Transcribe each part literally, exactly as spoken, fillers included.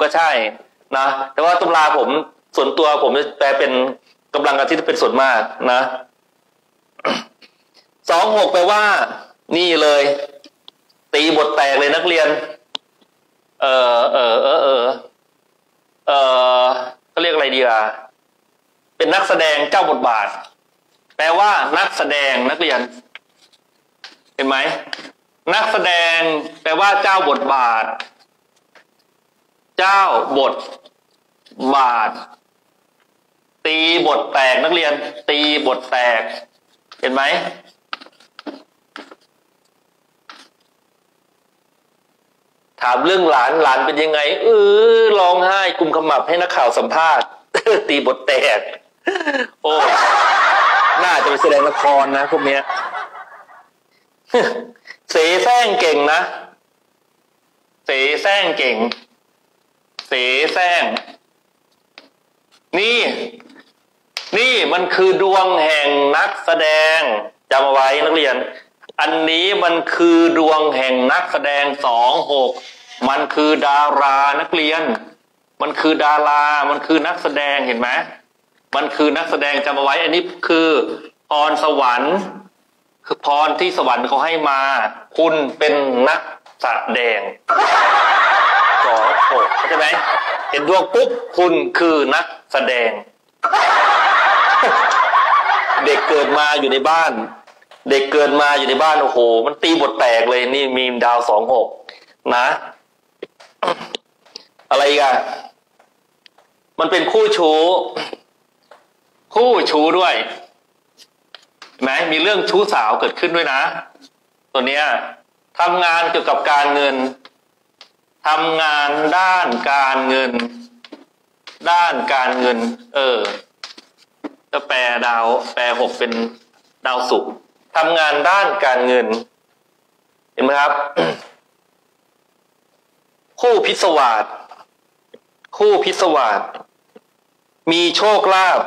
ก็ใช่นะแต่ว่าตำราผมส่วนตัวผมจะแปลเป็นกำลังอาทิตย์เป็นส่วนมากนะสองหกแปลว่านี่เลยตีบทแตกเลยนักเรียนเออเออเออเออเออเขาเรียกอะไรดีล่ะเป็นนักแสดงเจ้าบทบาทแปลว่านักแสดงนักเรียนเห็นไหมนักแสดงแปลว่าเจ้าบทบาทเจ้าบทบาทตีบทแตกนักเรียนตีบทแตกเห็นไหมถามเรื่องหลานหลานเป็นยังไงเออร้องไห้กุมขมับให้นักข่าวสัมภาษณ์ ตีบทแตกโอ้น่าจะไปแสดงละครนะพวกเนี้ย เสแสร้งเก่งนะเสแสร้งเก่งเสแสร้งนี่นี่มันคือดวงแห่งนักแสดงจำเอาไว้นักเรียนอันนี้มันคือดวงแห่งนักแสดงสองหกมันคือดารานักเรียนมันคือดารามันคือนักแสดงเห็นไหมมันคือนักแสดงจำเอาไว้อันนี้คือพรสวรรค์คือพรที่สวรรค์เขาให้มาคุณเป็นนักแสดงสองหกเข้าใจไหมเห็นดวงปุ๊บคุณคือนักแสดง เด็กเกิดมาอยู่ในบ้านเด็กเกิดมาอยู่ในบ้านโอ้โหมันตีบทแตกเลยนี่มีดาวสองหกนะ อะไรกันมันเป็นคู่ชู้คู่ชู้ด้วยไหมมีเรื่องชู้สาวเกิดขึ้นด้วยนะตัวเนี้ยทำงานเกี่ยวกับการเงินทำงานด้านการเงินด้านการเงินเออจะแปลดาวแปลหกเป็นดาวศุกร์ทำงานด้านการเงินเห็นไหมครับ คู่พิศวาสคู่พิศวาสมีโชคลาภ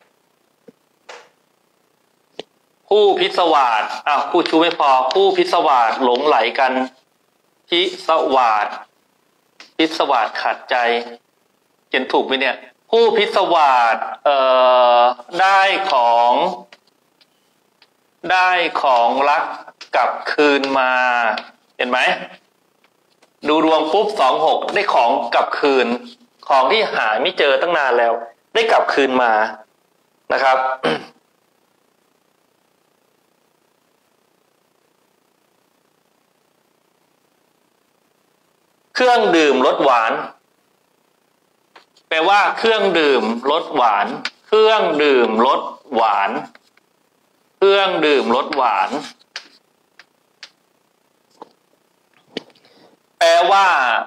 คู่พิศวาสอ้าวคู่ชูไม่พอคู่พิศวาสหลงไหลกันพิศวาสพิศวาสขัดใจเขียนถูกไหมเนี่ยคู่พิศวาสเอ่อได้ของได้ของรักกลับคืนมาเห็นไหมดูดวงปุ๊บสองหกได้ของกลับคืนของที่หาไม่เจอตั้งนานแล้วได้กลับคืนมานะครับ เครื่องดื่มรสหวานแปลว่าเครื่องดื่มรสหวานเครื่องดื่มรสหวานเครื่องดื่มรสหวานแปลว่า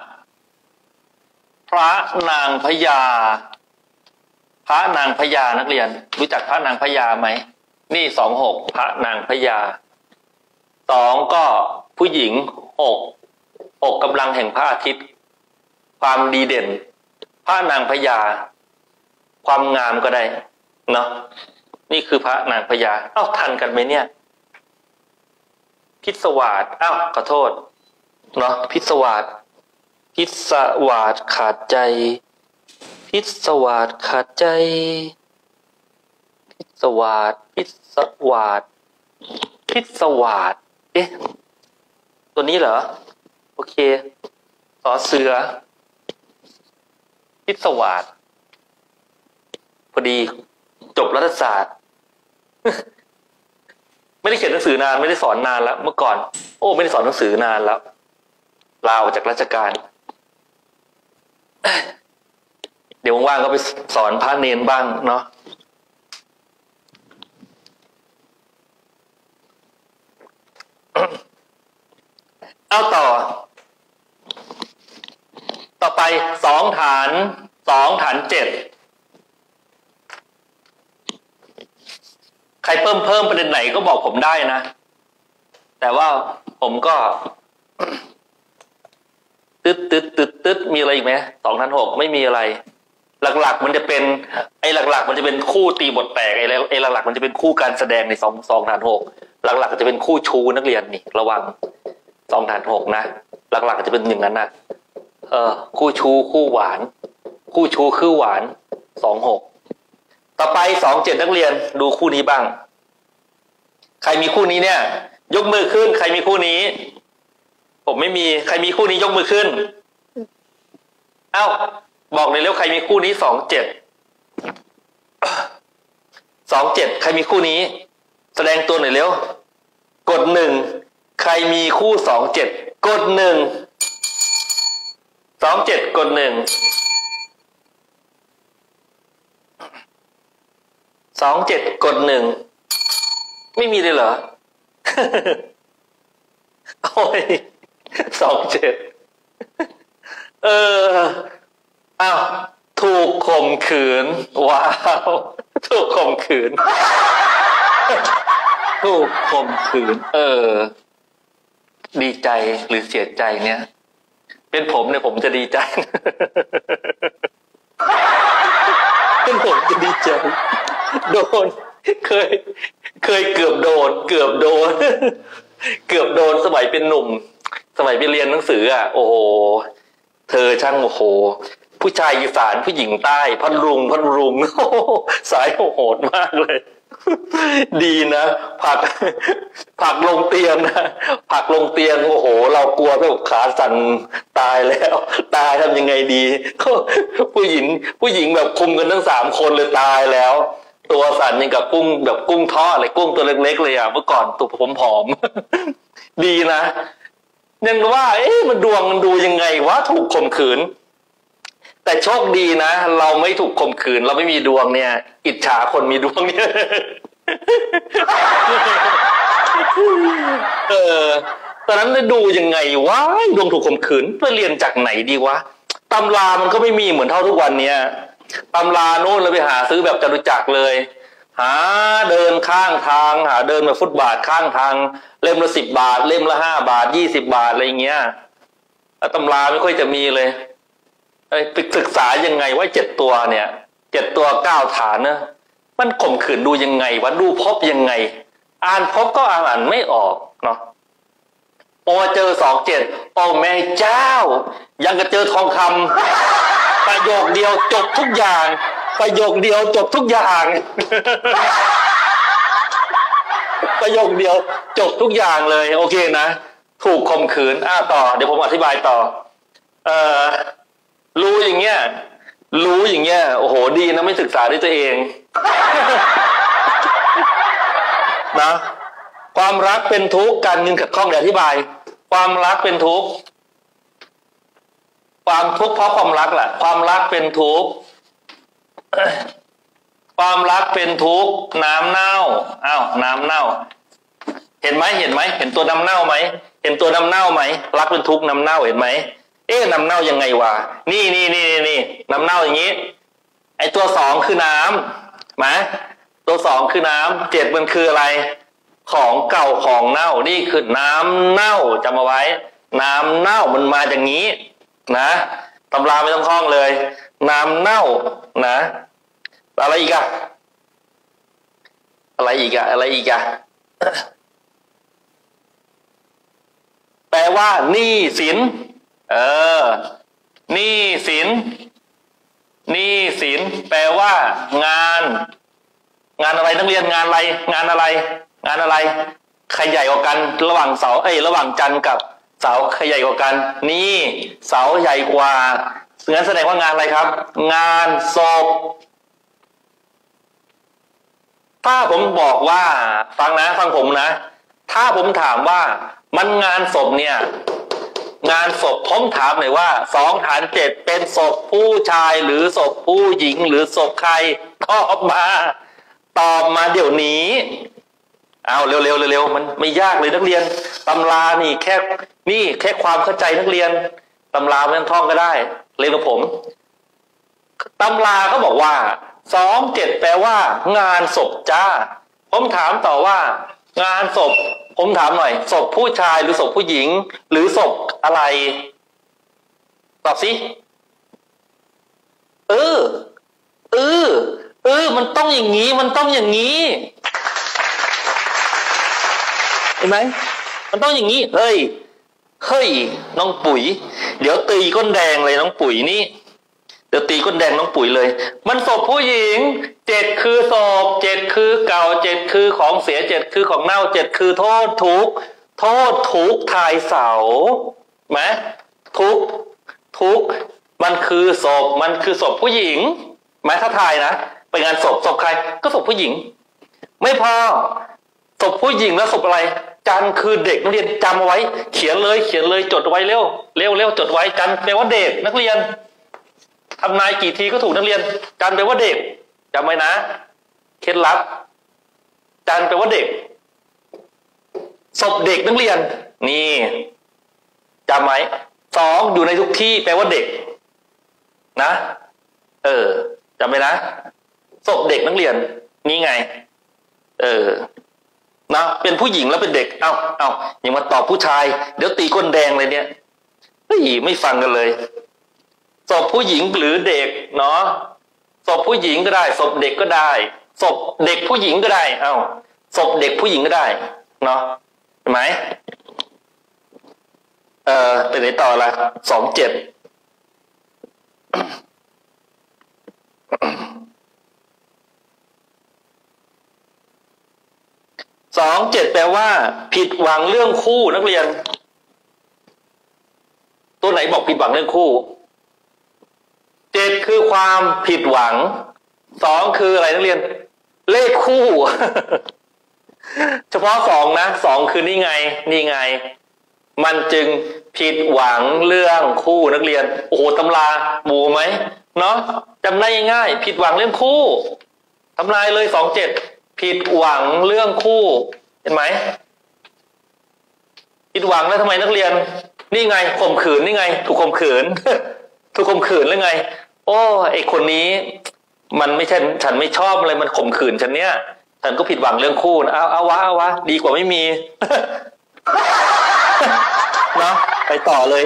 พระนางพญาพระนางพญานักเรียนรู้จักพระนางพญาไหมนี่สองหกพระนางพญาสองก็ผู้หญิงหกหกกำลังแห่งพระอาทิตย์ความดีเด่นพระนางพญาความงามก็ได้เนาะนี่คือพระนางพญาเอ้าทันกันไหมเนี่ยพิศวาสอ้าวขอโทษเนาะพิศวาสพิศวาสขาดใจพิศวาสขาดใจพิศวาสพิศวาสพิศวาสเอ๊ะตัวนี้เหรอโอเคสอเสือพิศวาสพอดีจบรัฐศาสตร์ ไม่ได้เขียนหนังสือนานไม่ได้สอนนานแล้วเมื่อก่อนโอ้ไม่ได้สอนหนังสือนานแล้วลาออกจากราชการ เดี๋ยวว่างๆก็ไปสอนพระเนนบ้างเนาะเอาต่อต่อไปสองฐานสองฐานเจ็ดใครเพิ่มเพิ่มประเด็นไหนก็บอกผมได้นะแต่ว่าผมก็ตึ๊ดตึ๊ดตึ๊ดตึ๊ดมีอะไรอีกไหมสองฐานหกไม่มีอะไรหลักๆมันจะเป็นไอ้หลักๆมันจะเป็นคู่ตีบทแตกไอ้แล้วไอ้หลักๆมันจะเป็นคู่การแสดงในสองสองฐานหกหลักๆจะเป็นคู่ชูนักเรียนนี่ระวังสองฐานหกนะหลักๆจะเป็นอย่างนั้นนะเออคู่ชูคู่หวานคู่ชูคู่หวานสองหกต่อไปสองเจ็ดนักเรียนดูคู่นี้บ้างใครมีคู่นี้เนี่ยยกมือขึ้นใครมีคู่นี้ผมไม่มีใครมีคู่นี้ยกมือขึ้นเอ้าบอกเลยแล้วใครมีคู่นี้สองเจ็ดสองเจ็ดใครมีคู่นี้แสดงตัวหน่อยเร็วกดหนึ่งใครมีคู่สองเจ็ดกดหนึ่งสองเจ็ดกดหนึ่งสองเจ็ดกดหนึ่งไม่มีเลยเหรอ โอ้ยสองเจ็ดเอออ้าวถูกข่มขืนว้าวถูกข่มขืนถูกข่มขืนเออดีใจหรือเสียใจเนี่ยเป็นผมเนี่ยผมจะดีใจเป็นผมจะดีใจโดนเคยเคยเกือบโดนเกือบโดนเกือบโดนสมัยเป็นหนุ่มสมัยไปเรียนหนังสืออ่ะโอ้โหเธอช่างโอ้โหผู้ชายอีสานผู้หญิงใต้พันรุงพันรุงสายโหดมากเลยดีนะผักผักลงเตียงนะผักลงเตียงโอ้โหเรากลัวแบบขาสั่นตายแล้วตายทำยังไงดีผู้หญิงผู้หญิงแบบคุมกันทั้งสามคนเลยตายแล้วตัวสั่นยังกับกุ้งแบบกุ้งทอดเลยกุ้งตัวเล็กๆเลยอ่ะเมื่อก่อนตัวผอมๆดีนะยังว่าเอ๊ะมันดวงมันดูยังไงวะถูกข่มขืนแต่โชคดีนะเราไม่ถูกข่มขืนเราไม่มีดวงเนี่ยอิจฉาคนมีดวงเนี่ยเออตอนนั้นได้ดูยังไงวะดวงถูกข่มขืนไปเรียนจากไหนดีวะตำรามันก็ไม่มีเหมือนเท่าทุกวันเนี้ยตำราโน่นเราไปหาซื้อแบบจตุจักรเลยหาเดินข้างทางหาเดินแบบฟุตบาทข้างทางเล่มละสิบบาทเล่มละห้าบาทยี่สิบบาทอะไรเงี้ยแต่ตำราไม่ค่อยจะมีเลยไปศึกษายังไงว่าเจ็ดตัวเนี่ยเจ็ดตัวเก้าฐานนะมันข่มขืนดูยังไงวะดูพบยังไงอ่านพบก็อ่านไม่ออกเนาะโอเจอสองเจ็ดโอ้แม่เจ้ายังกับเจอทองคำประโยคเดียวจบทุกอย่างประโยคเดียวจบทุกอย่างประโยคเดียวจบทุกอย่างเลยโอเคนะถูกข่มขืนอ่าต่อเดี๋ยวผมอธิบายต่อเอ่อรู้อย่างเงี้ยรู้อย่างเงี้ยโอ้โหดีนะไม่ศึกษาด้วยตัวเองนะความรักเป็นทุกข์การเงินขัดข้องเดี๋ยวอธิบายความรักเป็นทุกข์ความทุกข์เพราะความรักแหละความรักเป็นทุกข์ความรักเป็นทุกข์น้ำเน่าอ้าวน้ำเน่าเห็นไหมเห็นไหมเห็นตัวน้ำเน่าไหมเห็นตัวน้ำเน่าไหมรักเป็นทุกข์น้ำเน่าเห็นไหมเอ๊ะน้ำเน่ายังไงวะนี่นี่นี่นี่น้ำเน่าอย่างนี้ไอตัวสองคือน้ำไหมตัวสองคือน้ำเจ็ดมันคืออะไรของเก่าของเน่านี่คือน้ำเน่าจำเอาไว้น้ำเน่ามันมาอย่างนี้นะตำราไม่ต้องคล้องเลยน้ำเน่านะอะไรอีกอะอะไรอีกอะอะไรอีกอะแปลว่าหนี้สินเออหนี้สินหนี้สินแปลว่างานงานอะไรนักเรียนงานอะไรงานอะไรงานอะไรใครใหญ่กว่ากันระหว่างเสาเอ้ยระหว่างจันทร์กับเสาใครใหญ่กว่ากันนี่เสาใหญ่กว่างั้นแสดงว่างานอะไรครับงานศพถ้าผมบอกว่าฟังนะฟังผมนะถ้าผมถามว่ามันงานศพเนี่ยงานศพผมถามเลยว่าสองฐานเจ็ดเป็นศพผู้ชายหรือศพผู้หญิงหรือศพใครตอบมาตอบมาเดี๋ยวนี้เอาเร็วเร็วเร็วมันไม่ยากเลยนักเรียนตำรานี่แค่นี่แค่ความเข้าใจนักเรียนตำราไม่ต้องท่องก็ได้เรียนกับผมตำราเขาบอกว่าสองเจ็ดแปลว่างานศพจ้าผมถามต่อว่างานศพผมถามหน่อยศพผู้ชายหรือศพผู้หญิงหรือศพอะไรตอบสิเออเออเออมันต้องอย่างนี้มันต้องอย่างนี้เห็นไหมมันต้องอย่างนี้เฮ้ยเฮ้ยน้องปุ๋ยเดี๋ยวตีก้นแดงเลยน้องปุ๋ยนี่เดี๋ยวตีก้นแดงน้องปุ๋ยเลยมันศพผู้หญิงเจ็ดคือศพเจ็ดคือเก่าเจ็ดคือของเสียเจ็ดคือของเน่าเจ็ดคือโทษทุกโทษทุกทายเสาไหมทุกทุกมันคือศพมันคือศพผู้หญิงไหมถ้าทายนะไปงานศพศพใครก็ศพผู้หญิงไม่พอศพผู้หญิงแล้วศพอะไรจันคือเด็กนักเรียนจำเอาไว้เขียนเลยเขียนเลยจดไว้เร็วเร็วเร็วจดไว้จันแปลว่าเด็กนักเรียนทำนายกี่ทีก็ถูกนักเรียนจันแปลว่าเด็กจำไว้นะเคล็ดลับจันแปลว่าเด็กศพเด็กนักเรียนนี่จำไว้สองอยู่ในทุกที่แปลว่าเด็กนะเออจำไว้นะศพเด็กนักเรียนนี่ไงเออนะเป็นผู้หญิงแล้วเป็นเด็กเอ้าเอ้ายังมาตอบผู้ชายเดี๋ยวตีก้นแดงเลยเนี่ยเฮ้ยไม่ฟังกันเลยศพผู้หญิงหรือเด็กเนาะศพผู้หญิงก็ได้ศพเด็กก็ได้ศพเด็กผู้หญิงก็ได้เอ้าศพเด็กผู้หญิงก็ได้เนาะเห็นไหมเออไปไหนต่อละสองเจ็ดสองเจ็ดแปลว่าผิดหวังเรื่องคู่นักเรียนตัวไหนบอกผิดหวังเรื่องคู่เจ็ดคือความผิดหวังสองคืออะไรนักเรียนเลขคู่ เฉพาะสองนะสองคือนี่ไงนี่ไงมันจึงผิดหวังเรื่องคู่นักเรียนโอ้โหตำราบูไหมเนาะจำได้ง่ายผิดหวังเรื่องคู่ทำลายเลยสองเจ็ดผิดหวังเรื่องคู่เห็นไหมผิดหวังแล้วทำไมนักเรียนนี่ไงข่มขืนนี่ไงถูกข่มขืน ถูกข่มขืนหรือไงโอ้ไอคนนี้มันไม่ใช่ฉันไม่ชอบอะไรมันข่มขืนฉันเนี้ยฉันก็ผิดหวังเรื่องคู่นะเอาเอาวะเอาวะดีกว่าไม่มี เนาะไปต่อเลย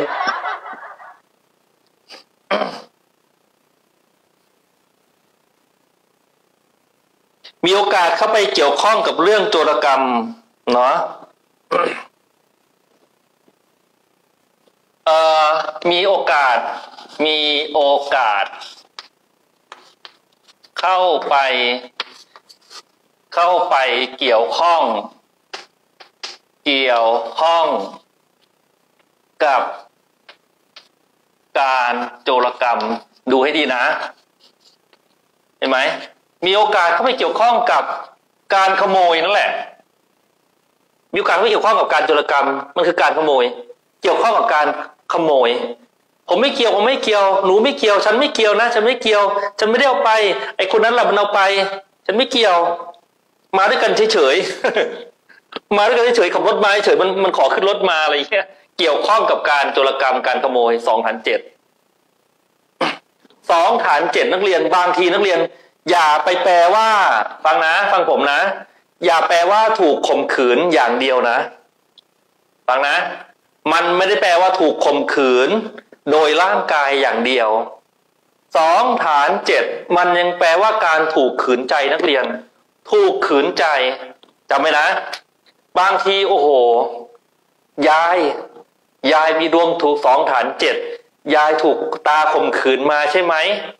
มีโอกาสเข้าไปเกี่ยวข้องกับเรื่องโจรกรรมเนาะ เอ่อมีโอกาสมีโอกาสเข้าไปเข้าไปเกี่ยวข้องเกี่ยวข้องกับการโจรกรรมดูให้ดีนะเห็นไหมมีโอกาสเข้าไปเกี่ยวข้องกับการขโมยนั่นแหละมีโอกาสเข้าไปเกี่ยวข้องกับการโจรกรรมมันคือการขโมยเกี่ยวข้องกับการขโมยผมไม่เกี่ยวผมไม่เกี่ยวหนูไม่เกี่ยวฉันไม่เกี่ยวนะฉันไม่เกี่ยวฉันไม่ได้เอาไปไอ้คนนั้นแหละมันเอาไปฉันไม่เกี่ยวมาด้วยกันเฉยๆมาด้วยกันเฉยๆขับรถมาเฉยมันมันขอขึ้นรถมาอะไรเงี้ยเกี่ยวข้องกับการโจรกรรมการขโมยสองฐานเจ็ดสองฐานเจ็ดนักเรียนบางทีนักเรียนอย่าไปแปลว่าฟังนะฟังผมนะอย่าแปลว่าถูกข่มขืนอย่างเดียวนะฟังนะมันไม่ได้แปลว่าถูกข่มขืนโดยร่างกายอย่างเดียวสองฐานเจ็ดมันยังแปลว่าการถูกขืนใจนักเรียนถูกขืนใจจำไว้นะบางทีโอ้โหยายยายมีดวงถูกสองฐานเจ็ดยายถูกตาข่มขืนมาใช่ไหม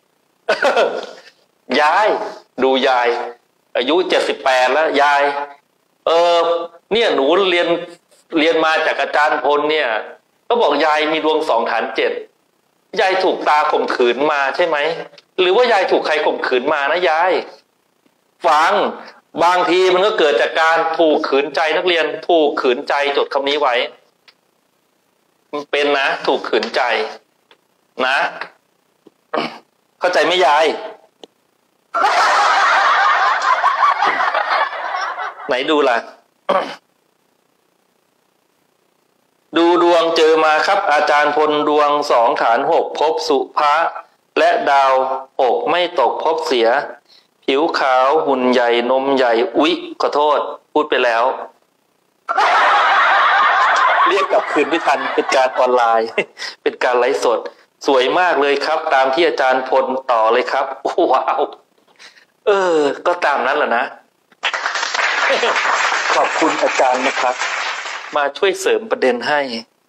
ยายดูยายอายุเจ็ดสิบแปดแล้วยายเออเนี่ยหนูเรียนเรียนมาจากอาจารย์พลเนี่ยก็บอกยายมีดวงสองฐานเจ็ดยายถูกตาข่มขืนมาใช่ไหมหรือว่ายายถูกใครข่มขืนมานะยายฟังบางทีมันก็เกิดจากการถูกขืนใจนักเรียนถูกขืนใจจดคำนี้ไว้มันเป็นนะถูกขืนใจนะ เข้าใจไหมยาย ไหนดูล่ะ ดูดวงเจอมาครับอาจารย์พลดวงสองฐานหกพบสุภะและดาวอกไม่ตกพบเสียผิวขาวหุ่นใหญ่นมใหญ่อุ๊ยขอโทษพูดไปแล้ว เรียกกลับคืนไม่ทันเป็นการออนไลน์ เป็นการไลฟ์สดสวยมากเลยครับตามที่อาจารย์พลต่อเลยครับว้าวเออก็ตามนั้นแหละนะ ขอบคุณอาจารย์นะครับมาช่วยเสริมประเด็นให้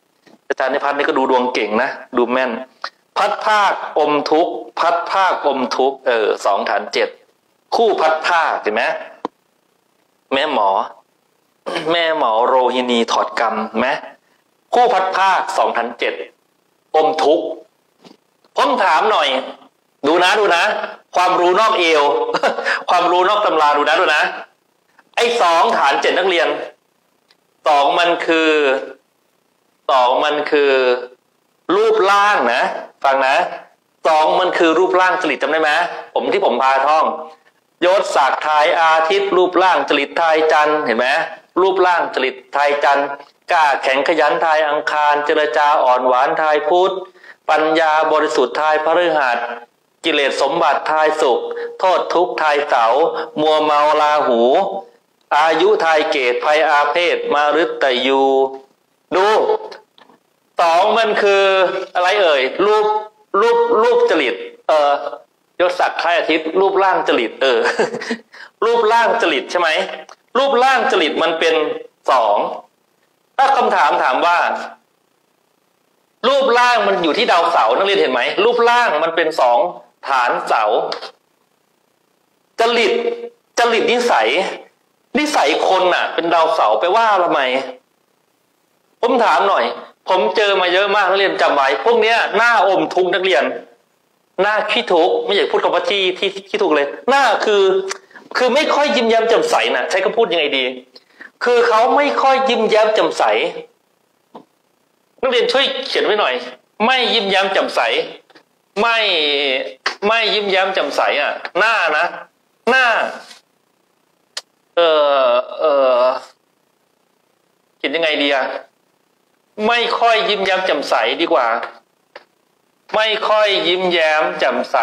อาจารย์นิพัฒน์นี่ก็ดูดวงเก่งนะดูแม่นพัดภาคอมทุกพัดภาคอมทุกเออสองฐานเจ็ดคู่พัดภาคเห็นไหมแม่หมอแม่หมอโรฮินีถอดกรรมไหมคู่พัดภาคสองฐานเจ็ดอมทุกผมถามหน่อยดูนะดูนะความรู้นอกเอว ความรู้นอกตำราดูนะดูนะไอ้สองฐานเจ็ดนักเรียนสองมันคือสองมันคือรูปร่างนะฟังนะสองมันคือรูปร่างจริตจำได้ไหมผมที่ผมพาท่องยศศักดิ์ทายอาทิตย์รูปร่างจริตทายจันทร์เห็นไหมรูปร่างจริตทายจันทร์กล้าแข็งขยันทายอังคารเจรจาอ่อนหวานทายพุธปัญญาบริสุทธิ์ทายพฤหัสกิเลสสมบัติทายศุกร์โทษทุกข์ทายเสาร์มัวเมาลาหูอายุทายเกตภัยอาเพศมาฤตยูดูสองมันคืออะไรเอ่ยรูปรูปรูปจริตเอ่อยศศักดิ์ทายอาทิตย์รูปร่างจริตเออ รูปร่างจริตใช่ไหมรูปร่างจริตมันเป็นสองถ้าคำถามถามว่ารูปร่างมันอยู่ที่ดาวเสาร์นักเรียนเห็นไหมรูปร่างมันเป็นสองฐานเสาร์จริตจริตนิสัยนิสัยคนน่ะเป็นดาวเสาร์ไปว่าทำไมผมถามหน่อยผมเจอมาเยอะมากนักเรียนจำไว้พวกเนี้ยหน้าอมทุกข์นักเรียนหน้าขี้ทุกข์ไม่อยากพูดคำว่าที่ที่ขี้ทุกข์เลยหน้าคือคือไม่ค่อยยิ้มแย้มแจ่มใสนะใช้คำพูดยังไงดีคือเขาไม่ค่อยยิ้มแย้มแจ่มใสนักเรียนช่วยเขียนไว้หน่อยไม่ยิ้มแย้มแจ่มใสไม่ไม่ยิ้มแย้มแจ่มใสอ่ะหน้านะหน้าเออเออเขียนยังไงดีอ่ะไม่ค่อยยิ้มแย้มแจ่มใสดีกว่าไม่ค่อยยิ้มแย้มแจ่มใส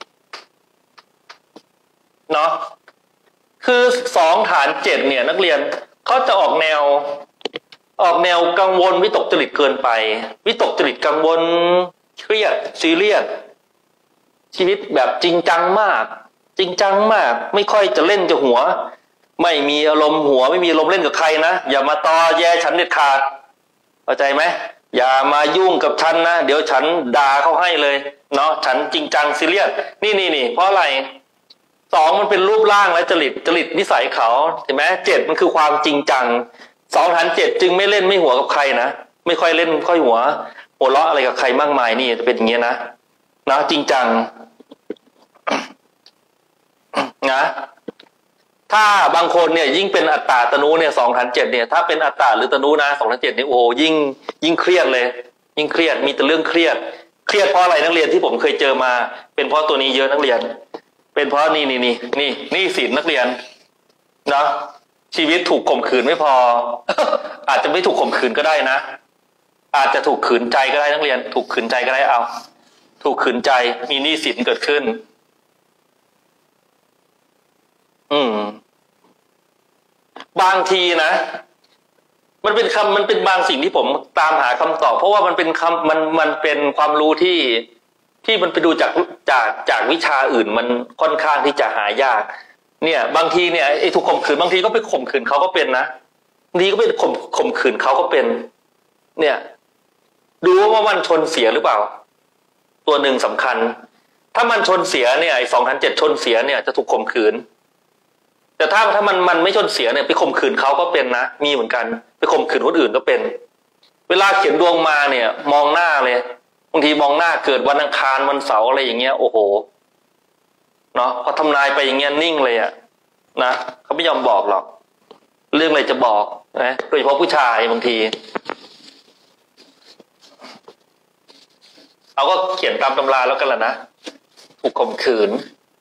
เนาะคือสองฐานเจ็ดเนี่ยนักเรียนเขาจะออกแนวออกแนวกังวลวิตกจริตเกินไปวิตกจริตกังวลเครียดซีเรียสชีวิตแบบจริงจังมากจริงจังมากไม่ค่อยจะเล่นจะหัวไม่มีอารมณ์หัวไม่มีอารมณ์เล่นกับใครนะอย่ามาตอแยฉันเด็ดขาดเข้าใจไหมอย่ามายุ่งกับฉันนะเดี๋ยวฉันด่าเขาให้เลยเนาะฉันจริงจังซีเรียสนี่นี่นี่เพราะอะไรสองมันเป็นรูปร่างและจริตจริตนิสัยเขาเห็นไหมเจ็ดมันคือความจริงจังสองฐานเจ็ดจึงไม่เล่นไม่หัวกับใครนะไม่ค่อยเล่นค่อยหัวหัวเราะอะไรกับใครมากมายนี่จะเป็นอย่างเงี้ยนะนะจริงจัง นะถ้าบางคนเนี่ยยิ่งเป็นอัตตาตนุเนี่ยสองฐานเจ็ดเนี่ยถ้าเป็นอัตตาหรือตนุนะสองฐานเจ็ดนี่โอ้ยิ่งยิ่งเครียดเลยยิ่งเครียดมีแต่เรื่องเครียดเครียดเพราะอะไรนักเรียนที่ผมเคยเจอมาเป็นเพราะตัวนี้เยอะนักเรียนเป็นเพราะนี่นี่นี่นี่นี่สินนักเรียนนะชีวิตถูกข่มขืนไม่พอ อาจจะไม่ถูกข่มขืนก็ได้นะอาจจะถูกขืนใจก็ได้นักเรียนถูกขืนใจก็ได้เอาถูกขืนใจมีหนี้สินเกิดขึ้นอืมบางทีนะมันเป็นคำมันเป็นบางสิ่งที่ผมตามหาคำตอบเพราะว่ามันเป็นคำมันมันเป็นความรู้ที่ที่มันไปดูจากจากจากวิชาอื่นมันค่อนข้างที่จะหายากเนี่ยบางทีเนี่ยไอ้ถูกข่มขืนบางทีก็ไปข่มขืนเขาก็เป็นนะบางทีก็ไปข่มข่มขืนเขาก็เป็นเนี่ยดูว่ามันชนเสียหรือเปล่าตัวหนึ่งสำคัญถ้ามันชนเสียเนี่ยไอ้สองพันเจ็ดชนเสียเนี่ยจะถูกข่มขืนแต่ถ้าถ้ามันมันไม่ชนเสียเนี่ยไปข่มขืนเขาก็เป็นนะมีเหมือนกันไปข่มขืนคนอื่นก็เป็นเวลาเขียนดวงมาเนี่ยมองหน้าเลยบางทีมองหน้าเกิดวันอังคารวันเสาร์อะไรอย่างเงี้ยโอ้โหเนาะพอทำนายไปอย่างเงี้ยนิ่งเลยอะนะเขาไม่ยอมบอกหรอกเรื่องอะไรจะบอกนะโดยเฉพาะผู้ชายบางทีเอาก็เขียนตามตำราแล้วกันล่ะนะถูกข่มขืน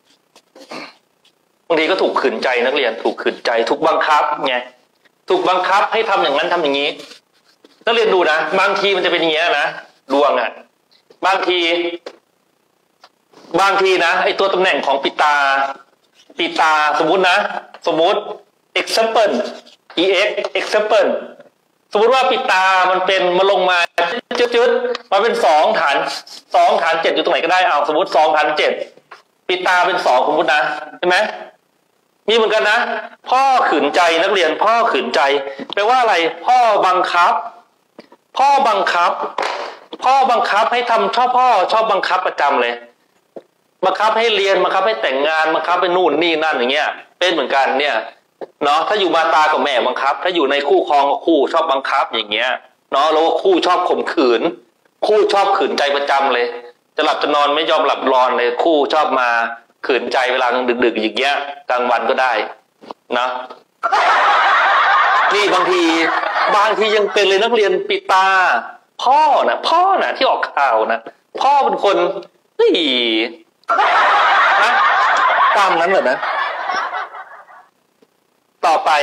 บางทีก็ถูกขืนใจนักเรียนถูกขืนใจถูกบังคับไงถูกบังคับให้ทำอย่างนั้นทำอย่างนี้นักเรียนดูนะบางทีมันจะเป็นอย่างเงี้ยนะดวงอ่ะบางทีบางทีนะไอตัวตำแหน่งของปิตาปิตาสมมุตินะสมมุติ example ex example สมมุติว่าปิตามันเป็นมาลงมาจืดๆมาเป็นสองฐานสองฐานเจ็ดอยู่ตรงไหนก็ได้เอาสมมติสองฐานเจ็ดปิตาเป็นสองสมมตินะใช่ไหมมีเหมือนกันนะพ่อขืนใจนักเรียนพ่อขืนใจแปลว่าอะไรพ่อบังคับพ่อบังคับพ่อบังคับให้ทำชอบพ่อชอบบังคับประจำเลยบังคับให้เรียนบังคับให้แต่งงานบังคับไปนู่นนี่นั่นอย่างเงี้ยเป็นเหมือนกันเนี่ยเนาะถ้าอยู่มาตากับแม่บังคับถ้าอยู่ในคู่ครองกับคู่ชอบบังคับอย่างเงี้ยเนาะแล้วคู่ชอบข่มขืนคู่ชอบขืนใจประจำเลยจะหลับจะนอนไม่ยอมหลับนอนเลยคู่ชอบมาขืนใจเวลาดึกๆอย่างเงี้ยกลางวันก็ได้นะนี่บางทีบางทียังเป็นเลยนักเรียนปิตาพ่อนะพ่อนะที่ออกข่าวนะพ่อเป็นคนเฮ้ยนะตามนั้นเหรอนะต่อไป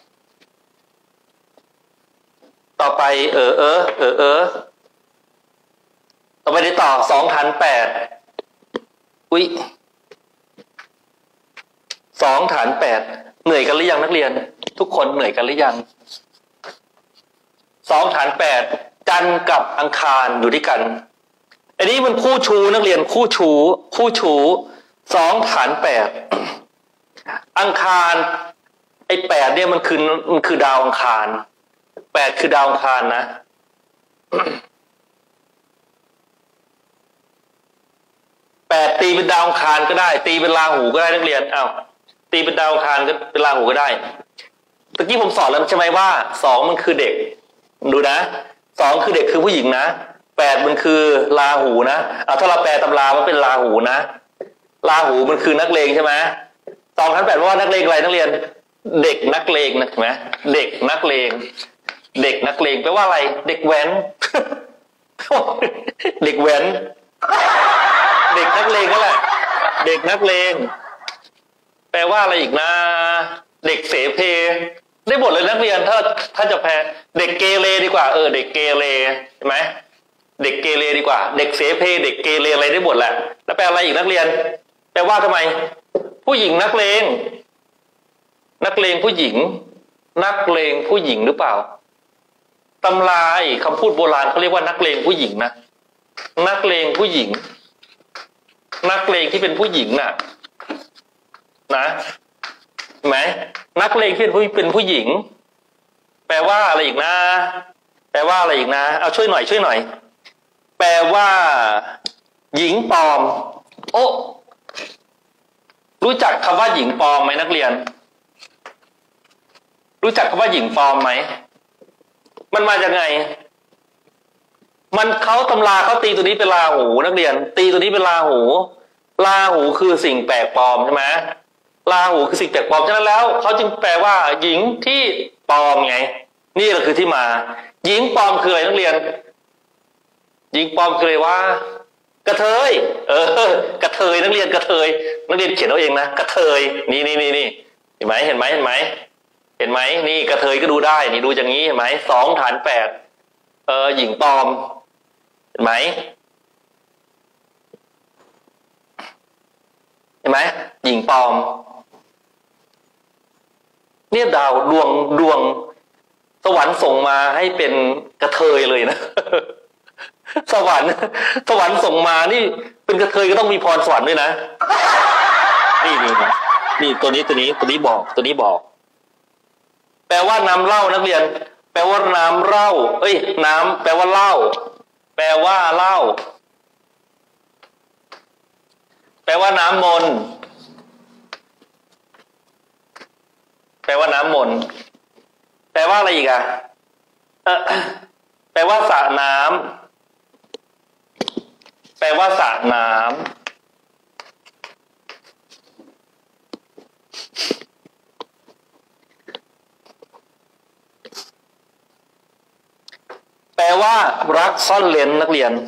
ต่อไปเออเออเออเออต่อไปได้ต่อสองฐานแปดอุ๊ยสองฐานแปดเหนื่อยกันหรือยังนักเรียนทุกคนเหนื่อยกันหรือยังสองฐานแปดจันทร์กับอังคารอยู่ด้วยกันอันนี้มันคู่ชูนักเรียนคู่ชูคู่ชูสองฐานแปดอังคารไอ้แปดเนี่ยมันคือมันคือดาวอังคารแปดคือดาวอังคารนะแปดตีเป็นดาวอังคารก็ได้ตีเป็นราหูก็ได้นักเรียนอ้าวตีเป็นดาวอังคารก็เป็นราหูก็ได้ตะกี้ผมสอนแล้วใช่ไหมว่าสองมันคือเด็กดูนะสองคือเด็กคือผู้หญิงนะแปดมันคือราหูนะเอาถ้าเราแปลตำรามันเป็นราหูนะราหูมันคือนักเลงใช่ไหมสองฐานแปดว่านักเลงอะไรนักเรียนเด็กนักเลงนะเห็นไหมเด็กนักเลงเด็กนักเลงแปลว่าอะไรเด็กแว้นเด็กแว้นเด็กนักเลงนั่นแหละเด็กนักเลงแปลว่าอะไรอีกนะเด็กเสเพได้หมดเลยนักเรียนถ้าถ้าจะแปลเด็กเกเรดีกว่าเออเด็กเกเรใช่ไหมเด็กเกเรดีกว่าเด็กเสเพเด็กเกเรอะไรได้หมดแหละแล้วแปลอะไรอีกนักเรียนแปลว่าทำไมผู้หญิงนักเลงนักเลงผู้หญิงนักเลงผู้หญิงหรือเปล่าตำราคำพูดโบราณเขาเรียกว่านักเลงผู้หญิงนะนักเลงผู้หญิงนักเลงที่เป็นผู้หญิงน่ะนะไหมนักเลงที่เป็นผู้เป็นผู้หญิงแปลว่าอะไรอีกนะแปลว่าอะไรอีกนะเอาช่วยหน่อยช่วยหน่อยแปลว่าหญิงปลอมโอ้รู้จักคำว่าหญิงปลอมไหมนักเรียนรู้จักคำว่าหญิงปลอมไหมมันมาจากไงมันเขาตำราเขาตีตัวนี้เป็นราหูนักเรียนตีตัวนี้เป็นราหูราหูคือสิ่งแปลกปลอมใช่ไหมราหูคือสิ่งแปลกปลอมฉะนั้นแล้วเขาจึงแปลว่าหญิงที่ปลอมไงนี่แหละคือที่มาหญิงปลอมคืออะไรนักเรียนหญิงปลอมคืออะไรว่ากระเทยเออกระเทยนักเรียนกระเทยนักเรียนเขียนเอาเองนะกระเทยนี่นี่นี่นี่เห็นไหมเห็นไหมเห็นไหมเห็นไหมนี่กระเทยก็ดูได้นี่ดูอย่างนี้เห็นไหมสองฐานแปดเออหญิงปลอมเห็นไหมเห็นไหมหญิงปลอมเนี่ยดาวดวงดวงสวรรค์ส่งมาให้เป็นกระเทยเลยนะสวรรค์สวรรค์ส่งมานี่เป็นกระเทยก็ต้องมีพรสวรรค์ด้วยนะนี่นี่นี่ตัวนี้ตัวนี้ตัวนี้บอกตัวนี้บอกแปลว่าน้ำเหล้านักเรียนแปลว่าน้ำเหล้าเอ้ยน้ำแปลว่าเหล้าแปลว่าเหล้าแปลว่าน้ำมนต์แปลว่าน้ำมนต์แปลว่าอะไรอีกอะเออแปลว่าสระน้ำแปลว่าสระน้ำแปลว่ารักซ่อนเร้นนักเรียน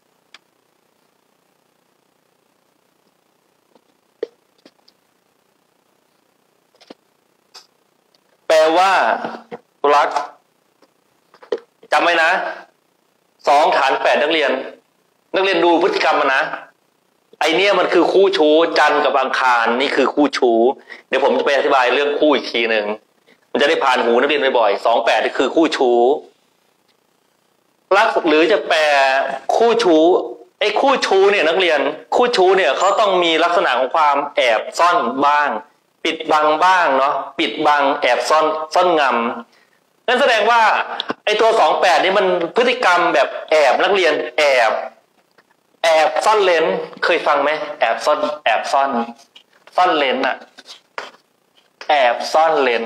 แปลว่ารักจำไว้นะสองฐานแปดนักเรียนนักเรียนดูพฤติกรรมมันนะไอเนี้ยมันคือคู่ชู้จันทร์กับอังคารนี่คือคู่ชู้เดี๋ยวผมจะไปอธิบายเรื่องคู่อีกทีหนึ่งมันจะได้ผ่านหูนักเรียนบ่อยๆสองแปดนี่คือคู่ชู้รักหรือจะแปลคู่ชู้ไอ้คู่ชู้เนี่ยนักเรียนคู่ชู้เนี่ยเขาต้องมีลักษณะของความแอบซ่อนบ้างปิดบังบ้างเนาะปิดบังแอบซ่อนซ่อนงนั่นแสดงว่าไอ้ตัวสองแปดนี่มันพฤติกรรมแบบแอบนักเรียนแอบแอบซ่อนเลนเคยฟังไหมแอบซ่อนแอบซ่อนซ่อนเลนอะแอบซ่อนเลน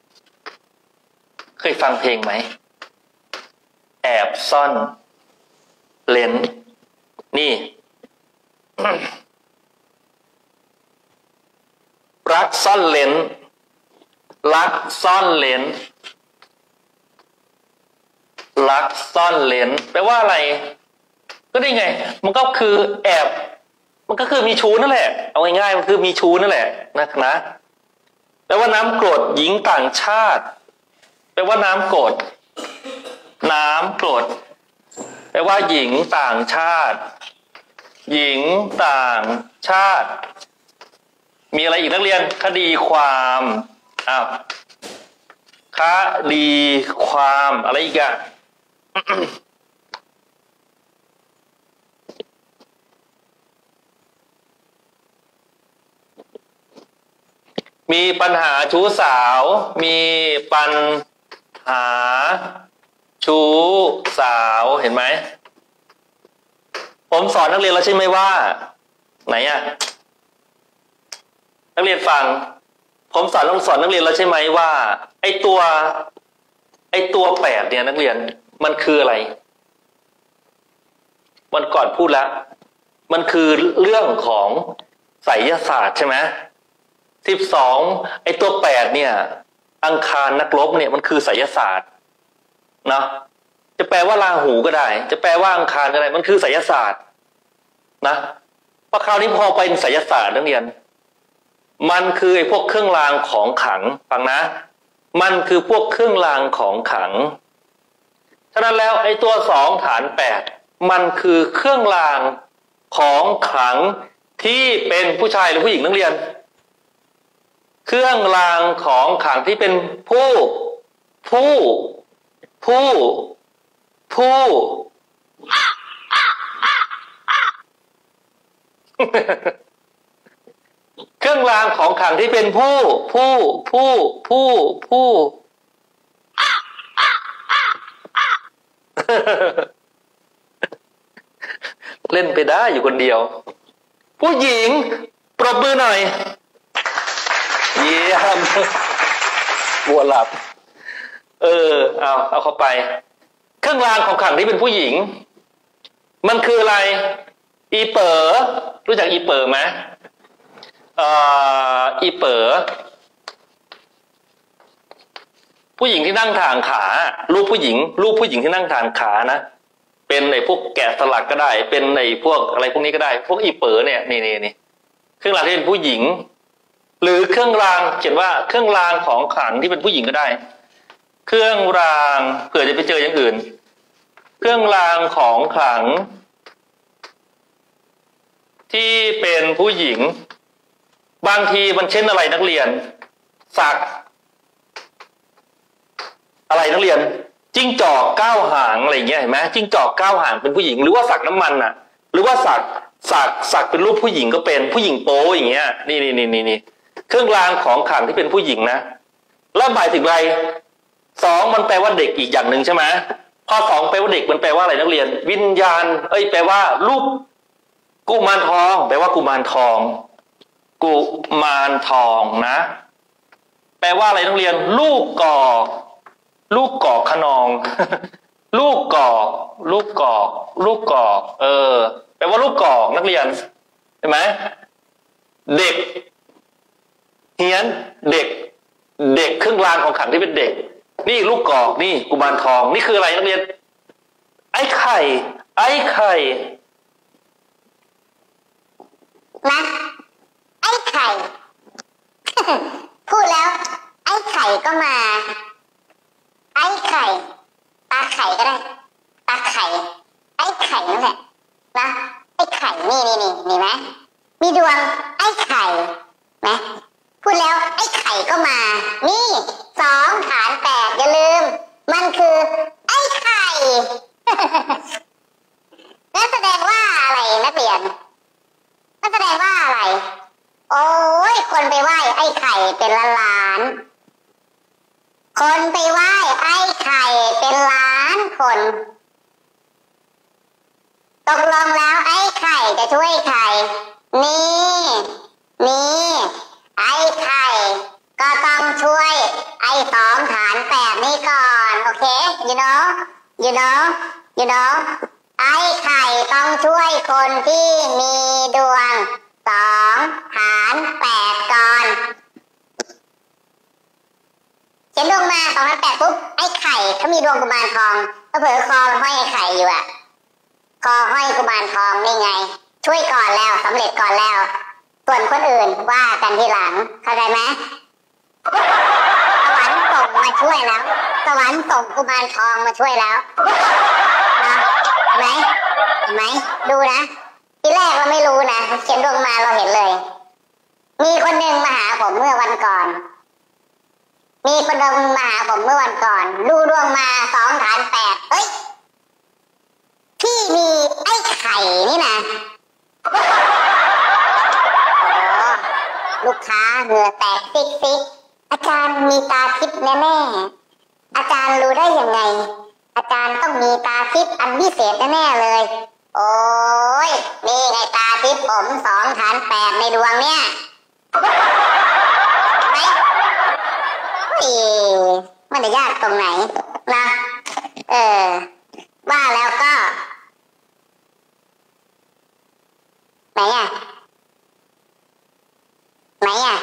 เคยฟังเพลงไหมแอบซ่อนเลนนี่ รักซ่อนเลนรักซ่อนเลนรักซ่อนเลนแปลว่าอะไรก็ได้ไงมันก็คือแอบมันก็คือมีชู้นั่นแหละเอาง่ายๆมันคือมีชู้นั่นแหละนะนะแปลว่าน้ำกรดหญิงต่างชาติแปลว่าน้ำกรดน้ำกรดแปลว่าหญิงต่างชาติหญิงต่างชาติมีอะไรอีกนักเรียนคดีความอ้าวคดีความอะไรอีกอะ มีปัญหาชู้สาวมีปัญหาชู้สาวเห็นไหมผมสอนนักเรียนแล้วใช่ไหมว่าไหนอะนักเรียนฟังผมสอนต้องสอนนักเรียนแล้วใช่ไหมว่าไอตัวไอตัวแปดเนี่ยนักเรียนมันคืออะไรวันก่อนพูดแล้วมันคือเรื่องของไสยศาสตร์ใช่ไหมสิบสองไอตัวแปดเนี่ยอังคารนักรบเนี่ยมันคือไสยศาสตร์เนาะจะแปลว่าราหูก็ได้จะแปลว่าอังคารก็ได้มันคือไสยศาสตร์นะพอคราวนี้พอเป็นไสยศาสตร์นักเรียนมันคือไอ้พวกเครื่องรางของขลังฟังนะมันคือพวกเครื่องรางของขลังฉะนั้นแล้วไอ้ตัวสองฐานแปดมันคือเครื่องรางของขลังที่เป็นผู้ชายหรือผู้หญิงนักเรียนเครื่องรางของขลังที่เป็นผู้ผู้ผู้ผู้ เครื่องรางของขลังที่เป็นผู้ผู้ผู้ผู้ผู้ เล่นไปได้อยู่คนเดียวผู้หญิงปรบมือหน่อยเยี่ยมบัวหลับเออเอาเอาเข้าไปเครื่องรางของขลังที่เป็นผู้หญิงมันคืออะไรอีเป๋อรู้จักอีเป๋อไหมอ่าอีเป๋อผู้หญิงที่นั่งทางขารูปผู้หญิงรูปผู้หญิงที่นั่งทางขานะเป็นไอ้พวกแกะสลักก็ได้เป็นไอ้พวกอะไรพวกนี้ก็ได้พวกอีเป๋อเนี่ยนี่นี่นี่เครื่องรางที่เป็นผู้หญิงหรือเครื่องรางเขียนว่าเครื่องรางของขลังที่เป็นผู้หญิงก็ได้เครื่องรางเผื่อจะไปเจออย่างอื่นเครื่องรางของขลังที่เป็นผู้หญิงบางทีมันเช่นอะไรนักเรียนสักอะไรนักเรียนจิ้งจอกเก้าหางอะไรอย่างเงี้ยเห็นไหมจิ้งจอกเก้าหางเป็นผู้หญิงหรือว่าสักน้ำมันน่ะหรือว่าสักสักสักเป็นรูปผู้หญิงก็เป็นผู้หญิงโป๊อย่างเงี้ยนี่นี่นี่นี่นี่เครื่องรางของขลังที่เป็นผู้หญิงนะแล้วหมายถึงอะไรสองมันแปลว่าเด็กอีกอย่างหนึ่งใช่ไหมพอสองแปลว่าเด็กมันแปลว่าอะไรนักเรียนวิญญาณเอ้ยแปลว่ารูปกุมารทองแปลว่ากุมารทองกุมารทองนะแปลว่าอะไรนักเรียนลูกกอกลูกกอกขนอง ลูกกอกลูกกอกลูกกอกเออแปลว่าลูกกอกนักเรียนเห็นไหมเด็กเฮียนเด็กเด็กเครื่องรางของขลังที่เป็นเด็กนี่ลูกกอกนี่กุมารทองนี่คืออะไรนักเรียนไอ้ไข่ไอ้ไข่นะไอ้ไข่ พูดแล้วไอ้ไข่ก็มาไอ้ไข่ตาไข่ก็ได้ตาไข่ไอ้ไข่นั่นแหละนะไอ้ไข่นี่นี่นี่นี่ไหมมีดวงไอ้ไข่นะพูดแล้วไอ้ไข่ก็มานี่สองฐานแปดอย่าลืมมันคือไอ้ไข่ นั่นแสดงว่าอะไรนักเรียนนั่นแสดงว่าอะไรโอ้ยคนไปไหว้ไอ้ไข่เป็นล้านล้านคนไปไหว้ไอ้ไข่เป็นล้านคนตกลงแล้วไอ้ไข่จะช่วยใครนี่นี่ไอ้ไข่ก็ต้องช่วยไอ้สองฐานแปดนี่ก่อนโอเค you know you know you know ไอ้ไข่ต้องช่วยคนที่มีดวงสองฐานแปดก่อนเขียนดวงมาสองฐานแปดปุ๊บไอ้ไข่เขามีดวงกุมารทองก็เผลอคอห้อยไอ้ไข่อยู่อะคอห้อยกุมารทองนี่ไงช่วยก่อนแล้วสำเร็จก่อนแล้วส่วนคนอื่นว่ากันทีหลังเข้าใจไหมสวรรค์ส่งมาช่วยแล้วสวรรค์ส่งกุมารทองมาช่วยแล้วนะเห็นไหมเห็นไหมดูนะทีแรกเราไม่รู้นะเขียนดวงมาเราเห็นเลยมีคนหนึ่งมาหาผมเมื่อวันก่อนมีคนหนึ่งมาหาผมเมื่อวันก่อนดูดวงมาสองฐานแปดเฮ้ยพี่มีไอ้ไข่นี่นะโอ้ลูกค้าเหงื่อแตกซิกซิกอาจารย์มีตาทิพย์แน่ๆอาจารย์รู้ได้ยังไงอาจารย์ต้องมีตาทิพย์อันพิเศษแน่ๆเลยโอ้ยนี่ไงตาทิพย์ผมสองฐานแปดในดวงเนี่ยไหมมันจะยากตรงไหนนะเออว่าแล้วก็ไหนอ่ะไหนอ่ะ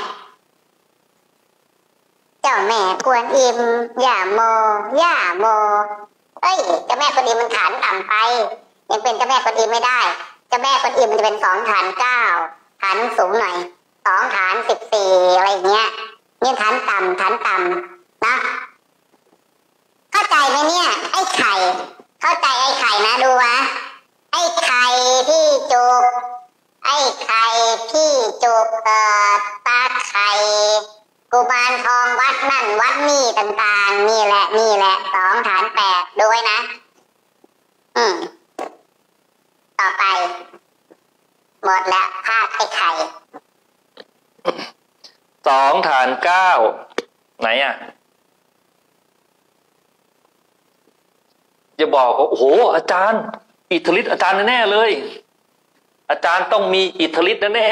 เจ้าแม่กวนอิมย่าโมย่าโมเอ้ยเจ้าแม่กวนอิมมันฐานต่ำไปยังเป็นเจ้าแม่กวนอิมไม่ได้เจ้าแม่กวนอิมมันจะเป็นสองฐานเก้าฐานสูงหน่อยสองฐานสิบสี่อะไรอย่างเงี้ยนี่ฐานต่ำฐานต่ำนะเข้าใจไหมเนี่ยไอ้ไข่เข้าใจไอ้ไข่นะดูวะไอ้ไข่ที่จุกไอ้ไข่ที่จุกเอ่อตาไข่กุมารทองวัดนั่นวัดนี่ต่างๆนี่แหละนี่แหละสองฐานแปดดูไว้นะอืมต่อไปหมดแล้วภาพไอ้ไข่สองฐานเก้าไหนอ่ะจะบอกว่าโอ้โหอาจารย์อิทธิฤทธิ์อาจารย์แน่ๆเลยอาจารย์ต้องมีอิทธิฤทธิ์แน่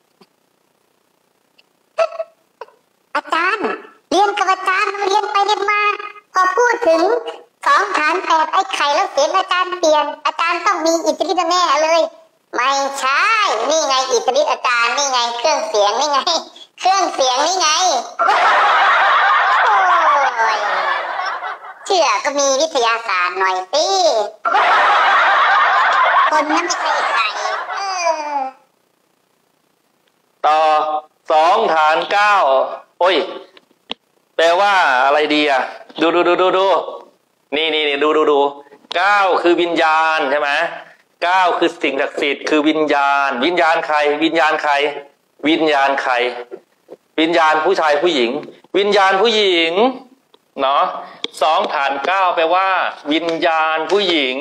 ๆอาจารย์เรียนกับอาจารย์เรียนไปเรียนมาพอพูดถึงสองฐานแปดไอ้ไข่แล้วเสียงอาจารย์เปลี่ยนอาจารย์ต้องมีอิทธิฤทธิ์แน่เลยไม่ใช่นี่ไงอิทธิฤทธิ์อาจารย์นี่ไงเครื่องเสียงนี่ไงเครื่องเสียงนี่ไงโอ้ยเชื่อก็มีวิทยาศาสตร์หน่อยสิคนนั้นไม่ใช่ใครเออต่อสองฐานเก้าโอ้ยแปลว่าอะไรดีอ่ะดูดูดูดูดูนี่นี่นี่ดูดูดูเก้าคือวิญญาณใช่ไหมเก้าคือสิ่งศักดิ์สิทธิ์คือวิญญาณวิญญาณใครวิญญาณใครวิญญาณใครวิญญาณผู้ชายผู้หญิงวิญญาณผู้หญิงเนาะสองฐานเก้าแปลว่าวิญญาณผู้หญิง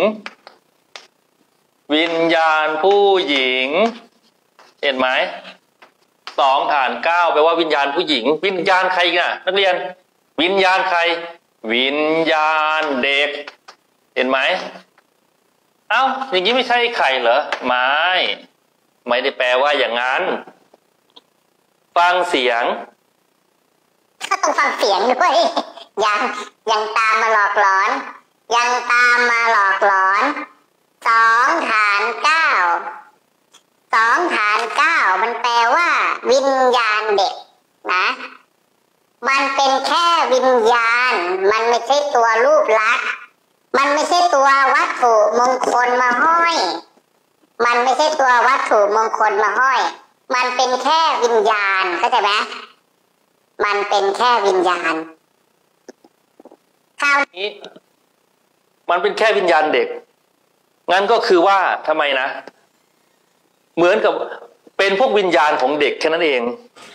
วิญญาณผู้หญิงเห็นไหมสองฐานเก้าแปลว่าวิญญาณผู้หญิงวิญญาณใครกันนักเรียนวิญญาณใครวิญญาณเด็กเห็นไหมเอ้าอย่างนี้ไม่ใช่ไข่เหรอไม่ไม่ได้แปลว่าอย่างนั้นฟังเสียงก็ต้องฟังเสียงด้วยยังยังตามมาหลอกหลอนยังตามมาหลอกหลอนสองฐานเก้าสองฐานเก้ามันแปลว่าวิญญาณเด็กนะมันเป็นแค่วิญญาณมันไม่ใช่ตัวรูปลักษณ์มันไม่ใช่ตัววัตถุมงคลมาห้อยมันไม่ใช่ตัววัตถุมงคลมาห้อยมันเป็นแค่วิญญาณเข้าใจไหมมันเป็นแค่วิญญาณคราวนี้มันเป็นแค่วิญญาณเด็กงั้นก็คือว่าทำไมนะเหมือนกับเป็นพวกวิญญาณของเด็กแค่นั้นเอง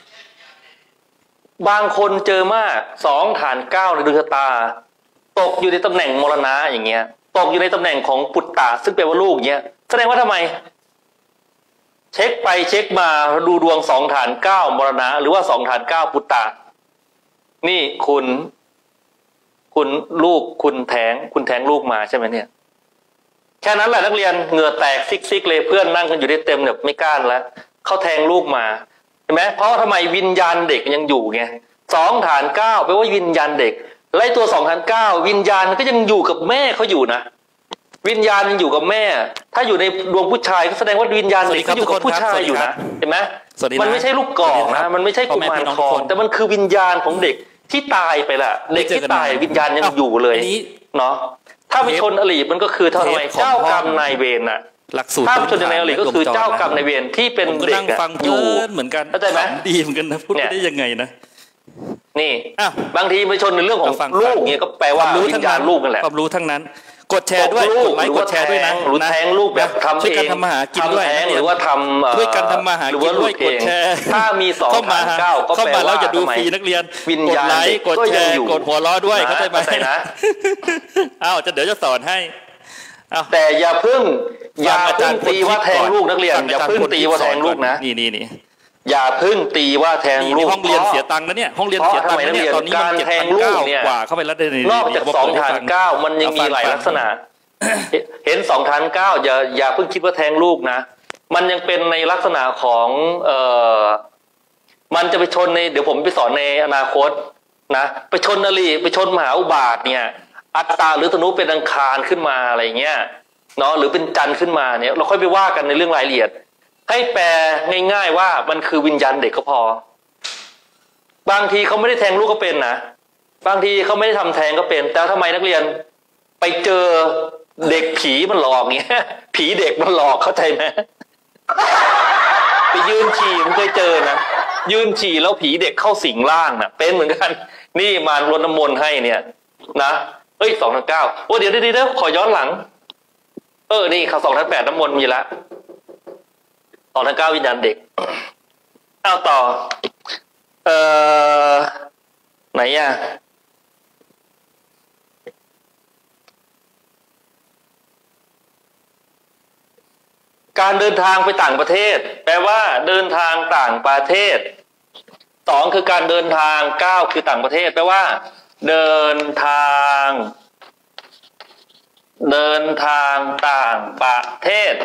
บางคนเจอมากสองฐานเก้าในดวงชะตาตกอยู่ในตำแหน่งมรณะอย่างเงี้ยตกอยู่ในตำแหน่งของปุตตะซึ่งแปลว่าลูกเงี้ยแสดงว่าทำไมเช็คไปเช็คมาดูดวงสองฐานเก้ามรณะหรือว่าสองฐานเก้าปุตตะนี่คุณคุณลูกคุณแท้งคุณแท้งลูกมาใช่ไหมเนี่ยแค่นั้นแหละนักเรียนเหงื่อแตกซิกๆเลยเพื่อนนั่งกันอยู่ได้เต็มแบบไม่กล้าแล้วเขาแทงลูกมาเห็นไหมเพราะทำไมวิญญาณเด็กยังอยู่ไงสองฐานเก้าแปลว่าวิญญาณเด็กไล่ตัวสองฐานเก้าวิญญาณก็ยังอยู่กับแม่เขาอยู่นะวิญญาณยังอยู่กับแม่ถ้าอยู่ในดวงผู้ชายก็แสดงว่าวิญญาณเด็กก็อยู่กับผู้ชายอยู่นะเห็นไหมมันไม่ใช่ลูกกอกนะมันไม่ใช่กุมารทองแต่มันคือวิญญาณของเด็กที่ตายไปละเด็กที่ตายวิญญาณยังอยู่เลยเนาะถ้าไปชนอลีมันก็คือเท่าไหร่เจ้ากรรมนายเวรน่ะหลักสูตรถ้าไปชนในอลีก็คือเจ้ากรรมนายเวรที่เป็นเด็กอยู่เหมือนกันเข้าใจไหมดีเหมือนกันนะพูดได้ยังไงนะนี่บางทีไปชนในเรื่องของลูกเนี่ยก็แปลว่าวิญญาณลูกนั่นแหละความรู้ทั้งนั้นกดแชร์ด้วยกดไลค์กดแชร์ด้วยนะหรือแทงลูกแบบทำเองทำมาหากินด้วยหรือว่าทำด้วยการทำมาหากินด้วยกดแชร์ถ้ามีสองฐานเก้าก็แปลว่าจะดูฟรีนักเรียนวิญญาณเด็กกดแชร์กดหัวล้อด้วยเข้าใจไหมนะอ้าวจะเดี๋ยวจะสอนให้แต่อย่าพึ่งอย่าพึ่งตีว่าแทงลูกนักเรียนอย่าพึ่งตีว่าแทงลูกนะนี่นี่นี่อย่าพึ่งตีว่าแทงลูกห้องเรียนเสียตังค์นะเนี่ยห้องเรียนเสียตังค์เนี่ยตอนนี้มันเจ็ดพันเก้ากว่าเข้าไปแล้วนอกจากสองฐานเก้ามันยังมีหลายลักษณะเห็นสองฐานเก้าอย่าอย่าเพิ่งคิดว่าแทงลูกนะมันยังเป็นในลักษณะของเอ่อมันจะไปชนในเดี๋ยวผมไปสอนในอนาคตนะไปชนอริไปชนมหาอุบาทเนี่ยอัตตาหรือตนุเป็นอังคารขึ้นมาอะไรเงี้ยเนาะหรือเป็นจันทร์ขึ้นมาเนี่ยเราค่อยไปว่ากันในเรื่องรายละเอียดให้แปลง่ายๆว่ามันคือวิญญาณเด็กก็พอบางทีเขาไม่ได้แทงลูกก็เป็นนะบางทีเขาไม่ได้ทำแทงก็เป็นแต่ทำไมนักเรียนไปเจอเด็กผีมันหลอกเงี้ยผีเด็กมันหลอกเข้าใจไหมไปยืนฉี่มันเคยเจอนะยืนฉี่แล้วผีเด็กเข้าสิงร่างนะเป็นเหมือนกันนี่มารดน้ำมนต์ให้เนี่ยนะเอ้ยสองพันเก้าโอ้เดี๋ยวเดี๋ยวเดี๋ยวขอย้อนหลังเออนี่เขาสองพันแปดน้ำมนต์มีละสองพันเก้าวิญญาณเด็กเอาต่อเอ่อไหนอ่ะการเดินทางไปต่างประเทศแปลว่าเดินทางต่างประเทศสองคือการเดินทางเก้าคือต่างประเทศแปลว่าเดินทางเดินทางต่างประเทศ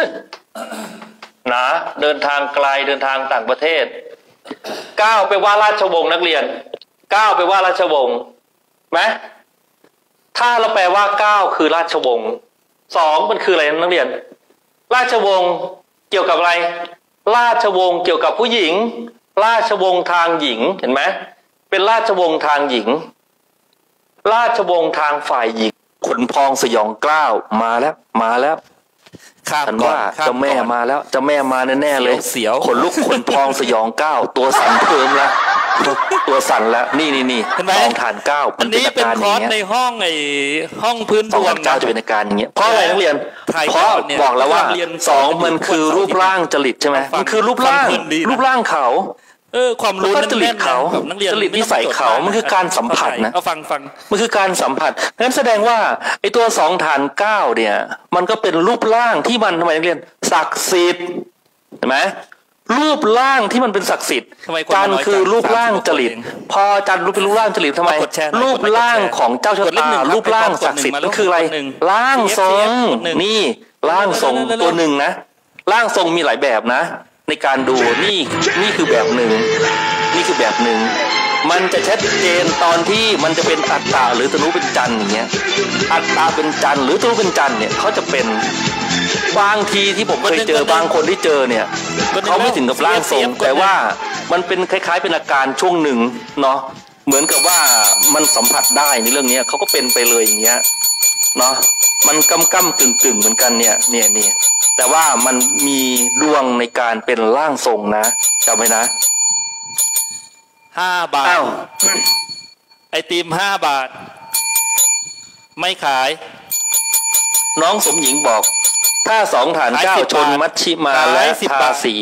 นะเดินทางไกลเดินทางต่างประเทศเก้าแปลว่าราชวงศ์นักเรียนเก้าแปลว่าราชวงศ์ไหมถ้าเราแปลว่าเก้าคือราชวงศ์สองมันคืออะไรนักเรียนราชวงศ์เกี่ยวกับอะไรราชวงศ์เกี่ยวกับผู้หญิงราชวงศ์ทางหญิงเห็นไหมเป็นราชวงศ์ทางหญิงราชวงศ์ทางฝ่ายหญิงขนพองสยองกล้าวมาแล้วมาแล้วฉันว่าเจ้าแม่มาแล้วเจ้าแม่มาแน่ๆเลยเสียวขนลุกขนพองสยองก้าวตัวสั่นเทิมแล้วตัวสั่นแล้วนี่นี่นี่สองฐานเก้ามันเป็นอาการอย่างเงี้ยในห้องไอ้ห้องพื้นดวงเก้าจะเป็นอาการอย่างเงี้ยเพราะอะไรนักเรียนเพราะบอกแล้วว่าสองมันคือรูปร่างจริตใช่ไหมมันคือรูปร่างรูปร่างเขาเออความรู้จริตเขาจริตนิสัยเขามันคือการสัมผัสนะเอาฟังฟังมันคือการสัมผัสงั้นแสดงว่าไอ้ตัวสองฐานเก้าเนี่ยมันก็เป็นรูปร่างที่มันทำไมนักเรียนศักดิ์สิทธิ์เห็นไหมรูปร่างที่มันเป็นศักดิ์สิทธิ์จันคือรูปร่างจริตพอจันรูปเป็นรูปร่างจริตทำไมรูปร่างของเจ้าชะตารูปร่างศักดิ์สิทธิ์มันคืออะไรร่างทรงนี่ร่างทรงตัวหนึ่งนะร่างทรงมีหลายแบบนะในการดูนี่นี่คือแบบหนึ่งนี่คือแบบหนึ่งมันจะชัดเจนตอนที่มันจะเป็นอัตตาหรือตนุเป็นจันทร์อย่างเงี้ยอัตตาเป็นจันทร์หรือตนุเป็นจันทร์เนี่ยเขาจะเป็นบางทีที่ผมเคยเจอบางคนที่เจอเนี่ยเขาไม่ถึงกับร่างทรงแต่ว่ามันเป็นคล้ายๆเป็นอาการช่วงหนึ่งเนาะเหมือนกับว่ามันสัมผัสได้ในเรื่องนี้เขาก็เป็นไปเลยอย่างเงี้ยเนาะมันกำกำกึ่งกึ่งเหมือนกันเนี่ยเนี่ยเนี่ยแต่ว่ามันมีดวงในการเป็นร่างทรงนะจำไว้นะห้าบาทไอติมห้าบาทไม่ขายน้องสมหญิงบอกถ้าสองฐานเก้าชนมัชชิมาและทาสี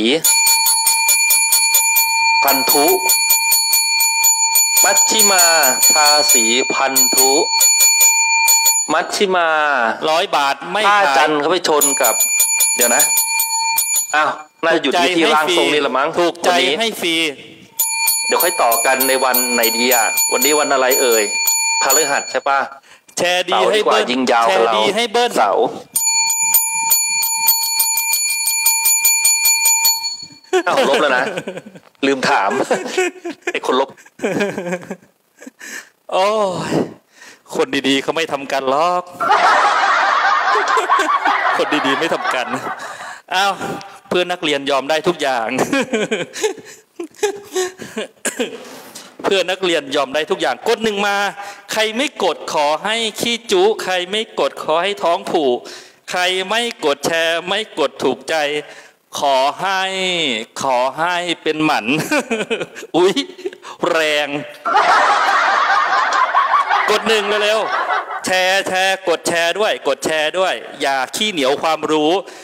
พันธุมัชชิมาทาสีพันธุมัชชิมาร้อยบาทไม่ขายถ้าจันเขาไปชนกับเดี๋ยวนะอ้าวน่าจะหยุดที่ร่างทรงนี่ละมั้งถูกใจให้ฟรีเดี๋ยวค่อยต่อกันในวันไหนดีอ่ะวันนี้วันอะไรเอ่ยพฤหัสใช่ปะแชร์ดีให้เบิ้ลยิงยาวแชร์ดีให้เบิ้ลเสาอ้าวลบแล้วนะลืมถามไอ้คนลบโอ้ยคนดีๆเขาไม่ทำกันหรอกคนดีๆไม่ทำกันอ้าวเพื่อนนักเรียนยอมได้ทุกอย่างเพื่อนนักเรียนยอมได้ทุกอย่างกดหนึ่งมาใครไม่กดขอให้ขี้จุใครไม่กดขอให้ท้องผูกใครไม่กดแชร์ไม่กดถูกใจขอให้ขอให้เป็นหมันอุ๊ยแรงกดหนึ่งเร็วๆแชร์แชร์กดแชร์ด้วยกดแชร์ด้วยอย่าขี้เหนียวความรู้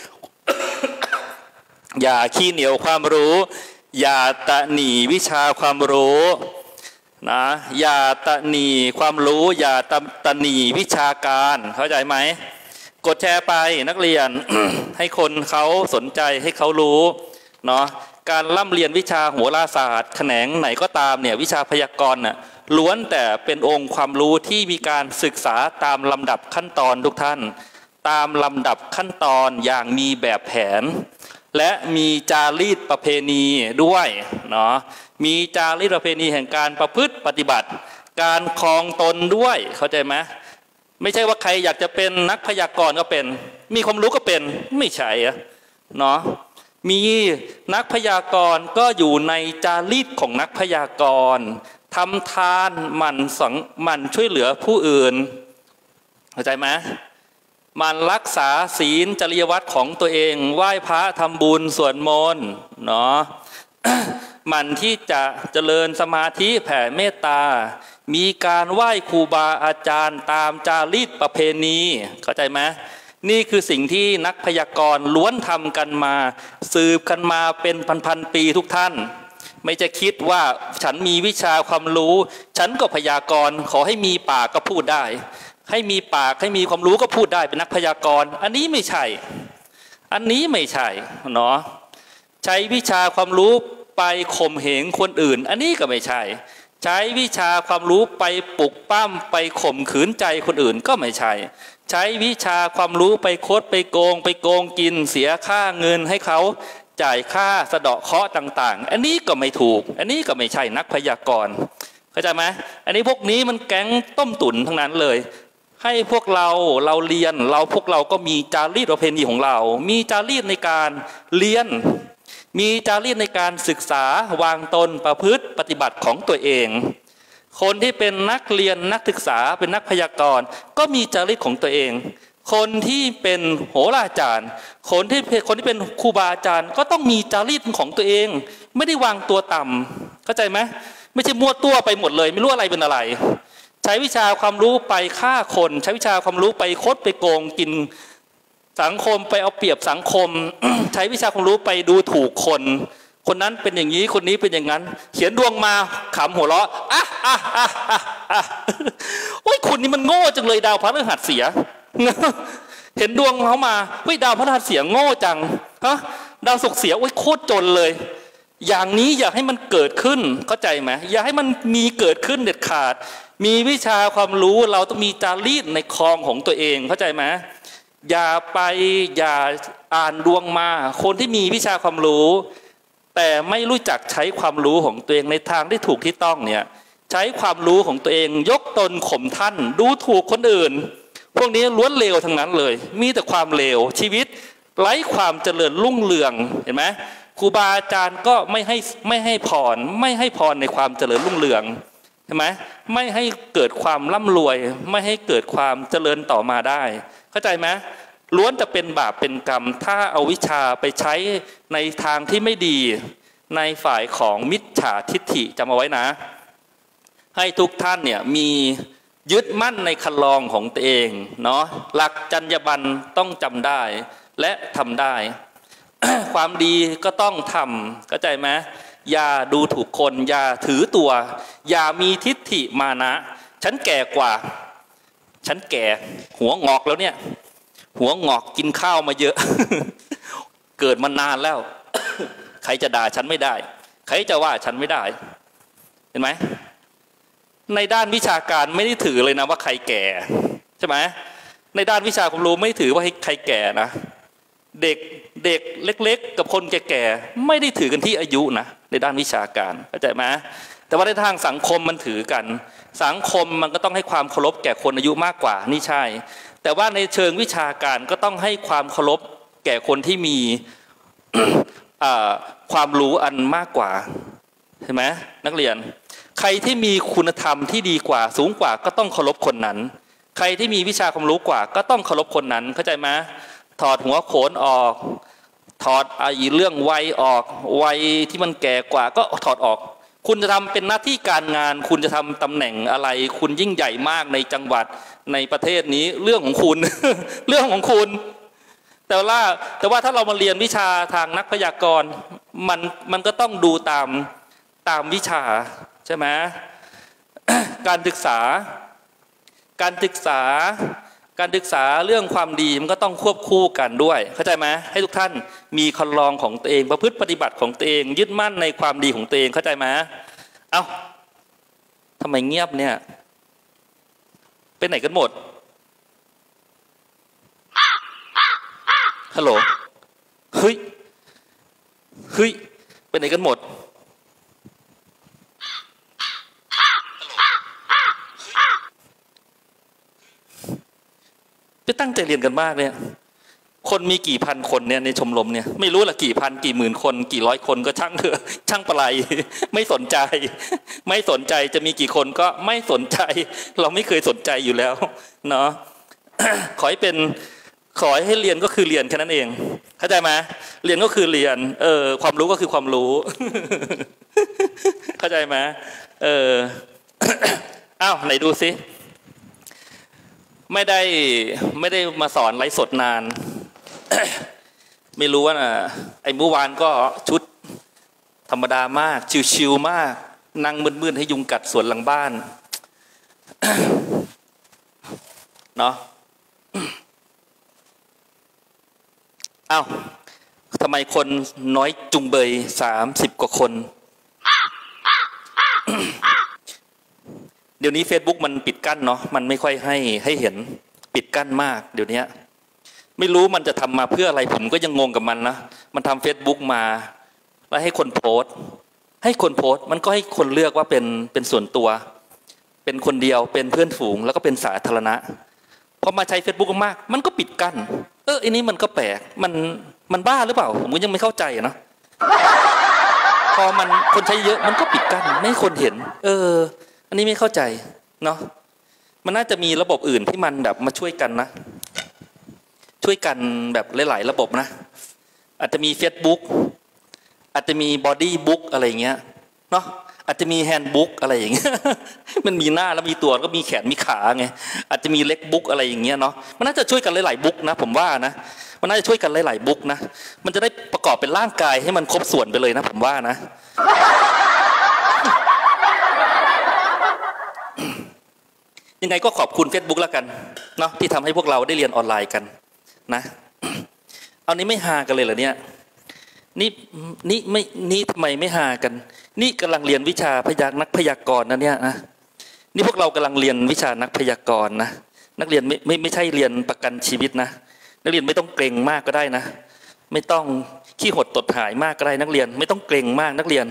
อย่าขี้เหนียวความรู้อย่าตะหนีวิชาความรู้นะอย่าตะหนีความรู้อย่าตะตะหนีวิชาการเข้าใจไหมกดแชร์ไปนักเรียน ให้คนเขาสนใจให้เขารู้เนาะการร่ำเรียนวิชาโหราศาสตร์แขนงไหนก็ตามเนี่ยวิชาพยากรณ์น่ะล้วนแต่เป็นองค์ความรู้ที่มีการศึกษาตามลำดับขั้นตอนทุกท่านตามลำดับขั้นตอนอย่างมีแบบแผนและมีจารีตประเพณีด้วยเนาะมีจารีตประเพณีแห่งการประพฤติปฏิบัติการครองตนด้วยเข้าใจไหมไม่ใช่ว่าใครอยากจะเป็นนักพยากรณ์ก็เป็นมีความรู้ก็เป็นไม่ใช่อะเนาะมีนักพยากรณ์ก็อยู่ในจารีตของนักพยากรณ์ทำทานหมั่นสังหมั่นช่วยเหลือผู้อื่นเข้าใจไหมมันรักษาศีลจริยวัตรของตัวเองไหว้พระทำบุญสวดมนต์เนาะ มันที่จะเจริญสมาธิแผ่เมตตามีการไหว้ครูบาอาจารย์ตามจารีตประเพณีเข้าใจไหมนี่คือสิ่งที่นักพยากรณ์ล้วนทำกันมาสืบกันมาเป็นพันๆปีทุกท่านไม่จะคิดว่าฉันมีวิชาความรู้ฉันก็พยากรณ์ขอให้มีปากก็พูดได้ให้มีปากให้มีความรู้ก็พูดได้เป็นนักพยากรณ์อันนี้ไม่ใช่อันนี้ไม่ใช่เนาะใช้วิชาความรู้ไปข่มเหงคนอื่นอันนี้ก็ไม่ใช่ใช้วิชาความรู้ไปปลุกปั้มไปข่มขืนใจคนอื่นก็ไม่ใช่ใช้วิชาความรู้ไปคดไปโกงไปโกงกินเสียค่าเงินให้เขาจ่ายค่าสะเดาะเคราะห์ต่างๆอันนี้ก็ไม่ถูกอันนี้ก็ไม่ใช่นักพยากรณ์เข้าใจไหมอันนี้พวกนี้มันแก๊งต้มตุ๋นทั้งนั้นเลยให้พวกเราเราเรียนเราพวกเราก็มีจารีตประเพณีของเรามีจารีตในการเรียนมีจารีตในการศึกษาวางตนประพฤติปฏิบัติของตัวเองคนที่เป็นนักเรียนนักศึกษาเป็นนักพยากรณ์ก็มีจารีตของตัวเองคนที่เป็นโหราจารย์คนที่คนที่เป็นครูบาอาจารย์ก็ต้องมีจารีตของตัวเองไม่ได้วางตัวต่ำเข้าใจไหมไม่ใช่มั่วตัวไปหมดเลยไม่รู้อะไรเป็นอะไรใช้วิชาความรู้ไปฆ่าคนใช้วิชาความรู้ไปคดไปโกงกินสังคมไปเอาเปรียบสังคม ใช้วิชาความรู้ไปดูถูกคนคนนั้นเป็นอย่างนี้คนนี้เป็นอย่างนั้นเขียนดวงมาขำหัวเราะอ่ะอ่ะอ่ะอ่ะอ่ะโอ้ยคุณนี่มันโง่จังเลยดาวพฤหัสเสีย เห็นดวงเขามาเฮ้ยดาวพฤหัสเสียโง่จังฮะดาวศุกร์เสียโอ้ยโคตรจนเลยอย่างนี้อยากให้มันเกิดขึ้นเข้าใจไหมอยากให้มันมีเกิดขึ้นเด็ดขาดมีวิชาความรู้เราต้องมีจารีตในคลองของตัวเองเข้าใจไหมอย่าไปอย่าอ่านดวงมาคนที่มีวิชาความรู้แต่ไม่รู้จักใช้ความรู้ของตัวเองในทางที่ถูกที่ต้องเนี่ยใช้ความรู้ของตัวเองยกตนข่มท่านดูถูกคนอื่นพวกนี้ล้วนเลวทั้งนั้นเลยมีแต่ความเลวชีวิตไร้ความเจริญรุ่งเรืองเห็นไหมครูบาอาจารย์ก็ไม่ให้ไม่ให้พรไม่ให้พรในความเจริญรุ่งเรืองใช่ไหมไม่ให้เกิดความร่ำรวยไม่ให้เกิดความเจริญต่อมาได้เข้าใจไหมล้วนจะเป็นบาปเป็นกรรมถ้าเอาวิชาไปใช้ในทางที่ไม่ดีในฝ่ายของมิจฉาทิฏฐิจำเอาไว้นะให้ทุกท่านเนี่ยมียึดมั่นในคันลองของตัวเองเนาะหลักจรรยาบรรณต้องจำได้และทำได้ ความดีก็ต้องทำเข้าใจไหมอย่าดูถูกคนอย่าถือตัวอย่ามีทิฏฐิมานะฉันแก่กว่าฉันแก่หัวงอกแล้วเนี่ยหัวงอกกินข้าวมาเยอะ เกิดมานานแล้ว ใครจะด่าฉันไม่ได้ใครจะว่าฉันไม่ได้เห็นไหมในด้านวิชาการไม่ได้ถือเลยนะว่าใครแก่ใช่ไหมในด้านวิชาความรู้ไม่ถือว่าใครแก่นะเด็กเด็กเล็กๆกับคนแก่ๆไม่ได้ถือกันที่อายุนะในด้านวิชาการเข้าใจไหมแต่ว่าในทางสังคมมันถือกันสังคมมันก็ต้องให้ความเคารพแก่คนอายุมากกว่านี่ใช่แต่ว่าในเชิงวิชาการก็ต้องให้ความเคารพแก่คนที่มี ความรู้อันมากกว่าเห็นไหมนักเรียนใครที่มีคุณธรรมที่ดีกว่าสูงกว่าก็ต้องเคารพคนนั้นใครที่มีวิชาความรู้กว่าก็ต้องเคารพคนนั้นเข้าใจไหมถอดหัวโขนออกถอดไอ้เรื่องวัยออกวัยที่มันแก่กว่าก็ถอดออกคุณจะทำเป็นหน้าที่การงานคุณจะทำตำแหน่งอะไรคุณยิ่งใหญ่มากในจังหวัดในประเทศนี้เรื่องของคุณ เรื่องของคุณแต่ว่าแต่ว่าถ้าเรามาเรียนวิชาทางนักพยากรณ์มันมันก็ต้องดูตามตามวิชาใช่ไหม การศึกษาการศึกษาการศึกษาเรื่องความดีมันก็ต้องควบคู่กันด้วยเข้าใจไหมให้ทุกท่านมีคันลองของตัวเองประพฤติปฏิบัติของตัวเองยึดมั่นในความดีของตัวเองเข้าใจไหมเอ้าทำไมเงียบเนี่ยไปไหนกันหมดฮัลโหลเฮ้ยเฮ้ยไปไหนกันหมดไปตั้งใจเรียนกันมากเนี่ยคนมีกี่พันคนเนี่ยในชมรมเนี่ยไม่รู้ละกี่พันกี่หมื่นคนกี่ร้อยคนก็ช่างเถอะช่างปะไรไม่สนใจไม่สนใจจะมีกี่คนก็ไม่สนใจเราไม่เคยสนใจอยู่แล้วเนาะ ขอให้เป็นขอให้เรียนก็คือเรียนแค่นั้นเองเข้าใจไหมเรียนก็คือเรียนเออความรู้ก็คือความรู้ เข้าใจไหมเออ อ้าวไหนดูสิไม่ได้ไม่ได้มาสอนไลฟ์สดนาน ไม่รู้ว่าน่ะไอ้เมื่อวานก็ชุดธรรมดามากชิวๆมากนั่งมืดๆให้ยุงกัดสวนหลังบ้าน เนาะอ้าวทำไมคนน้อยจุงเบยสามสิบกว่าคน เดี๋ยวนี้ Facebook มันปิดกั้นเนาะมันไม่ค่อยให้ให้เห็นปิดกั้นมากเดี๋ยวนี้ไม่รู้มันจะทำมาเพื่ออะไรผมก็ยังงงกับมันนะมันทำ Facebook มาแล้วให้คนโพสต์ให้คนโพสต์มันก็ให้คนเลือกว่าเป็นเป็นส่วนตัวเป็นคนเดียวเป็นเพื่อนฝูงแล้วก็เป็นสาธารณะพอมาใช้ Facebook มากมันก็ปิดกั้นเอออันนี้มันก็แปลกมันมันบ้าหรือเปล่าผมก็ยังไม่เข้าใจนะ พอมันคนใช้เยอะมันก็ปิดกั้นไม่ให้คนเห็นเอออันนี้ไม่เข้าใจเนาะมันน่าจะมีระบบอื่นที่มันแบบมาช่วยกันนะช่วยกันแบบหลายๆระบบนะอาจจะมี Facebook อาจจะมี Body Book อะไรอย่างเงี้ยเนาะอาจจะมี Handbook อะไรอย่างเงี้ย มันมีหน้าแล้วมีตัวก็มีแขนมีขาไงอาจจะมีเล็กบุ๊กอะไรอย่างเงี้ยเนาะมันน่าจะช่วยกันหลายๆบุ๊กนะผมว่านะมันน่าจะช่วยกันหลายๆบุ๊กนะมันจะได้ประกอบเป็นร่างกายให้มันครบส่วนไปเลยนะผมว่านะ ยังไงก็ขอบคุณ Facebook แล้วกันเนาะที่ทำให้พวกเราได้เรียนออนไลน์กันนะ เอานี้ไม่ฮากันเลยเหรอเนี่ยนี่นี่ไม่นี่ทำไมไม่หากันนี่กำลังเรียนวิชาพยากนักพยากรณ์นะเนี่ยนะนี่พวกเรากำลังเรียนวิชานักพยากรณ์นะนักเรียนไม่ไม่ไม่ใช่เรียนประกันชีวิตนะนักเรียนไม่ต้องเกรงมากก็ได้นะไม่ต้องขี้หดตดหายมากก็ได้นักเรียนไม่ต้องเกรงมากนักเรียน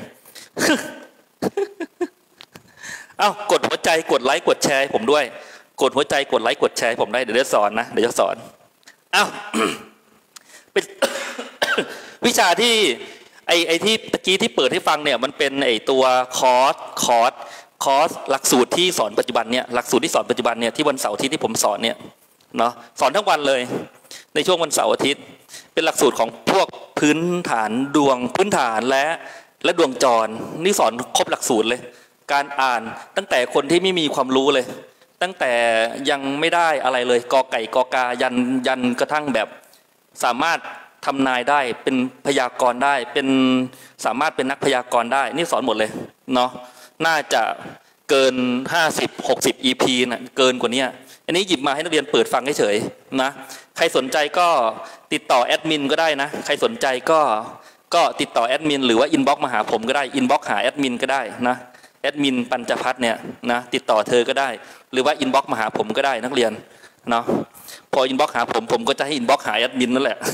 เอ้ากดหัวใจกดไลค์กดแชร์ผมด้วยกดหัวใจกดไลค์กดแชร์ผมได้เดี๋ยวจะสอนนะเดี๋ยวจะสอนเอ้า เป็น วิชาที่ไอไอที่ตะกี้ที่เปิดให้ฟังเนี่ยมันเป็นไอตัวคอร์สคอร์สคอร์สหลักสูตรที่สอนปัจจุบันเนี่ยหลักสูตรที่สอนปัจจุบันเนี่ยที่วันเสาร์อาทิตย์ที่ผมสอนเนี่ยเนาะสอนทั้งวันเลยในช่วงวันเสาร์อาทิตย์เป็นหลักสูตรของพวกพื้นฐานดวงพื้นฐานและและดวงจรนี่สอนครบหลักสูตรเลยการอ่านตั้งแต่คนที่ไม่มีความรู้เลยตั้งแต่ยังไม่ได้อะไรเลยกอไก่กอกายันยันกระทั่งแบบสามารถทำนายได้เป็นพยากรณ์ได้เป็นสามารถเป็นนักพยากรณ์ได้นี่สอนหมดเลยเนาะน่าจะเกินห้าสิบ หกสิบ อี พี น่ะเกินกว่านี้อันนี้หยิบมาให้นักเรียนเปิดฟังเฉยๆนะใครสนใจก็ติดต่อแอดมินก็ได้นะใครสนใจก็ก็ติดต่อแอดมินหรือว่าอินบ็อกซ์มาหาผมก็ได้อินบ็อกซ์หาแอดมินก็ได้นะแอดมินปัญจพัฒน์เนี่ยนะติดต่อเธอก็ได้หรือว่าอินบ็อกซ์มาหาผมก็ได้นักเรียนเนาะพออินบ็อกซ์หาผมผมก็จะให้อินบ็อกซ์หาแอดมินนั่นแหละ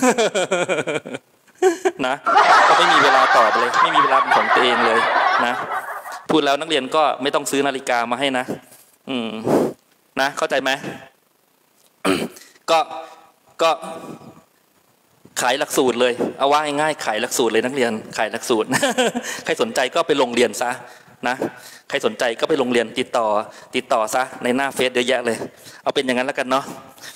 นะก็ไม่มีเวลาตอบเลยไม่มีเวลาเป็นของตัวเองเลยนะพูดแล้วนักเรียนก็ไม่ต้องซื้อนาฬิกามาให้นะอืมนะเข้าใจไหม ก็ก็ขายหลักสูตรเลยเอาว่าง่ายๆขายหลักสูตรเลยนักเรียนขายหลักสูตร ใครสนใจก็ไปลงเรียนซะนะใครสนใจก็ไปลงเรียนติดต่อติดต่อซะในหน้าเฟซเยอะแยะเลยเอาเป็นอย่างนั้นแล้วกันเนาะ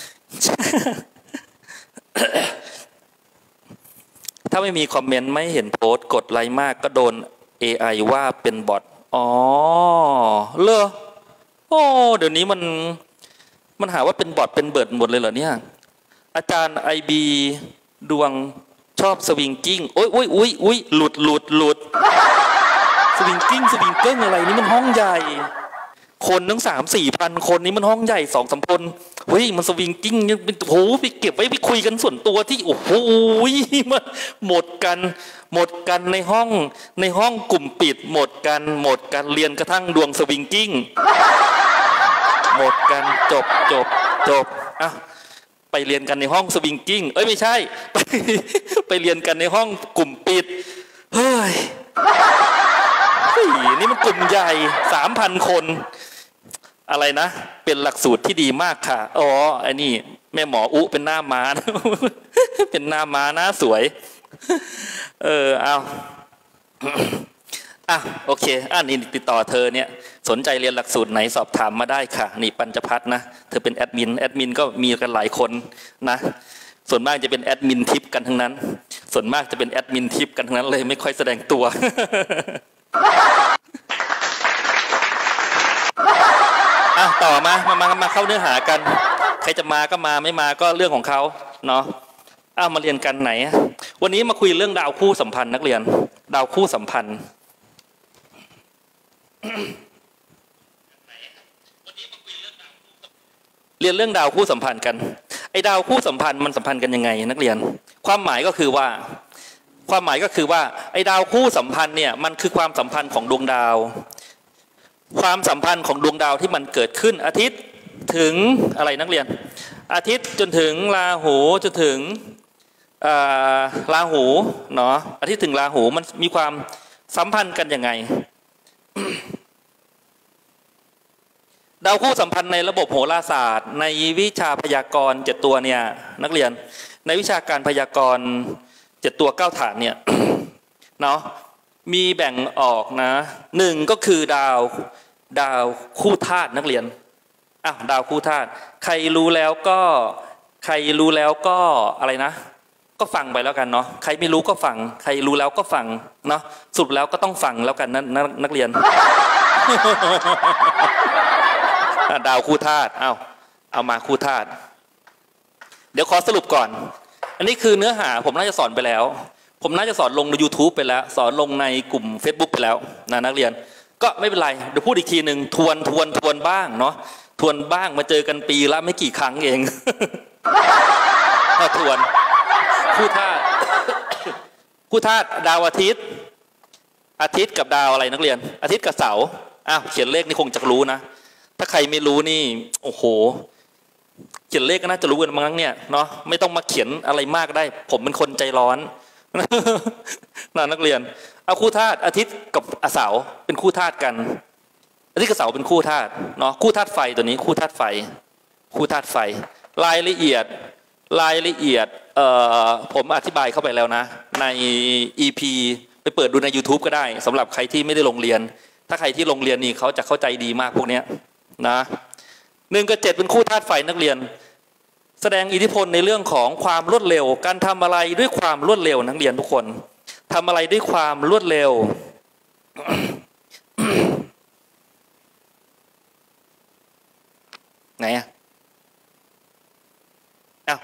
ถ้าไม่มีคอมเมนต์ไม่เห็นโพสต์กดไลค์มากก็โดน เอ ไอ ว่าเป็นบอทอ๋อเลอโอ้เดี๋ยวนี้มันมันหาว่าเป็นบอทเป็นเบิร์ดหมดเลยเหรอเนี่ยอาจารย์ไอบีดวงชอบสวิงกิ้งโอ้ยโอ้ยอุ้ยอุ้ยหลุดหลุดหลุดสวิงกิ้งสวิงเกิ้งอะไรนี่มันห้องใหญ่คนทั้งสามสี่พันคนนี้มันห้องใหญ่สองสามคนเฮ้ยมันสวิงกิ้งยังเป็นโอ้โหไปเก็บไว้ไปคุยกันส่วนตัวที่โอ้โหมันหมดกันหมดกันในห้องในห้องกลุ่มปิดหมดกันหมดกันเรียนกระทั่งดวงสวิงกิ้งหมดกันจบจบจบอ่ะไปเรียนกันในห้องสวิงกิ้งเอ้ยไม่ใช่ไปไปเรียนกันในห้องกลุ่มปิดเฮ้ยเฮ้ยนี่มันกลุ่มใหญ่สามพันคนอะไรนะเป็นหลักสูตรที่ดีมากค่ะอ๋อไอ้นี่แม่หมออุเป็นหน้าม้า เป็นหน้าม้าหน้าสวยเออเอาอ่ะโอเคอ่ะนี่ติดต่อเธอเนี่ยสนใจเรียนหลักสูตรไหนสอบถามมาได้ค่ะนี่ปัญจพัฒน์นะเธอเป็นแอดมินแอดมินก็มีกันหลายคนนะส่วนมากจะเป็นแอดมินทิปกันทั้งนั้นส่วนมากจะเป็นแอดมินทิปกันทั้งนั้นเลยไม่ค่อยแสดงตัว อ่ะต่อมามามามาเข้าเนื้อหากันใครจะมาก็มาไม่มาก็เรื่องของเขาเนาะอ้าวมาเรียนกันไหนวันนี้มาคุยเรื่องดาวคู่สัมพันธ์นักเรียนดาวคู่สัมพันธ์ เรียนเรื่องดาวคู่สัมพันธ์กันไอ้ดาวคู่สัมพันธ์มันสัมพันธ์กันยังไงนักเรียนความหมายก็คือว่าความหมายก็คือว่าไอ้ดาวคู่สัมพันธ์เนี่ยมันคือความสัมพันธ์ของดวงดาวความสัมพันธ์ของดวงดาวที่มันเกิดขึ้นอาทิตย์ถึงอะไรนักเรียนอาทิตย์จนถึงราหูจนถึงราหูเนาะอาทิตย์ถึงราหูมันมีความสัมพันธ์กันยังไง ดาวคู่สัมพันธ์ในระบบโหราศาสตร์ในวิชาพยากรณ์เจ็ดตัวเนี่ยนักเรียนในวิชาการพยากรณ์เจ็ดตัวเก้าฐานเนี่ยเนาะมีแบ่งออกนะหนึ่งก็คือดาวดาวคู่ธาตุนักเรียนอ้าวดาวคู่ธาตุใครรู้แล้วก็ใครรู้แล้วก็อะไรนะก็ฟังไปแล้วกันเนาะใครไม่รู้ก็ฟังใครรู้แล้วก็ฟังเนาะสรุปแล้วก็ต้องฟังแล้วกันนะนักเรียน ดาวคู่ธาตุเอาเอามาคู่ธาตุเดี๋ยวขอสรุปก่อนอันนี้คือเนื้อหาผมน่าจะสอนไปแล้วผมน่าจะสอนลงใน ยูทูบ ไปแล้วสอนลงในกลุ่ม เฟซบุ๊ก ไปแล้วนะนักเรียนก็ไม่เป็นไรเดี๋ยวพูดอีกทีหนึ่งทวนทวนทวนบ้างเนาะทวนบ้างมาเจอกันปีละไม่กี่ครั้งเอง ทวนคู่ธาตุ คู่ธาตุดาวอาทิตย์อาทิตย์กับดาวอะไรนักเรียนอาทิตย์กับเสาร์อ้าวเขียนเลขนี่คงจะรู้นะถ้าใครไม่รู้นี่โอ้โหเขียนเลขก็น่าจะรู้กันมั้งเนี่ยเนาะไม่ต้องมาเขียนอะไรมากได้ผมเป็นคนใจร้อนนะนักเรียนเอาคู่ธาตุอาทิตย์กับเสาร์เป็นคู่ธาตุกันอาทิตย์กับเสาร์เป็นคู่ธาตุเนาะคู่ธาตุไฟตัวนี้คู่ธาตุไฟคู่ธาตุไฟรายละเอียดรายละเอียดเอ่อผมอธิบายเข้าไปแล้วนะใน อี พี ไปเปิดดูใน ยูทูบ ก็ได้สำหรับใครที่ไม่ได้ลงเรียนถ้าใครที่ลงเรียนนี่เขาจะเข้าใจดีมากพวกนี้นะหนึ่งกับเจ็ดเป็นคู่ธาตุไฟนักเรียนแสดงอิทธิพลในเรื่องของความรวดเร็วการทำอะไรด้วยความรวดเร็วนักเรียนทุกคนทำอะไรด้วยความรวดเร็ว ไหนอะอ้าว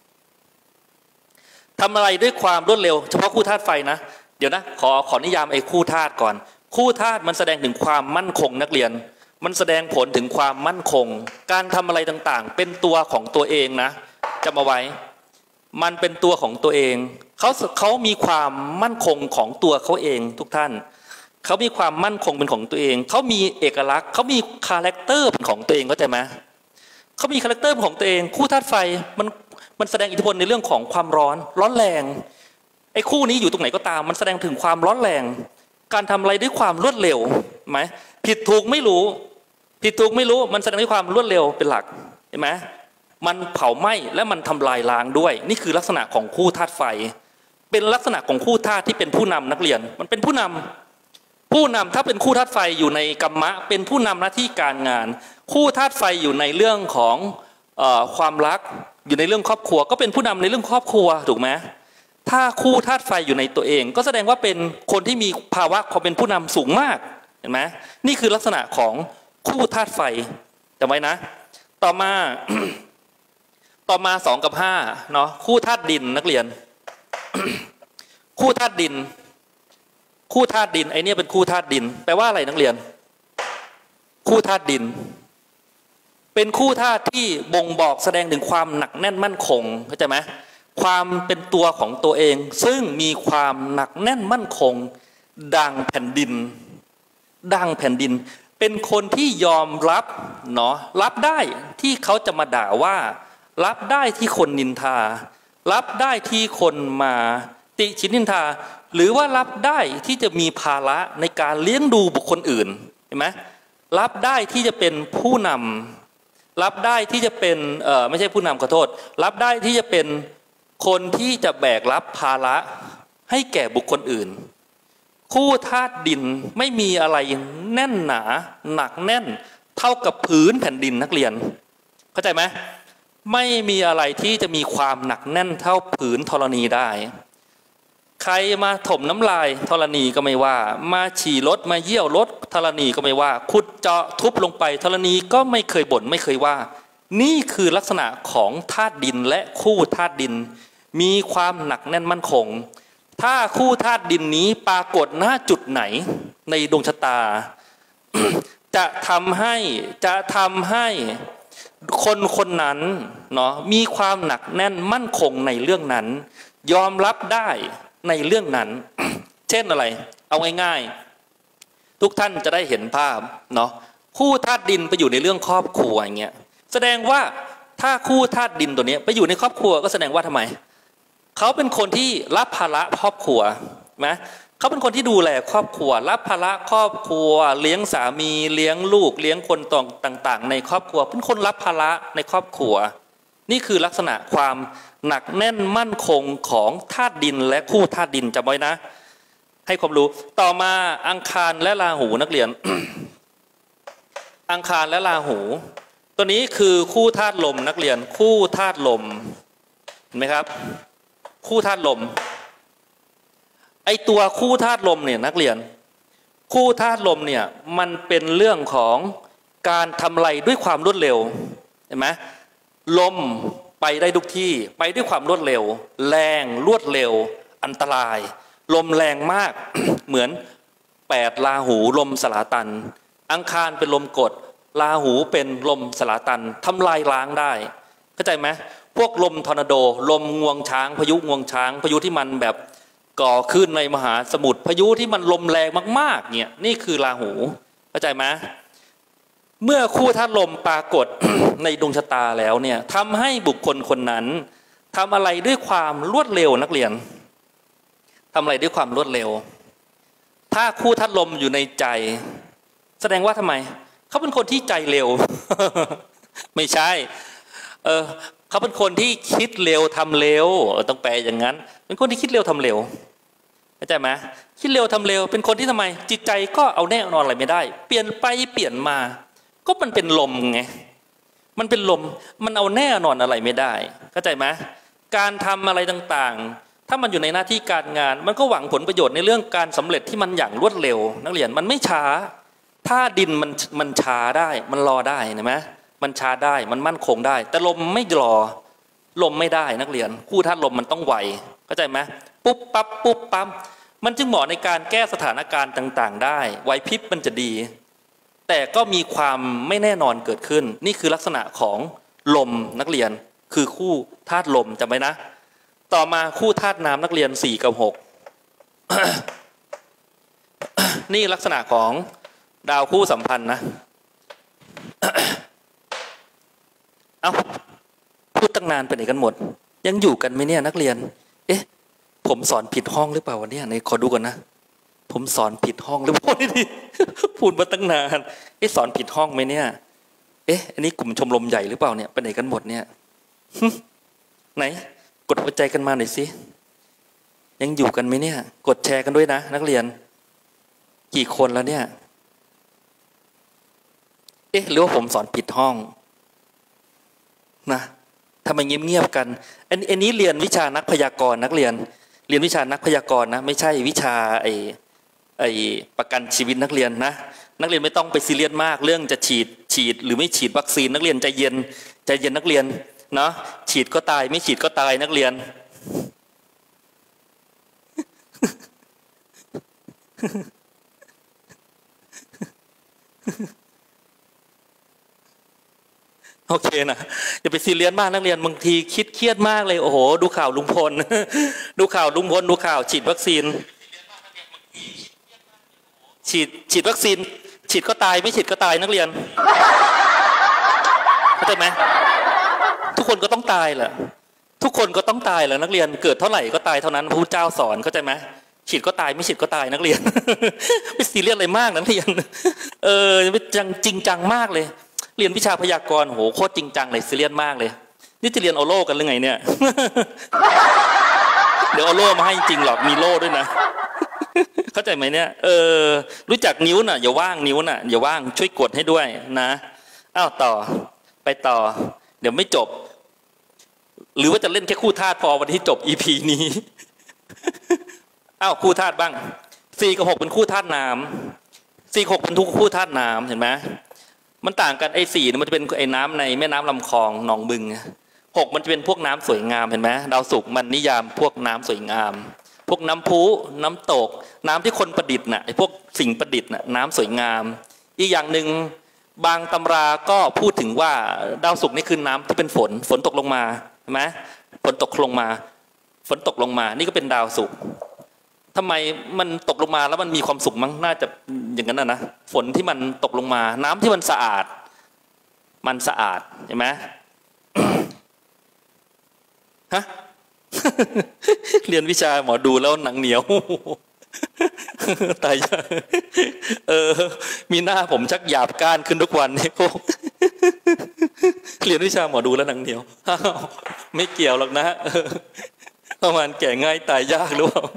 ทำอะไรด้วยความรวดเร็วเฉพาะคู่ธาตุไฟนะเดี๋ยวนะขอขอนิยามไอ้คู่ธาตุก่อนคู่ธาตุมันแสดงถึงความมั่นคงนักเรียนมันแสดงผลถึงความมั่นคงการทำอะไรต่างๆเป็นตัวของตัวเองนะจำเอาไว้มันเป็นตัวของตัวเองเขาเขามีความมั่นคงของตัวเขาเองทุกท่านเขามีความมั่นคงเป็นของตัวเองเขามีเอกลักษณ์เขามีคาแรคเตอร์เป็นของตัวเองเข้าใจไหมเขามีคาแรคเตอร์ของตัวเองคู่ธาตุไฟมันมันแสดงอิทธิพลในเรื่องของความร้อนร้อนแรงไอ้คู่นี้อยู่ตรงไหนก็ตามมันแสดงถึงความร้อนแรงการทำอะไรด้วยความรวดเร็วไหมผิดถูกไม่รู้ผิดถูกไม่รู้มันแสดงด้วยความรวดเร็วเป็นหลักเห็นไหมมันเผาไหม้และมันทำลายล้างด้วยนี่คือลักษณะของคู่ธาตุไฟเป็นลักษณะของคู่ธาตุที่เป็นผู้นำนักเรียนมันเป็นผู้นำผู้นำถ้าเป็นคู่ธาตุไฟอยู่ในกัมมะเป็นผู้นำหน้าที่การงานคู่ธาตุไฟอยู่ในเรื่องของเอ่อความรักอยู่ในเรื่องครอบครัวก็เป็นผู้นำในเรื่องครอบครัวถูกไหมถ้าคู่ธาตุไฟอยู่ในตัวเองก็แสดงว่าเป็นคนที่มีภาวะความเป็นผู้นำสูงมากเห็นไหมนี่คือลักษณะของคู่ธาตุไฟจำไว้นะต่อมา ต่อมาสองกับห้าเนาะคู่ธาตุดินนักเรียน คู่ธาตุดินคู่ธาตุดินไอเนี่ยเป็นคู่ธาตุดินแปลว่าอะไรนักเรียนคู่ธาตุดินเป็นคู่ธาตุที่บ่งบอกแสดงถึงความหนักแน่นมั่นคงเข้าใจไหมความเป็นตัวของตัวเองซึ่งมีความหนักแน่นมั่นคงดังแผ่นดินดังแผ่นดินเป็นคนที่ยอมรับเนาะรับได้ที่เขาจะมาด่าว่ารับได้ที่คนนินทารับได้ที่คนมาติชินนินทาหรือว่ารับได้ที่จะมีภาระในการเลี้ยงดูบุคคลอื่นเห็นไหมรับได้ที่จะเป็นผู้นำรับได้ที่จะเป็นเอ่อไม่ใช่ผู้นำขอโทษรับได้ที่จะเป็นคนที่จะแบกรับภาระให้แก่บุคคลอื่นคู่ธาตุดินไม่มีอะไรแน่นหนาหนักแน่นเท่ากับพื้นแผ่นดินนักเรียนเข้าใจไหมไม่มีอะไรที่จะมีความหนักแน่นเท่าผืนธรณีได้ใครมาถมน้ำลายธรณีก็ไม่ว่ามาฉี่รถมาเยี่ยวรถธรณีก็ไม่ว่าขุดเจาะทุบลงไปธรณีก็ไม่เคยบ่นไม่เคยว่านี่คือลักษณะของธาตุดินและคู่ธาตุดินมีความหนักแน่นมั่นคงถ้าคู่ธาตุดินนี้ปรากฏหน้าจุดไหนในดวงชะตา จะทำให้จะทำให้คนคนนั้นเนาะมีความหนักแน่นมั่นคงในเรื่องนั้นยอมรับได้ในเรื่องนั้น เช่นอะไรเอาง่ายๆทุกท่านจะได้เห็นภาพเนาะคู่ธาตุดินไปอยู่ในเรื่องครอบครัวอย่างเงี้ยแสดงว่าถ้าคู่ธาตุดินตัวนี้ไปอยู่ในครอบครัวก็แสดงว่าทำไมเขาเป็นคนที่รับภาระครอบครัวนะเขาเป็นคนที่ดูแลครอบครัวรับภาระครอบครัวเลี้ยงสามีเลี้ยงลูกเลี้ยงคนต่างๆในครอบครัวเป็นคนรับภาระในครอบครัวนี่คือลักษณะความหนักแน่นมั่นคงของธาตุดินและคู่ธาตุดินจำไว้นะให้ความรู้ต่อมาอังคารและราหูนักเรียน อังคารและราหูตัวนี้คือคู่ธาตุลมนักเรียนคู่ธาตุลมเห็นไหมครับคู่ธาตุลมไอตัวคู่ธาตุลมเนี่ยนักเรียนคู่ธาตุลมเนี่ยมันเป็นเรื่องของการทำอะไรด้วยความรวดเร็วเห็นไหมลมไปได้ทุกที่ไปด้วยความรวดเร็วแรงรวดเร็วอันตรายลมแรงมาก เหมือนแปดราหูลมสลาตันอังคารเป็นลมกดราหูเป็นลมสลาตันทำลายล้างได้เข้าใจไหมพวกลมทอร์นาโดลมงวงช้างพายุงวงช้างพายุที่มันแบบก่อขึ้นในมหาสมุทรพายุที่มันลมแรงมากๆเนี่ยนี่คือราหูเข้าใจไหมเมื่อคู่ธาตุลมปรากฏ ในดวงชะตาแล้วเนี่ยทำให้บุคคลคนนั้นทำอะไรด้วยความรวดเร็วนักเรียนทำอะไรด้วยความรวดเร็วถ้าคู่ธาตุลมอยู่ในใจแสดงว่าทำไมเขาเป็นคนที่ใจเร็ว ไม่ใช่เออเขาเป็นคนที่คิดเร็วทำเร็วต้องแปลอย่างนั้นเป็นคนที่คิดเร็วทำเร็วเข้าใจไหมคิดเร็วทำเร็วเป็นคนที่ทำไมจิตใจก็เอาแน่นอนอะไรไม่ได้เปลี่ยนไปเปลี่ยนมาก็มันเป็นลมไงมันเป็นลมมันเอาแน่นอนอะไรไม่ได้เข้าใจไหมการทำอะไรต่างๆถ้ามันอยู่ในหน้าที่การงานมันก็หวังผลประโยชน์ในเรื่องการสำเร็จที่มันอย่างรวดเร็วนักเรียนมันไม่ช้าถ้าดินมันมันช้าได้มันรอได้เห็นไหมมันช้าได้มันมั่นคงได้แต่ลมไม่รอลมไม่ได้นักเรียนคู่ธาตุลมมันต้องไวเข้าใจไหมปุ๊บปั๊บปุ๊บปั๊บมันจึงเหมาะในการแก้สถานการณ์ต่างๆได้ไหวพริบมันจะดีแต่ก็มีความไม่แน่นอนเกิดขึ้นนี่คือลักษณะของลมนักเรียนคือคู่ธาตุลมจำไว้นะต่อมาคู่ธาตุน้ำนักเรียนสี่กับหกนี่ลักษณะของดาวคู่สัมพันธ์นะ เอาพูดตั้งนานไปไหนกันหมดยังอยู่กันไหมเนี่ยนักเรียนเอ๊ะผมสอนผิดห้องหรือเปล่าวันนี้ในขอดูก่อนนะผมสอนผิดห้องหรือเปล่านี่พูดมาตั้งนานเอ๊ะสอนผิดห้องไหมเนี่ยเอ๊ะอันนี้กลุ่มชมรมใหญ่หรือเปล่าเนี่ยไปไหนกันหมดเนี่ยไหนกดหัวใจกันมาหน่อยสิยังอยู่กันไหมเนี่ยกดแชร์กันด้วยนะนักเรียนกี่คนแล้วเนี่ยเอ๊ะหรือว่าผมสอนผิดห้องนะทำไมเงียบๆกันอันอันนี้เรียนวิชานักพยากรณ์นักเรียนเรียนวิชานักพยากรณ์นะไม่ใช่วิชาไอ้ไอ้ประกันชีวิตนักเรียนนะนักเรียนไม่ต้องไปซีเรียสมากเรื่องจะฉีดฉีดหรือไม่ฉีดวัคซีนนักเรียนใจเย็นใจเย็นนักเรียนเนาะฉีดก็ตายไม่ฉีดก็ตายนักเรียนโอเคนะอย่าไปซีเรียสมากนักเรียนบางทีคิดเครียดมากเลยโอ้โหดูข่าวลุงพลดูข่าวลุงพลดูข่าวฉีดวัคซีนฉีดฉีดวัคซีนฉีดก็ตายไม่ฉีดก็ตายนักเรียนเข้าใจไหมทุกคนก็ต้องตายแหละทุกคนก็ต้องตายแหละนักเรียนเกิดเท่าไหร่ก็ตายเท่านั้นพระพุทธเจ้าสอนเข้าใจไหมฉีดก็ตายไม่ฉีดก็ตายนักเรียนไม่ซีเรียสอะไรมากนักเรียนเออจังจริงจังมากเลยเรียนวิชาพยากรณ์โหโคตรจริงจังเลยซีเรียสมากเลยนี่จะเรียนโอโล่กันหรือไงเนี่ยเดี๋ยวโอโล่มาให้จริงหรอกมีโล่ด้วยนะเข้าใจไหมเนี่ยเออรู้จักนิ้วน่ะอย่าว่างนิ้วน่ะอย่าว่างช่วยกดให้ด้วยนะอ้าวต่อไปต่อเดี๋ยวไม่จบหรือว่าจะเล่นแค่คู่ธาตุพอวันที่จบ อี พี นี้อ้าวคู่ธาตุบ้างสี่กับหกเป็นคู่ธาตุน้ำสี่หกเป็นทุกคู่ธาตุน้ำเห็นไหมมันต่างกันไอ้สี่มันจะเป็นไอ้น้ำในแม่น้ำลำคลองหนองบึงหกมันจะเป็นพวกน้ำสวยงามเห็นไหมดาวศุกร์มันนิยามพวกน้ำสวยงามพวกน้ำพุน้ำตกน้ำที่คนประดิษฐ์น่ะไอ้พวกสิ่งประดิษฐ์น่ะน้ำสวยงามอีกอย่างหนึ่งบางตำราก็พูดถึงว่าดาวศุกร์นี่คือน้ำที่เป็นฝนฝนตกลงมาเห็นไหมฝนตกลงมาฝนตกลงมานี่ก็เป็นดาวศุกร์ทำไมมันตกลงมาแล้วมันมีความสุขมั้งน่าจะอย่างนั้นนะนะฝนที่มันตกลงมาน้ำที่มันสะอาดมันสะอาดเห็นไหมฮะ เรียนวิชาหมอดูแล้วหนังเหนียวตายเออมีหน้าผมชักหยาบก้านขึ้นทุกวันนี่พวกเรียนวิชาหมอดูแล้วหนังเหนียวไม่เกี่ยวหรอกนะประมาณแก่ง่ายตายยากหรือเปล่า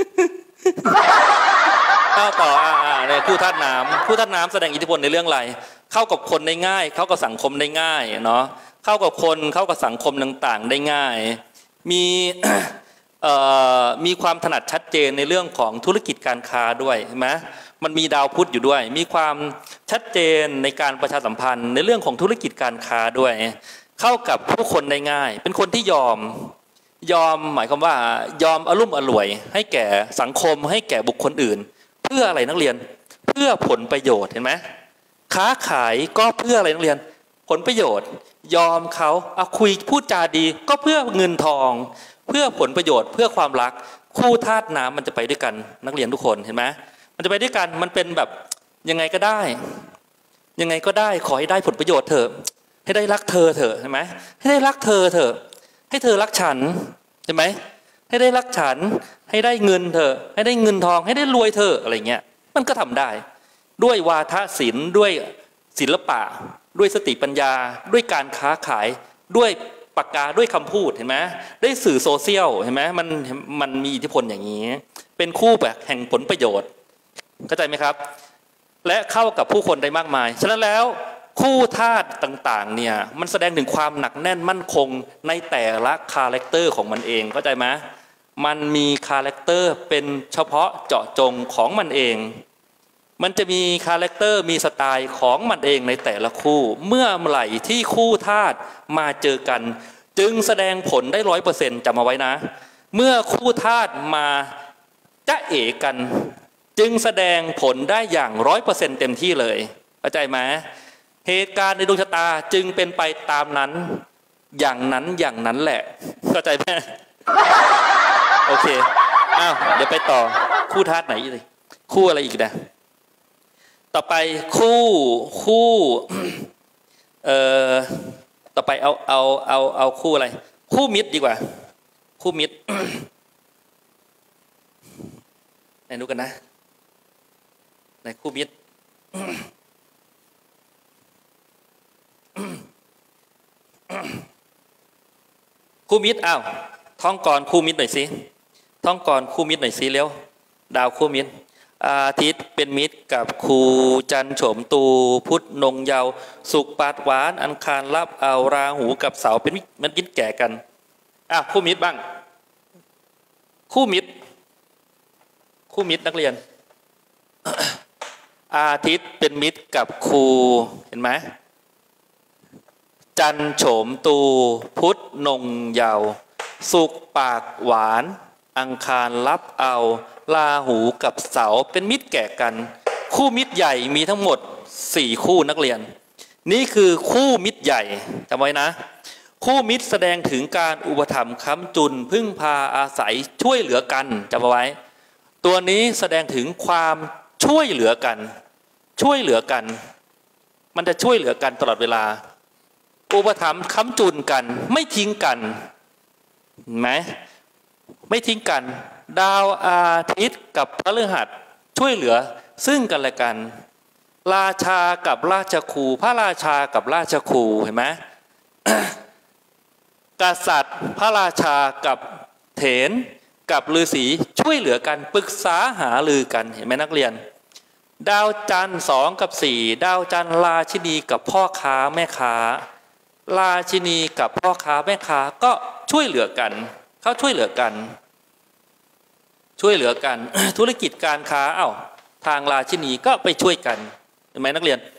เข้าต่ออ่าในคู่ธาตุน้ำคู่ธาตุน้ำแสดงอิทธิพลในเรื่องอะไรเข้ากับคนได้ง่ายเข้ากับสังคมได้ง่ายเนาะเข้ากับคนเข้ากับสังคมต่างๆได้ง่ายมีมีความถนัดชัดเจนในเรื่องของธุรกิจการค้าด้วยใช่ไหมมันมีดาวพุธอยู่ด้วยมีความชัดเจนในการประชาสัมพันธ์ในเรื่องของธุรกิจการค้าด้วยเข้ากับผู้คนได้ง่ายเป็นคนที่ยอมยอมหมายความว่ายอมอลุ่มอล่วยให้แก่สังคมให้แก่บุคคลอื่นเพื่ออะไรนักเรียนเพื่อผลประโยชน์เห็นไหมค้าขายก็เพื่ออะไรนักเรียนผลประโยชน์ยอมเขาเอาคุยพูดจาดีก็เพื่อเงินทองเพื่อผลประโยชน์เพื่อความรักคู่ธาตุน้ำมันจะไปด้วยกันนักเรียนทุกคนเห็นไหมมันจะไปด้วยกันมันเป็นแบบยังไงก็ได้ยังไงก็ได้ขอให้ได้ผลประโยชน์เถอะให้ได้รักเธอเถอะใช่ไหมให้ได้รักเธอเถอะให้เธอรักฉันใช่ไหมให้ได้รักฉันให้ได้เงินเธอให้ได้เงินทองให้ได้รวยเธออะไรเงี้ยมันก็ทำได้ด้วยวาทศิลป์ด้วยศิลปะด้วยสติปัญญาด้วยการค้าขายด้วยปากกาด้วยคำพูดเห็นไหมได้สื่อโซเชียลเห็นไหมมันมันมีอิทธิพลอย่างนี้เป็นคู่แบบแห่งผลประโยชน์เข้าใจไหมครับและเข้ากับผู้คนได้มากมายฉะนั้นแล้วคู่ธาตุต่างๆเนี่ยมันแสดงถึงความหนักแน่นมั่นคงในแต่ละคาแรคเตอร์ของมันเองเข้าใจไหมมันมีคาแรคเตอร์เป็นเฉพาะเจาะจงของมันเองมันจะมีคาแรคเตอร์มีสไตล์ของมันเองในแต่ละคู่เมื่อไหร่ที่คู่ธาตุมาเจอกันจึงแสดงผลได้ร้อยเปอร์เซ็นต์จำเอาไว้นะเมื่อคู่ธาตุมาจ๊ะเอ๋กันจึงแสดงผลได้อย่างร้อยเปอร์เซ็นต์เต็มที่เลยเข้าใจไหมเหตุการณ์ในดวงชะตาจึงเป็นไปตามนั้นอย่างนั้นอย่างนั้นแหละเข้าใจไหมโอเคอ้าวเดี๋ยวไปต่อคู่ธาตุไหนอีกคู่อะไรอีกนะต่อไปคู่คู่เอ่อต่อไปเอาเอาเอาเอาคู่อะไรคู่มิตรดีกว่าคู่มิตรไหนดูกันนะไหนคู่มิตรคู่มิตรอ้าวท่องก่อนคู่มิตรหน่อยสิท่องก่อนคู่มิตรหน่อยสิเร็วดาวคู่มิตรอาทิตย์เป็นมิตรกับครูจันทร์โฉมตูพุธนงเยาว์ศุกร์ปาดหวานอังคารรับเอาราหูกับเสาร์เป็นมันมิตรแก่กันอ่ะคู่มิตรบ้างคู่มิตรคู่มิตรนักเรียน อาทิตย์เป็นมิตรกับครูเห็นไหมจันทร์โฉมตูพุธนงเยาว์ศุกร์ปากหวานอังคารรับเอาราหูกับเสาร์เป็นมิตรแก่กันคู่มิตรใหญ่มีทั้งหมดสี่คู่นักเรียนนี่คือคู่มิตรใหญ่จำไว้นะคู่มิตรแสดงถึงการอุปถัมภ์ค้ำจุนพึ่งพาอาศัยช่วยเหลือกันจำไว้ตัวนี้แสดงถึงความช่วยเหลือกันช่วยเหลือกันมันจะช่วยเหลือกันตลอดเวลาอุปถัมภ์ค้ำจุนกันไม่ทิ้งกันเห็นไหมไม่ทิ้งกันดาวอาทิตย์กับพฤหัสช่วยเหลือซึ่งกันและกันราชากับราชครูพระราชากับราชครูเห็นไหม กษัตริย์พระราชากับเถรกับฤาษีช่วยเหลือกันปรึกษาหารือกันเห็นไหมนักเรียนดาวจันทร์สองกับสี่ดาวจันทร์ราชินีกับพ่อค้าแม่ค้าราชินีกับพ่อค้าแม่ค้าก็ช่วยเหลือกันเขาช่วยเหลือกันช่วยเหลือกัน ธุรกิจการค้าเอ้าทางราชินีก็ไปช่วยกันเห็นไหมนักเรียน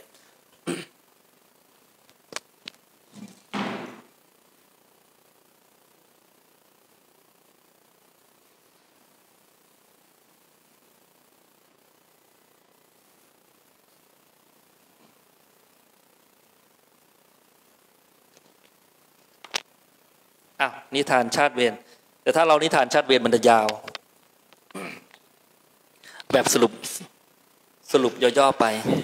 อ้าวนิทานชาติเวรแต่ถ้าเรานิทานชาติเวรมันจะยาวแบบสรุปสรุปย่อๆไป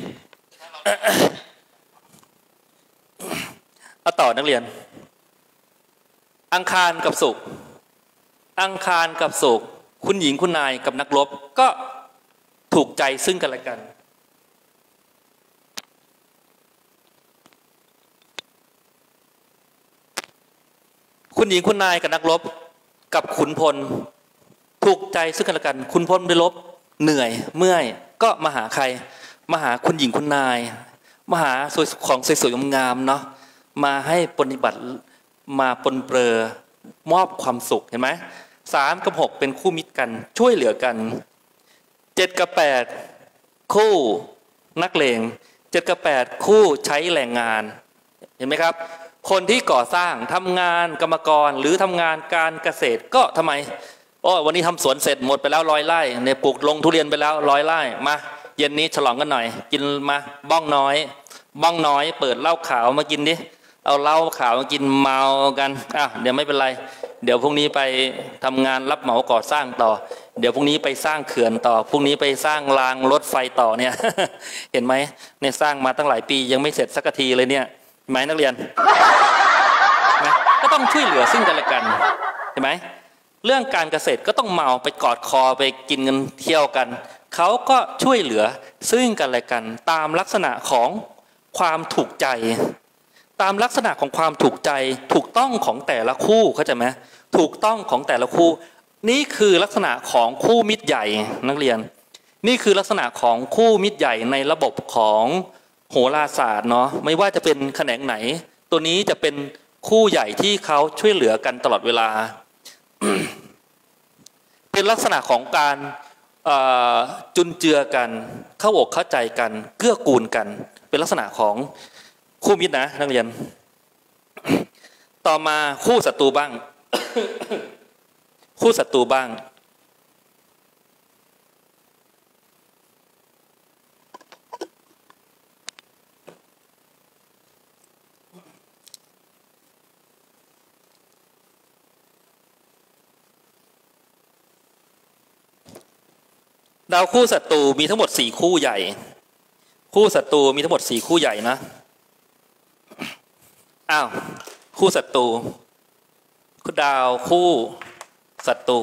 เอาต่อนักเรียนอังคารกับศุกร์อังคารกับศุกร์คุณหญิงคุณนายกับนักรบก็ถูกใจซึ่งกันและกันคุณหญิงคุณนายกับนักรบกับขุนพลถูกใจซึ่งกันและกันขุนพลได้รบเหนื่อยเมื่อยก็มาหาใครมาหาคุณหญิงคุณนายมาหาของสวยๆงามๆเนาะมาให้ปฏิบัติมาปนเปื้อมอบความสุขเห็นไหมสามกับหกเป็นคู่มิตรกันช่วยเหลือกันเจ็ดกับแปดคู่นักเลงเจ็ดกับแปดคู่ใช้แรงงานเห็นไหมครับคนที่ก่อสร้างทำงานกรรมกรหรือทำงานการเกษตรก็ทำไมโอ้วันนี้ทำสวนเสร็จหมดไปแล้วร้อยไร่เนี่ยปลูกลงทุเรียนไปแล้วร้อยไร่มาเย็นนี้ฉลองกันหน่อยกินมาบ้องน้อยบ้องน้อยเปิดเหล้าขาวมากินดิเอาเหล้าขาวมากินเมากันอ่ะเดี๋ยวไม่เป็นไรเดี๋ยวพรุ่งนี้ไปทำงานรับเหมาก่อสร้างต่อเดี๋ยวพรุ่งนี้ไปสร้างเขื่อนต่อพรุ่งนี้ไปสร้างรางรถไฟต่อเนี่ย เห็นไหมเนี่ยสร้างมาตั้งหลายปียังไม่เสร็จสักทีเลยเนี่ยไหมนักเรียน ก็ต้องช่วยเหลือซึ่งกันและกันเห็นไหมเรื่องการเกษตรก็ต้องเมาไปกอดคอไปกินกันเที่ยวกันเขาก็ช่วยเหลือซึ่งกันและกันตามลักษณะของความถูกใจตามลักษณะของความถูกใจถูกต้องของแต่ละคู่เข้าใจไหมถูกต้องของแต่ละคู่นี่คือลักษณะของคู่มิตรใหญ่นักเรียนนี่คือลักษณะของคู่มิตรใหญ่ในระบบของโหราศาสตร์เนาะไม่ว่าจะเป็นแขนงไหนตัวนี้จะเป็นคู่ใหญ่ที่เขาช่วยเหลือกันตลอดเวลา เป็นลักษณะของการจุนเจือกันเข้าอกเข้าใจกันเกื้อกูลกันเป็นลักษณะของคู่มิตรนะนักเรียน ต่อมาคู่ศัตรูบ้าง คู่ศัตรูบ้างดาวคู่ศัตรูมีทั้งหมดสี่คู่ใหญ่คู่ศัตรูมีทั้งหมดสี่คู่ใหญ่นะอ้าวคู่ศัตรูดาวคู่ศัตรู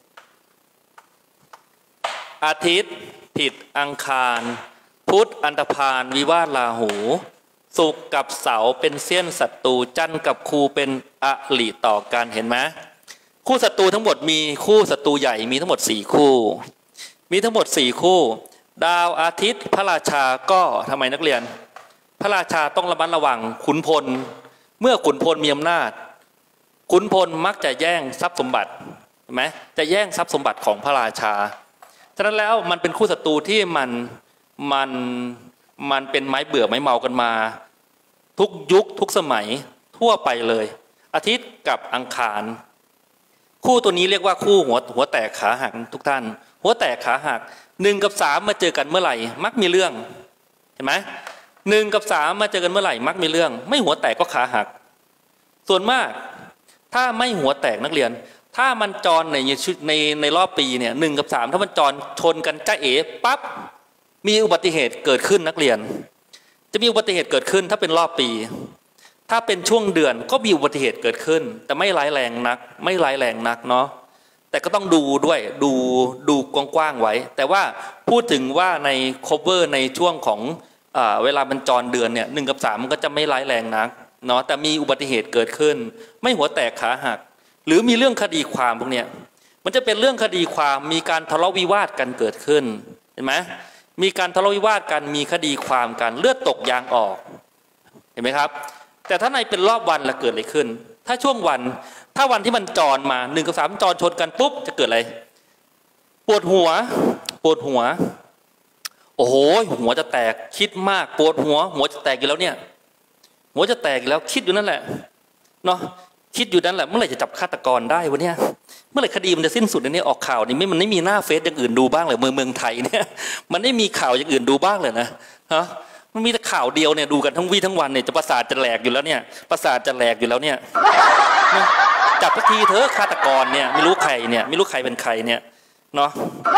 อาทิตย์ผิดอังคารพุธอันธพาลวิวาทราหูศุกร์กับเสาร์เป็นเสี้ยนศัตรูจันทร์กับคู่เป็นอริต่อกันเห็นไหมคู่ศัตรูทั้งหมดมีคู่ศัตรูใหญ่มีทั้งหมดสี่คู่มีทั้งหมดสี่คู่ดาวอาทิตย์พระราชาก็ทำไมนักเรียนพระราชาต้องระมัดระวังขุนพลเมื่อขุนพลมีอำนาจขุนพลมักจะแย่งทรัพย์สมบัติเห็นไหมจะแย่งทรัพย์สมบัติของพระราชาฉะนั้นแล้วมันเป็นคู่ศัตรูที่มันมันมันเป็นไม้เบื่อไม้เมากันมาทุกยุคทุกสมัยทั่วไปเลยอาทิตย์กับอังคารคู่ตัวนี้เรียกว่าคู่หัวหัวแตกขาหักทุกท่านหัวแตกขาหักหนึ่งกับสามมาเจอกันเมื่อไหร่มักมีเรื่องเห็นไหมหนึ่งกับสามมาเจอกันเมื่อไหร่มักมีเรื่องไม่หัวแตกก็ขาหักส่วนมากถ้าไม่หัวแตกนักเรียนถ้ามันจรในในในรอบปีเนี่ยหนึ่งกับสามถ้ามันจรชนกันจ้าเอ๋ปั๊บมีอุบัติเหตุเกิดขึ้นนักเรียนจะมีอุบัติเหตุเกิดขึ้นถ้าเป็นรอบปีถ้าเป็นช่วงเดือนก็มีอุบัติเหตุเกิดขึ้นแต่ไม่ร้ายแรงนักไม่ร้ายแรงนักเนาะแต่ก็ต้องดูด้วยดูดูกว้างๆไว้แต่ว่าพูดถึงว่าใน cover ในช่วงของเอ่อเวลามันจรเดือนเนี่ยหนึ่งกับสามมันก็จะไม่ร้ายแรงนักเนาะแต่มีอุบัติเหตุเกิดขึ้นไม่หัวแตกขาหักหรือมีเรื่องคดีความพวกเนี้ยมันจะเป็นเรื่องคดีความมีการทะเลาะวิวาทกันเกิดขึ้นเห็นไหมมีการทะเลาะวิวาทกันมีคดีความกันเลือดตกยางออกเห็นไหมครับแต่ถ้าในเป็นรอบวันละเกิดอะไรขึ้นถ้าช่วงวันถ้าวันที่มันจรมาหนึ่งกับสามจรชนกันปุ๊บจะเกิดอะไรปวดหัวปวดหัวโอ้โหหัวจะแตกคิดมากปวดหัวหัวจะแตกอยู่แล้วเนี่ยหัวจะแตกแล้วคิดอยู่นั่นแหละเนาะคิดอยู่นั่นแหละเมื่อไหร่จะจับฆาตกรได้วะเนี่ยเมื่อไหร่คดีมันจะสิ้นสุดเนี่ยออกข่าวนี่ไม่มันไม่มีหน้าเฟซอย่างอื่นดูบ้างเลยเมืองเมืองไทยเนี่ยมันไม่มีข่าวอย่างอื่นดูบ้างเลยนะฮะมันมีแต่ข่าวเดียวเนี่ยดูกันทั้งวี่ทั้งวันเนี่ยจะประสาทจะแหลกอยู่แล้วเนี่ยประสาทจะแหลกอยู่แล้วเนี่ยจับสักทีเถอะฆาตกรเนี่ยไม่รู้ใครเนี่ยไม่รู้ใครเป็นใครเนี่ยเนาะ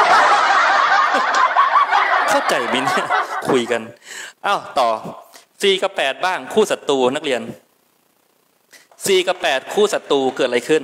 เข้าใจมั้ยเนี่ยคุยกันอ้าวต่อสี่กับแปดบ้างคู่ศัตรูนักเรียนสี่กับแปดคู่ศัตรูเกิดอะไรขึ้น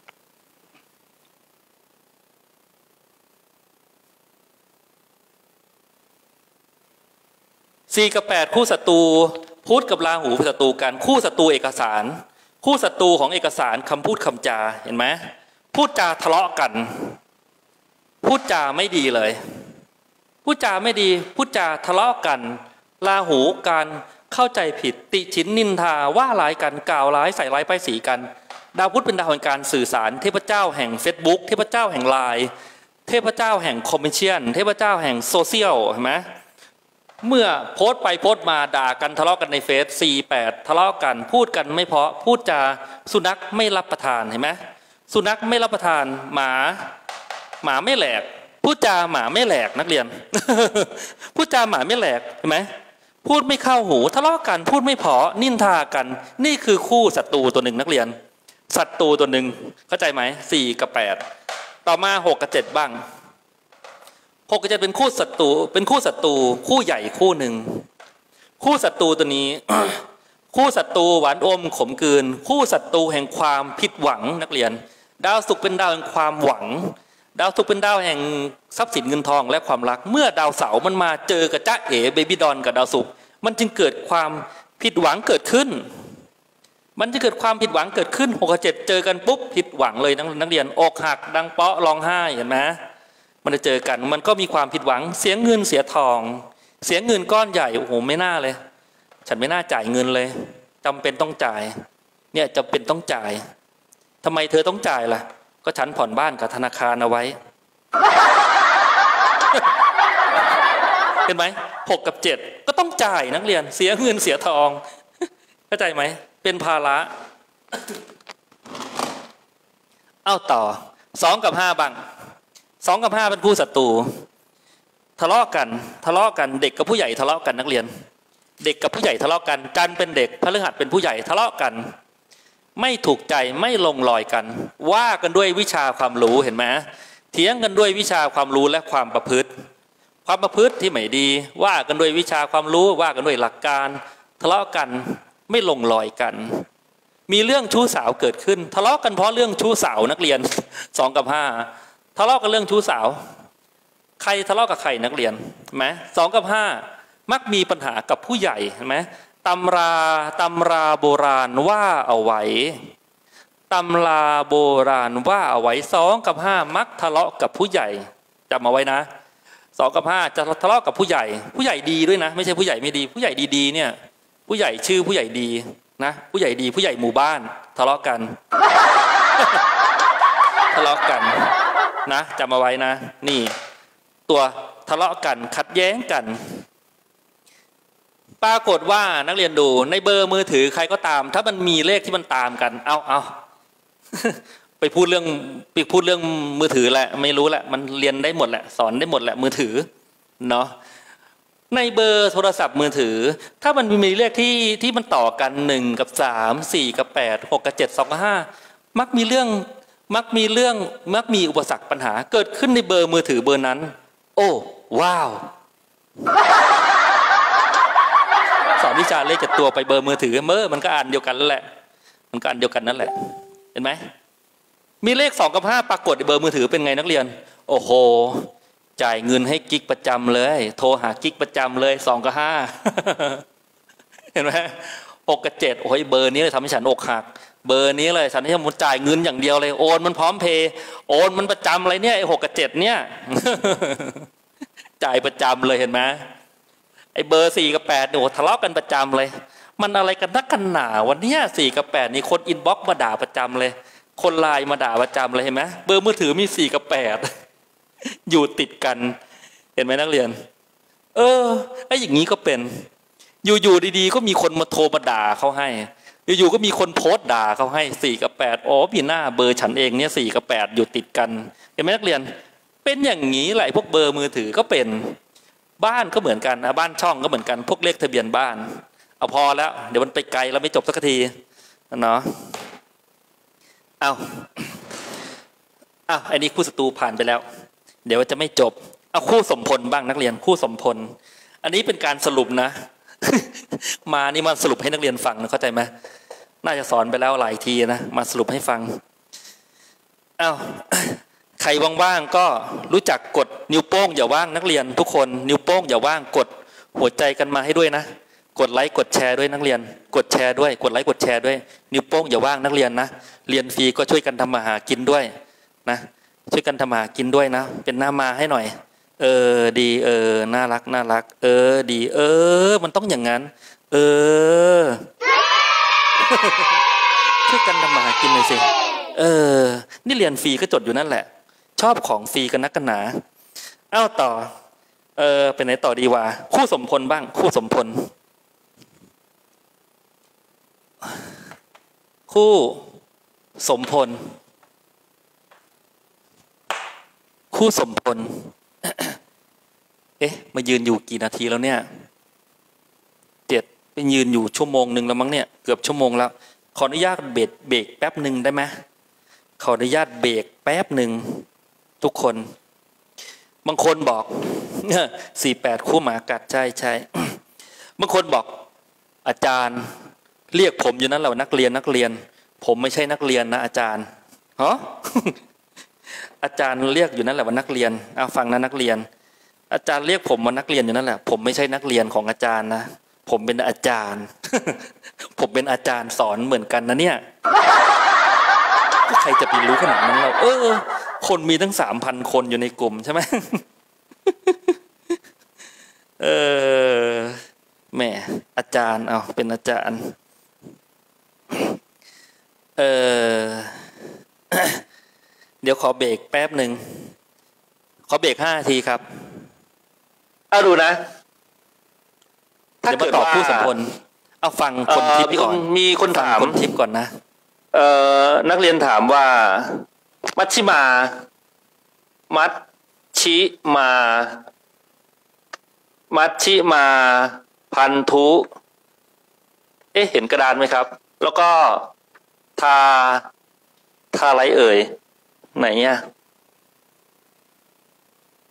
สี่กับแปดคู่ศัตรูพุธกับราหูเป็นศัตรูกันคู่ศัตรูเอกสารคู่ศัตรูของเอกสารคำพูดคำจาเห็นไหมพูดจาทะเลาะกันพูดจาไม่ดีเลยพูดจาไม่ดีพูดจาทะเลาะกันราหูการเข้าใจผิดติฉินนินทาว่าร้ายกันกล่าวร้ายใส่ร้ายป้ายสีกันดาวพุธเป็นดาวแห่งการสื่อสารเทพเจ้าแห่ง Facebook เทพเจ้าแห่งไลน์เทพเจ้าแห่งคอมมิชชั่นเทพเจ้าแห่งโซเชียลเห็นไหมเมื่อโพสต์ไปโพสต์มาด่ากันทะเลาะกันในเฟซสี่แปดทะเลาะกันพูดกันไม่เพราะพูดจาสุนัขไม่รับประทานเห็นไหมสุนัขไม่รับประทานหมาหมาไม่แหลกพูดจาหมาไม่แหลกนักเรียน พูดจาหมาไม่แหลกเห็นไหมพูดไม่เข้าหูทะเลาะกันพูดไม่พอนินทากันนี่คือคู่ศัตรูตัวหนึ่งนักเรียนศัตรูตัวหนึ่งเข้าใจไหมสี่กับแปดต่อมาหกกับเจ็ดบ้างหกกับเจ็ดเป็นคู่ศัตรูเป็นคู่ศัตรูคู่ใหญ่คู่หนึ่งคู่ศัตรูตัวนี้ คู่ศัตรูหวานอมขมกลืนคู่ศัตรูแห่งความผิดหวังนักเรียนดาวศุกร์เป็นดาวแห่งความหวังดาวศุกร์เป็นดาวแห่งทรัพย์สินเงินทองและความรักเมื่อดาวเสาร์มันมาเจอกับจ๊ะเอ๋เบบี้ดอนกับดาวศุกร์มันจึงเกิดความผิดหวังเกิดขึ้นมันจะเกิดความผิดหวังเกิดขึ้นหกกับเจ็ดเจอกันปุ๊บผิดหวังเลยนักเรียนอกหักดังเปาะร้องไห้เห็นไหมมันจะเจอกันมันก็มีความผิดหวังเสียเงินเสียทองเสียเงินก้อนใหญ่โอ้โหไม่น่าเลยฉันไม่น่าจ่ายเงินเลยจำเป็นต้องจ่ายเนี่ยจำเป็นต้องจ่ายทำไมเธอต้องจ่ายล่ะก็ฉันผ่อนบ้านกับธนาคารเอาไว้ เห็นไหมหกกับเจ็ดก็ต้องจ่ายนักเรียนเสียเงินเสียทองเข้าใจไหมเป็นภาระ เอาต่อสองกับห้าบ้างสองกับห้าเป็นคู่ศัตรูทะเลาะกันทะเลาะกันเด็กกับผู้ใหญ่ทะเลาะกันนักเรียนเด็กกับผู้ใหญ่ทะเลาะกันจันทร์เป็นเด็กพฤหัสเป็นผู้ใหญ่ทะเลาะกันไม่ถูกใจไม่ลงรอยกันว่ากันด้วยวิชาความรู้เห็นไหมเถียงกันด้วยวิชาความรู้และความประพฤติความประพฤติที่ไม่ดีว่ากันด้วยวิชาความรู้ว่ากันด้วยหลักการทะเลาะกันไม่ลงรอยกันมีเรื่องชู้สาวเกิดขึ้นทะเลาะกันเพราะเรื่องชู้สาวนักเรียนสองกับห้าทะเลาะกันเรื่องชู้สาวใครทะเลาะกับใครนักเรียนเห็นไหมสองกับห้ามักมีปัญหากับผู้ใหญ่เห็นไหมตำราตำราโบราณว่าเอาไว้ตำราโบราณว่าเอาไว้สองกับห้ามักทะเลาะกับผู้ใหญ่จำเอาไว้นะสองกับห้าจะทะเลาะกับผู้ใหญ่ผู้ใหญ่ดีด้วยนะไม่ใช่ผู้ใหญ่ไม่ดีผู้ใหญ่ดีๆเนี่ยผู้ใหญ่ชื่อผู้ใหญ่ดีนะผู้ใหญ่ดีผู้ใหญ่หมู่บ้านทะเลาะกัน ทะเลาะกันนะจำเอาไว้นะนี่ตัวทะเลาะกันขัดแย้งกันปรากฏว่านักเรียนดูในเบอร์มือถือใครก็ตามถ้ามันมีเลขที่มันตามกันเอาเอา ไปพูดเรื่องไปพูดเรื่องมือถือแหละไม่รู้แหละมันเรียนได้หมดแหละสอนได้หมดแหละมือถือเนาะในเบอร์โทรศัพท์มือถือถ้ามันมีเลขที่ที่มันต่อกันหนึ่งกับสามสี่กับแปดหกกับเจ็ดสองกับห้ามักมีเรื่องมักมีเรื่องมักมีอุปสรรคปัญหาเกิดขึ้นในเบอร์มือถือเบอร์นั้นโอ้ว้าวสอนวิชาเลขจากตัวไปเบอร์มือถือเมื่อมันก็อ่านเดียวกันแหละมันก็อ่านเดียวกันนั่นแหละเห็นไหมมีเลขสองกับห้าปรากฏในเบอร์มือถือเป็นไงนักเรียนโอ้โหจ่ายเงินให้กิ๊กประจำเลยโทรหากิ๊กประจำเลยสองกับห้า เห็นไหมหกกับเจ็ดโอ้ยเบอร์นี้เลยทำให้ฉันอกหักเบอร์นี้เลยฉันให้มันจ่ายเงินอย่างเดียวเลยโอนมันพร้อมเพย์โอนมันประจำอะไรเนี่ยไอ้หกกับเจ็ดเนี่ย จ่ายประจำเลยเห็นไหมไอ้เบอร์สี่กับแปดเนี่ยทะเลาะกันประจำเลยมันอะไรกันนักกันหนาวันนี้สี่กับแปดนี่คนอินบ็อกซ์มาด่าประจำเลยคนไลน์มาด่าประจำเลยเห็นไหมเบอร์มือถือมีสี่กับแปด อยู่ติดกันเห็นไหมนักเรียนเออไอ้อย่างนี้ก็เป็นอยู่ๆดีๆก็มีคนมาโทรมาด่าเขาให้อยู่ๆก็มีคนโพสต์ด่าเขาให้สี่กับแปดอ๋อพี่หน้าเบอร์ฉันเองเนี่ยสี่กับแปดอยู่ติดกันเห็นไหมนักเรียนเป็นอย่างนี้แหละพวกเบอร์มือถือก็เป็นบ้านก็เหมือนกันนะบ้านช่องก็เหมือนกันพวกเลขทะเบียนบ้านเอาพอแล้วเดี๋ยวมันไปไกลแล้วไม่จบสักทีเนาะเอาเอาอันนี้คู่ศัตรูผ่านไปแล้วเดี๋ยวจะไม่จบเอาคู่สมพลบ้างนักเรียนคู่สมพลอันนี้เป็นการสรุปนะ มานี่มาสรุปให้นักเรียนฟังนะเข้าใจไหมน่าจะสอนไปแล้วหลายทีนะมาสรุปให้ฟังอ้าว ใครว่างๆก็รู้จักกดนิ้วโป้งอย่าว่างนักเรียนทุกคนนิ้วโป้งอย่าว่างกดหัวใจกันมาให้ด้วยนะกดไลค์กดแชร์ด้วยนักเรียนกดแชร์ด้วยกดไลค์กดแชร์ด้วยนิ้วโป้งอย่าว่างนักเรียนนะเรียนฟรีก็ช่วยกันทำมาหากินด้วยนะช่วยกันทำมาหากินด้วยนะเป็นหน้ามาให้หน่อยเออดีเออน่ารักน่ารักเออดีเออมันต้องอย่างนั้นเออ ช่วยกันทำมาหากินหน่อยสิเออนี่เรียนฟรีก็จดอยู่นั่นแหละชอบของฟรีกันนักกันหนาเอ้าต่อเออเป็นไหนต่อดีวะคู่สมพลบ้างคู่สมพลคู่สมพลคู่สมพล เอ๊ะมายืนอยู่กี่นาทีแล้วเนี่ยเจ็ดไปยืนอยู่ชั่วโมงหนึ่งแล้วมั้งเนี่ยเกือบชั่วโมงแล้วขออนุญาตเบรกเบรกแป๊บหนึ่งได้ไหมขออนุญาตเบรกแป๊บหนึ่งทุกคนบางคนบอกสี่แปดคู่หมากัดใช่ใช่ บางคนบอกอาจารย์เรียกผมอยู่นั่นแหละนักเรียนนักเรียนผมไม่ใช่นักเรียนนะอาจารย์ฮะ อาจารย์เรียกอยู่นั่นแหละว่านักเรียนเอาฟังนะนักเรียนอาจารย์เรียกผมว่านักเรียนอยู่นั่นแหละผมไม่ใช่นักเรียนของอาจารย์นะผมเป็นอาจารย์ ผมเป็นอาจารย์สอนเหมือนกันนะเนี่ย ใครจะไปรู้ขนาดนั้นเราเออคนมีตั้งสามพันคนอยู่ในกลุ่มใช่ไหม เออแม่อาจารย์เอาเป็นอาจารย์เออ เดี๋ยวขอเบรกแป๊บหนึ่งขอเบรกห้านาทีครับเอาดูนะเดี๋ยวมาตอบผู้สมพลเอาฟังคนทิปก่อนมีคนถามคนทิปก่อนนะเอ่อนักเรียนถามว่ามัชชิมามัชชิมามัชชิมาพันธุเอ๊ะเห็นกระดานไหมครับแล้วก็ทาทาอะไรเอ่ยไหนเนี่ย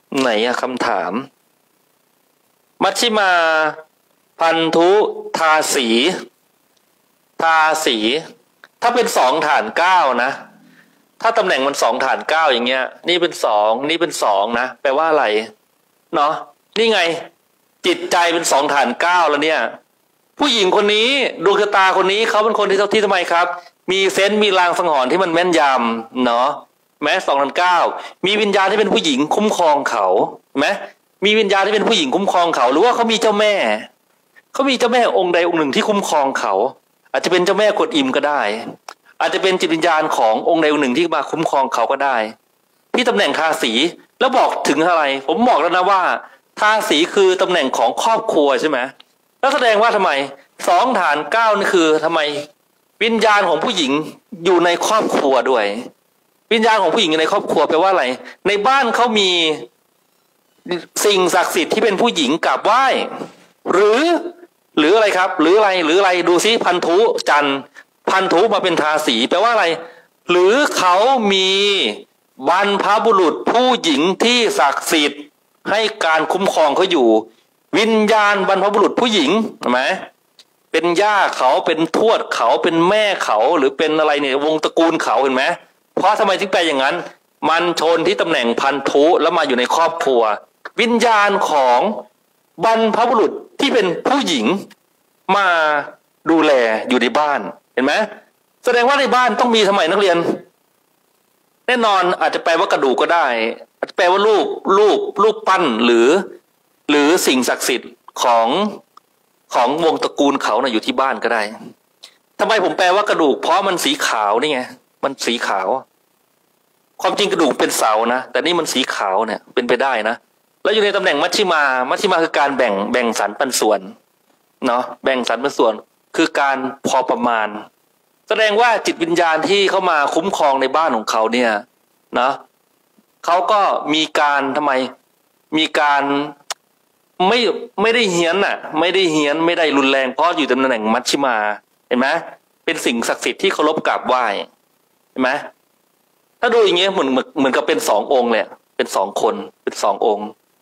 ไหนอะคำถาม มัชฌิมาพันธุทาสี ทาสี ถ้าเป็นสองฐานเก้านะถ้าตำแหน่งมันสองฐานเก้าอย่างเงี้ยนี่เป็นสองนี่เป็นสองนะแปลว่าอะไรเนาะนี่ไงจิตใจเป็นสองฐานเก้าแล้วเนี่ยผู้หญิงคนนี้ดวงชะตาคนนี้เขาเป็นคนที่ที่ทำไมครับมีเซนส์มีลางสังหรณ์ที่มันแม่นยำเนาะแม้สองฐานเก้ามีวิญญาณที่เป็นผู้หญิงคุ้มครองเขาไหมมีวิญญาณที่เป็นผู้หญิงคุ้มครองเขาหรือว่าเขามีเจ้าแม่เขามีเจ้าแม่องค์ใดองค์หนึ่งที่คุ้มครองเขาอาจจะเป็นเจ้าแม่กวนอิมก็ได้อาจจะเป็นจิตวิญญาณขององค์ใดองค์หนึ่งที่มาคุ้มครองเขาก็ได้ที่ตำแหน่งทาสีแล้วบอกถึงอะไรผมบอกแล้วนะว่าทาสีคือตำแหน่งของครอบครัวใช่ไหมแล้วแสดงว่าทำไมสองฐานเก้านี่คือทำไมวิญญาณของผู้หญิงอยู่ในครอบครัวด้วยวิญญาณของผู้หญิงอยู่ในครอบครัวแปลว่าอะไรในบ้านเขามีสิ่งศักดิ์สิทธิ์ที่เป็นผู้หญิงกราบไหว้หรือหรืออะไรครับหรืออะไรหรืออะไรดูซิพันธุจันทร์พันธุมาเป็นทาสีแปลว่าอะไรหรือเขามีบรรพบุรุษผู้หญิงที่ศักดิ์สิทธิ์ให้การคุ้มครองเขาอยู่วิญญาณบรรพบุรุษผู้หญิงใช่ไหมเป็นย่าเขาเป็นทวดเขาเป็นแม่เขาหรือเป็นอะไรเนี่ยวงตระกูลเขาเห็นไหมเพราะทำไมถึงไปอย่างนั้นมันชนที่ตำแหน่งพันธุแล้วมาอยู่ในครอบครัววิญญาณของบรรพบุรุษที่เป็นผู้หญิงมาดูแลอยู่ในบ้านเห็นไหมแสดงว่าในบ้านต้องมีทำไมนักเรียนแน่นอนอาจจะแปลว่ากระดูกก็ได้อาจจะแปลว่ารูปรูปรูปปั้นหรือหรือสิ่งศักดิ์สิทธิ์ของของวงตระกูลเขานะ่ะอยู่ที่บ้านก็ได้ทำไมผมแปลว่ากระดูกเพราะมันสีขาวนี่ไงมันสีขาวความจริงกระดูกเป็นเสานะแต่นี่มันสีขาวเนี่ยเป็นไปได้นะแล้วอยู่ในตำแหน่งมัชฌิมามัชฌิมาคือการแบ่งแบ่งสรรปันส่วนเนาะแบ่งสรรปันส่วนคือการพอประมาณแสดงว่าจิตวิญญาณที่เข้ามาคุ้มครองในบ้านของเขาเนี่ยนะเขาก็มีการทำไมมีการไม่ไม่ได้เฮี้ยนน่ะไม่ได้เฮี้ยนไม่ได้รุนแรงเพราะอยู่ตำแหน่งมัชฌิมาเห็นไหมเป็นสิ่งศักดิ์สิทธิ์ที่เคารพกราบไหว้เห็นไหมถ้าดูอย่างเงี้ยเหมือนเหมือนกับเป็นสององค์เลยเป็นสองคนเป็นสององค์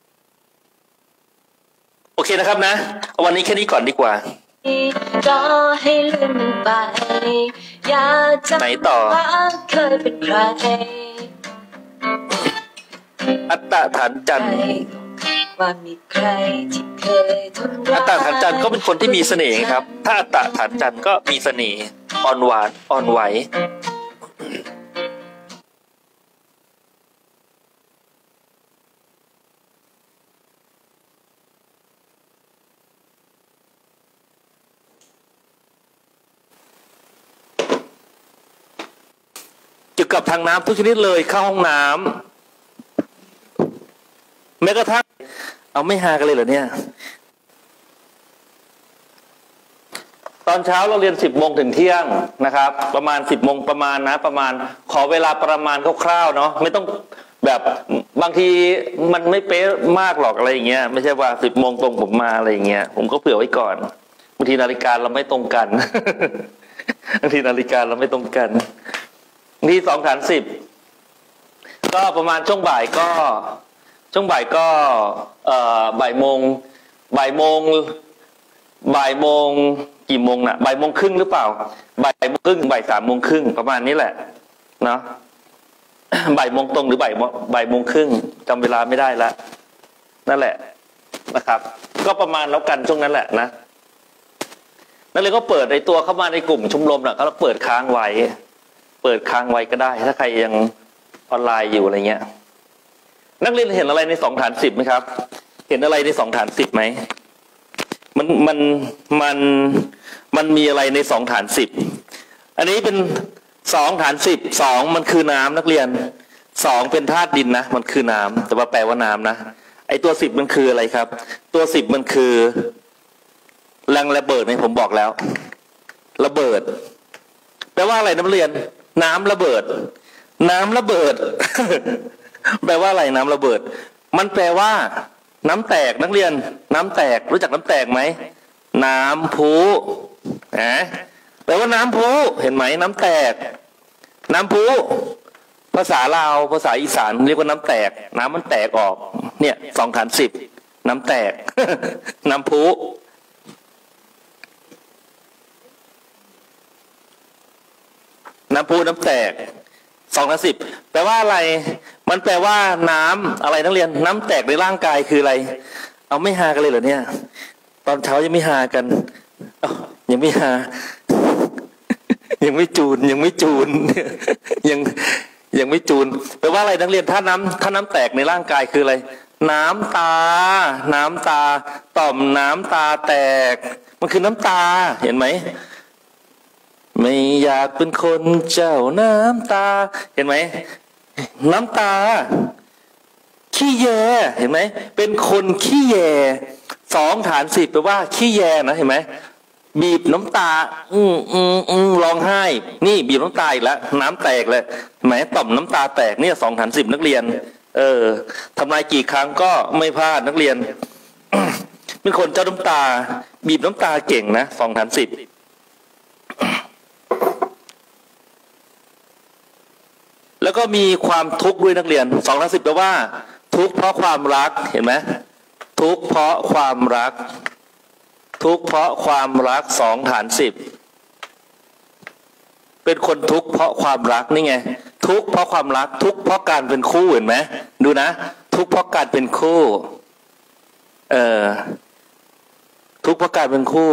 โอเคนะครับนะวันนี้แค่นี้ก่อนดีกว่าก็ให้ลืมมันไปอย่าจำว่าเคยเป็นใครอัตตฐานจันทร์ว่ามีใครที่เคยทำร้ายอัตตฐานจันทร์ก็เป็นคนที่มีเสน่ห์ครับถ้าอัตตฐานจันทร์ก็มีเสน่ห์อ่อนหวานอ่อนไหวเกี่ยวกับทางน้ำทุกชนิดเลยเข้าห้องน้ำแม้กระทั่งเอาไม่หากันเลยเหรอเนี่ยตอนเช้าเราเรียนสิบโมงถึงเที่ยงนะครับประมาณสิบโมงประมาณนะประมาณขอเวลาประมาณคร่าวๆเนาะไม่ต้องแบบบางทีมันไม่เป๊ะมากหรอกอะไรอย่างเงี้ยไม่ใช่ว่าสิบโมงตรงผมมาอะไรอย่างเงี้ยผมก็เผื่อไว้ก่อนบางทีนาฬิกาเราไม่ตรงกันบางทีนาฬิกาเราไม่ตรงกันที่สองฐานสิบก็ประมาณช่วงบ่ายก็ช่วงบ่ายก็เอ่อบ่ายโมงบ่ายโมงบ่ายโมงกี่โมงน่ะบ่ายโมงครึ่งหรือเปล่าบ่ายโมงครึ่งบ่ายสามโมงครึ่งประมาณนี้แหละเนาะบ่ายโมงตรงหรือบ่ายบ่ายโมงครึ่งจำเวลาไม่ได้ละนั่นแหละนะครับก็ประมาณแล้วกันช่วงนั้นแหละนะนั่นเลยก็เปิดในตัวเข้ามาในกลุ่มชมรมน่ะก็เปิดค้างไว้เปิดค้างไว้ก็ได้ถ้าใครยังออนไลน์อยู่อะไรเงี้ยนักเรียนเห็นอะไรในสองฐานสิบไหมครับเห็นอะไรในสองฐานสิบไหมมันมันมันมันมีอะไรในสองฐานสิบอันนี้เป็นสองฐานสิบสองมันคือน้ำนักเรียนสองเป็นธาตุดินนะมันคือน้ำแต่ว่าแปลว่าน้ำนะไอตัวสิบมันคืออะไรครับตัวสิบมันคือแรงระเบิดเนี่ยผมบอกแล้วระเบิดแปลว่าอะไรนักเรียนน้ำระเบิดน้ำระเบิด แปลว่าอะไรน้ำระเบิดมันแปลว่าน้ำแตกนักเรียนน้ำแตกรู้จักน้ำแตกไหมน้ำพุนะแปลว่าน้ำพุเห็นไหมน้ำแตกน้ำพุภาษาลาวภาษาอีสานเรียกว่าน้ำแตกน้ำมันแตกออกเนี่ยสองฐานสิบน้ำแตก น้ำพุน้ำพุน้ำแตกสองฐานสิบแปลว่าอะไรมันแปลว่าน้ำอะไรนักเรียนน้ำแตกในร่างกายคืออะไรเอาไม่หากันเลยเหรอเนี่ยตอนเช้ายังไม่หากันยังไม่หายังไม่จูนยังไม่จูนยังยังไม่จูนแปลว่าอะไรนักเรียนถ้าน้ำถ้าน้ำแตกในร่างกายคืออะไรน้ำตาน้ำตาต่อมน้ำตาแตกมันคือน้ำตาเห็นไหมไม่อยากเป็นคนเจ้าน้ำตาเห็นไหมน้ำตาขี้แยเห็นไหมเป็นคนขี้แยสองฐานสิบแปลว่าขี้แยนะเห็นไหมบีบน้ำตาอืมอืมอืมร้องไห้นี่บีบน้ำตาอีกแล้วน้ำแตกเลยเห็นไหมต่อมน้ำตาแตกเนี่ยสองฐานสิบนักเรียนเออทำลายกี่ครั้งก็ไม่พลาดนักเรียน เป็นคนเจ้าน้ำตาบีบน้ำตาเก่งนะสองฐานสิบแล้วก็มีความทุกข์ด้วยนักเรียนสองฐานสิบแปลว่าทุกข์เพราะความรักเห็นไหมทุกข์เพราะความรักทุกข์เพราะความรักสองฐานสิบเป็นคนทุกข์เพราะความรักนี่ไงทุกข์เพราะความรักทุกข์เพราะการเป็นคู่เห็นไหมดูนะทุกข์เพราะการเป็นคู่เออทุกข์เพราะการเป็นคู่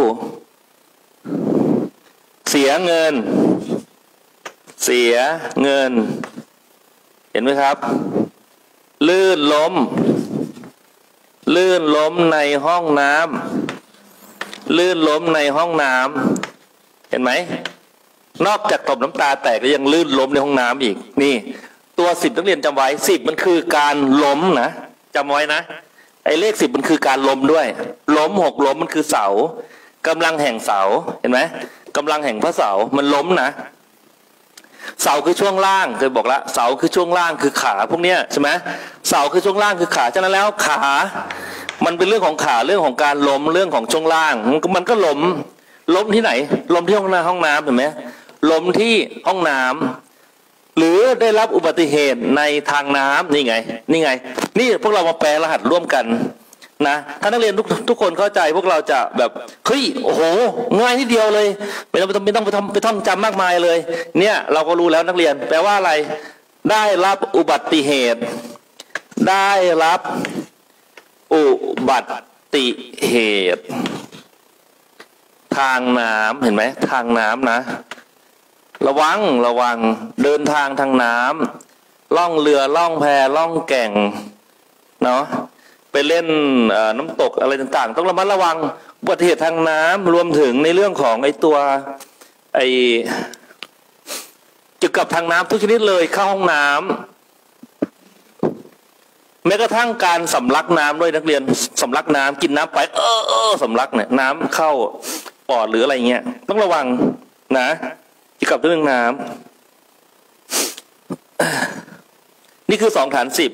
เสียเงินเสียเงินเห็นไหมครับลื่นล้มลื่นล้มในห้องน้ำลื่นล้มในห้องน้ำเห็นไหมนอกจากตบน้ำตาแตกแล้วยังลื่นล้มในห้องน้ำอีกนี่ตัวสิบนักเรียนจำไว้สิบมันคือการล้มนะจำไว้นะไอ้เลขสิบมันคือการล้มด้วยล้มหกล้มมันคือเสากำลังแห่งเสาเห็นไหมกำลังแห่งพระเสามันล้มนะเสาคือช่วงล่างเคยบอกละเสาคือช่วงล่างคือขาพวกเนี้ยใช่ไหมเสาคือช่วงล่างคือขาฉะนั้นแล้วขามันเป็นเรื่องของขาเรื่องของการล้มเรื่องของช่วงล่างมันก็ล้มล้มที่ไหนล้มที่ห้องน้ำห้องน้ำเห็นไหมล้มที่ห้องน้ำหรือได้รับอุบัติเหตุในทางน้ำนี่ไงนี่ไงนี่พวกเรามาแปลรหัสร่วมกันนะถ้านักเรียนทุกทุกคนเข้าใจพวกเราจะแบบเฮ้ยโอ้โหง่ายนิดเดียวเลยไม่ต้องไม่ต้องไปทำไปท่องจำมากมายเลยเนี่ยเราก็รู้แล้วนักเรียนแปลว่าอะไรได้รับอุบัติเหตุได้รับอุบัติเหตุทางน้ำเห็นไหมทางน้ำนะระวังระวังเดินทางทางน้ำล่องเรือล่องแพล่องแก่งเนาะไปเล่นน้ำตกอะไรต่างๆต้องระมัดระวังอุบัติเหตุทางน้ำรวมถึงในเรื่องของไอ้ตัวไอ้เกี่ยวกับทางน้ำทุกชนิดเลยเข้าห้องน้ำแม้กระทั่งการสำลักน้ำด้วยนักเรียนสำลักน้ำกินน้ำไปเออเออสำลักเนี่ยน้ำเข้าปอดหรืออะไรเงี้ยต้องระวังนะเกี่ยวกับเรื่องน้ำนี่คือสองฐานสิบ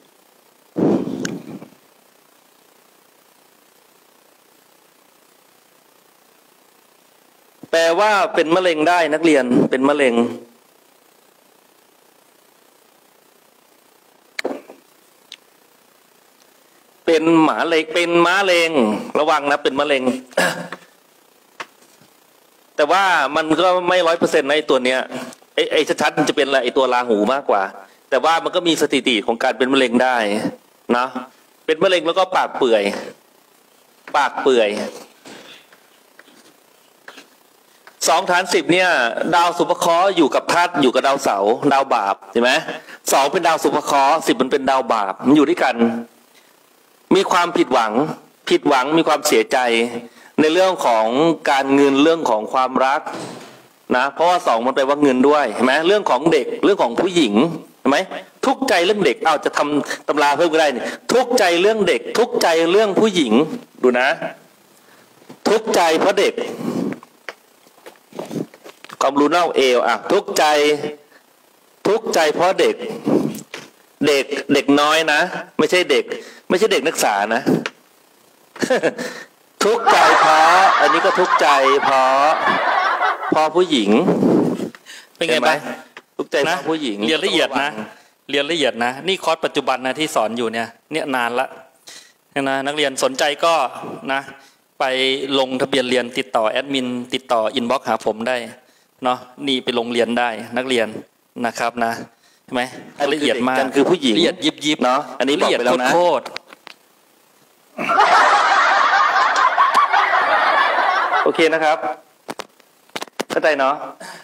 แปลว่าเป็นมะเร็งได้นักเรียนเป็นมะเร็งเป็นหมาเล็กเป็นม้าเร็งระวังนะเป็นมะเร็ง แต่ว่ามันก็ไม่ร้อยเปอร์เซ็นต์ในตัวเนี้ยไอ้ไอ้ชัดๆมันจะเป็นอะไรไอ้ตัวราหูมากกว่าแต่ว่ามันก็มีสถิติของการเป็นมะเร็งได้นะเป็นมะเร็งแล้วก็ปากเปื่อยปากเปื่อยสองฐานสิบเนี่ยดาวสุภเคราะห์อยู่กับธาตุอยู่กับดาวเสาร์ดาวบาปใช่ไหมสองเป็นดาวสุภเคราะห์สิบมันเป็นดาวบาปมันอยู่ด้วยกันมีความผิดหวังผิดหวังมีความเสียใจในเรื่องของการเงินเรื่องของความรักนะเพราะว่าสองมันแปลว่าเงินด้วยเห็นไหมเรื่องของเด็กเรื่องของผู้หญิงเห็นไหมทุกข์ใจเรื่องเด็กเอาจะทำตำราเพิ่มก็ได้นี่ทุกข์ใจเรื่องเด็กทุกข์ใจเรื่องผู้หญิงดูนะทุกข์ใจเพราะเด็กความรู้นอกเอวอ่ะทุกข์ใจทุกข์ใจเพราะเด็กเด็กเด็กน้อยนะไม่ใช่เด็กไม่ใช่เด็กนักศึกษานะ ทุกข์ใจเพราะอันนี้ก็ทุกข์ใจเพราะเพราะผู้หญิงเป็นไงบ้างทุกข์ใจเพราะผู้หญิงเรียนละเอียดนะเรียนละเอียดนะนี่คอร์สปัจจุบันนะที่สอนอยู่เนี่ยเนี่ยนานละนะนักเรียนสนใจก็นะไปลงทะเบียนเรียนติดต่อแอดมินติดต่ออินบ็อกซ์หาผมได้เนาะนี่ไปลงเรียนได้นักเรียนนะครับนะใช่ไหมละเอียดมากกันคือผู้หญิงละเอียดยิบยิบเนาะอันนี้บอกไปแล้วนะโคตรโอเคนะครับเข้าใจเนาะ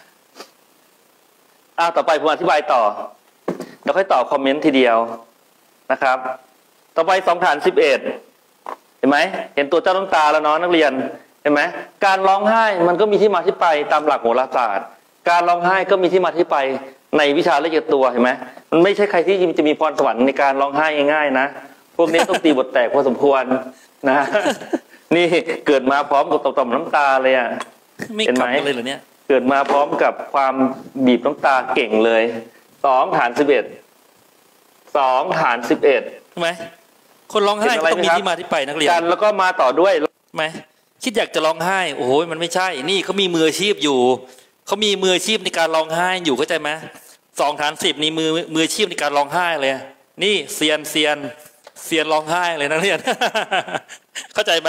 อ้าวต่อไปผมอธิบายต่อเดี๋ยวค่อยตอบคอมเมนต์ทีเดียวนะครับต่อไปสองฐานสิบเอ็ดเห็นไหมเห็นตัวเจ้าน้ำตาแล้วเนาะนักเรียนเห็นไหมการร้องไห้มันก็มีที่มาที่ไปตามหลักโหราศาสตร์การร้องไห้ก็มีที่มาที่ไปในวิชาละเอียดตัวเห็นไหมมันไม่ใช่ใครที่จะมีพรสวรรค์ในการร้องไห้ง่ายๆนะพวกนี้ต้องตีบทแตกพอสมควรนะนี่เกิดมาพร้อมกับต่อมน้ำตาเลยอ่ะเห็นไหมเลยเหรอเนี่ยเกิดมาพร้อมกับความบีบน้ำตาเก่งเลยสองฐานสิบเอ็ดสองฐานสิบเอ็ดใช่ไหมคนร้องไห้ต้องมีที่มาที่ไปนักเรียนกันแล้วก็มาต่อด้วยไหมคิดอยากจะร้องไห้โอ้โหมันไม่ใช่นี่เขามีมืออาชีพอยู่เขามีมืออาชีพในการร้องไห้อยู่เข้าใจไหมสองฐานสิบนี่มือมืออาชีพในการร้องไห้เลยนี่เซียนเซียนเซียนร้องไห้เลยนักเรียนเข้าใจไหม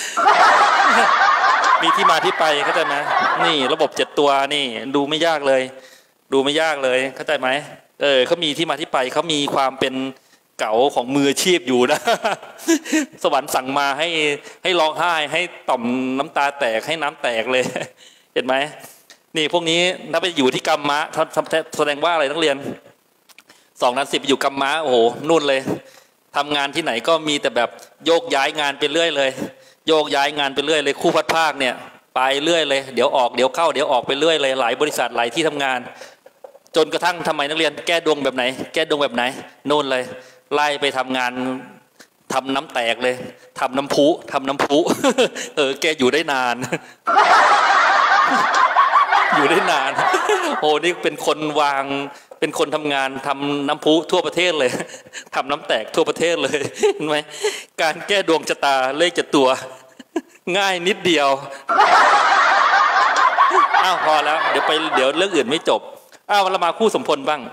มีที่มาที่ไปเข้าใจไหมนี่ระบบเจ็ดตัวนี่ดูไม่ยากเลยดูไม่ยากเลยเข้าใจไหมเออเขามีที่มาที่ไปเขามีความเป็นเก๋าของมืออาชีพอยู่นะสวรรค์สั่งมาให้ให้ร้องไห้ให้ต่อมน้ำตาแตกให้น้ำแตกเลยเห็นไหมนี่พวกนี้ถ้าไปอยู่ที่กรรมะแสดงว่าอะไรนักเรียนสองนั้นสิบอยู่กรรมะโอ้โหนู่นเลยทำงานที่ไหนก็มีแต่แบบโยกย้ายงานไปเรื่อยเลยโยกย้ายงานไปเรื่อยเลยคู่พัดภาคเนี่ยไปเรื่อยเลยเดี๋ยวออกเดี๋ยวเข้าเดี๋ยวออกไปเรื่อยเลยหลายบริษัทหลายที่ทำงานจนกระทั่งทำไมนักเรียนแก้ดวงแบบไหนแก้ดวงแบบไหนโน่นเลยไล่ไปทำงานทำน้ำแตกเลยทำน้ำพุทำน้ำพุเออแกอยู่ได้นานอยู่ได้นานโอ้นี่เป็นคนวางเป็นคนทำงานทำน้ำพุทั่วประเทศเลยทำน้ำแตกทั่วประเทศเลยเห็นไหมการแก้ดวงชะตาเลขเจ็ดตัวง่ายนิดเดียวอ้าวพอแล้วเดี๋ยวไปเดี๋ยวเรื่องอื่นไม่จบอ้าวเรามาคู่สมพลบ้าง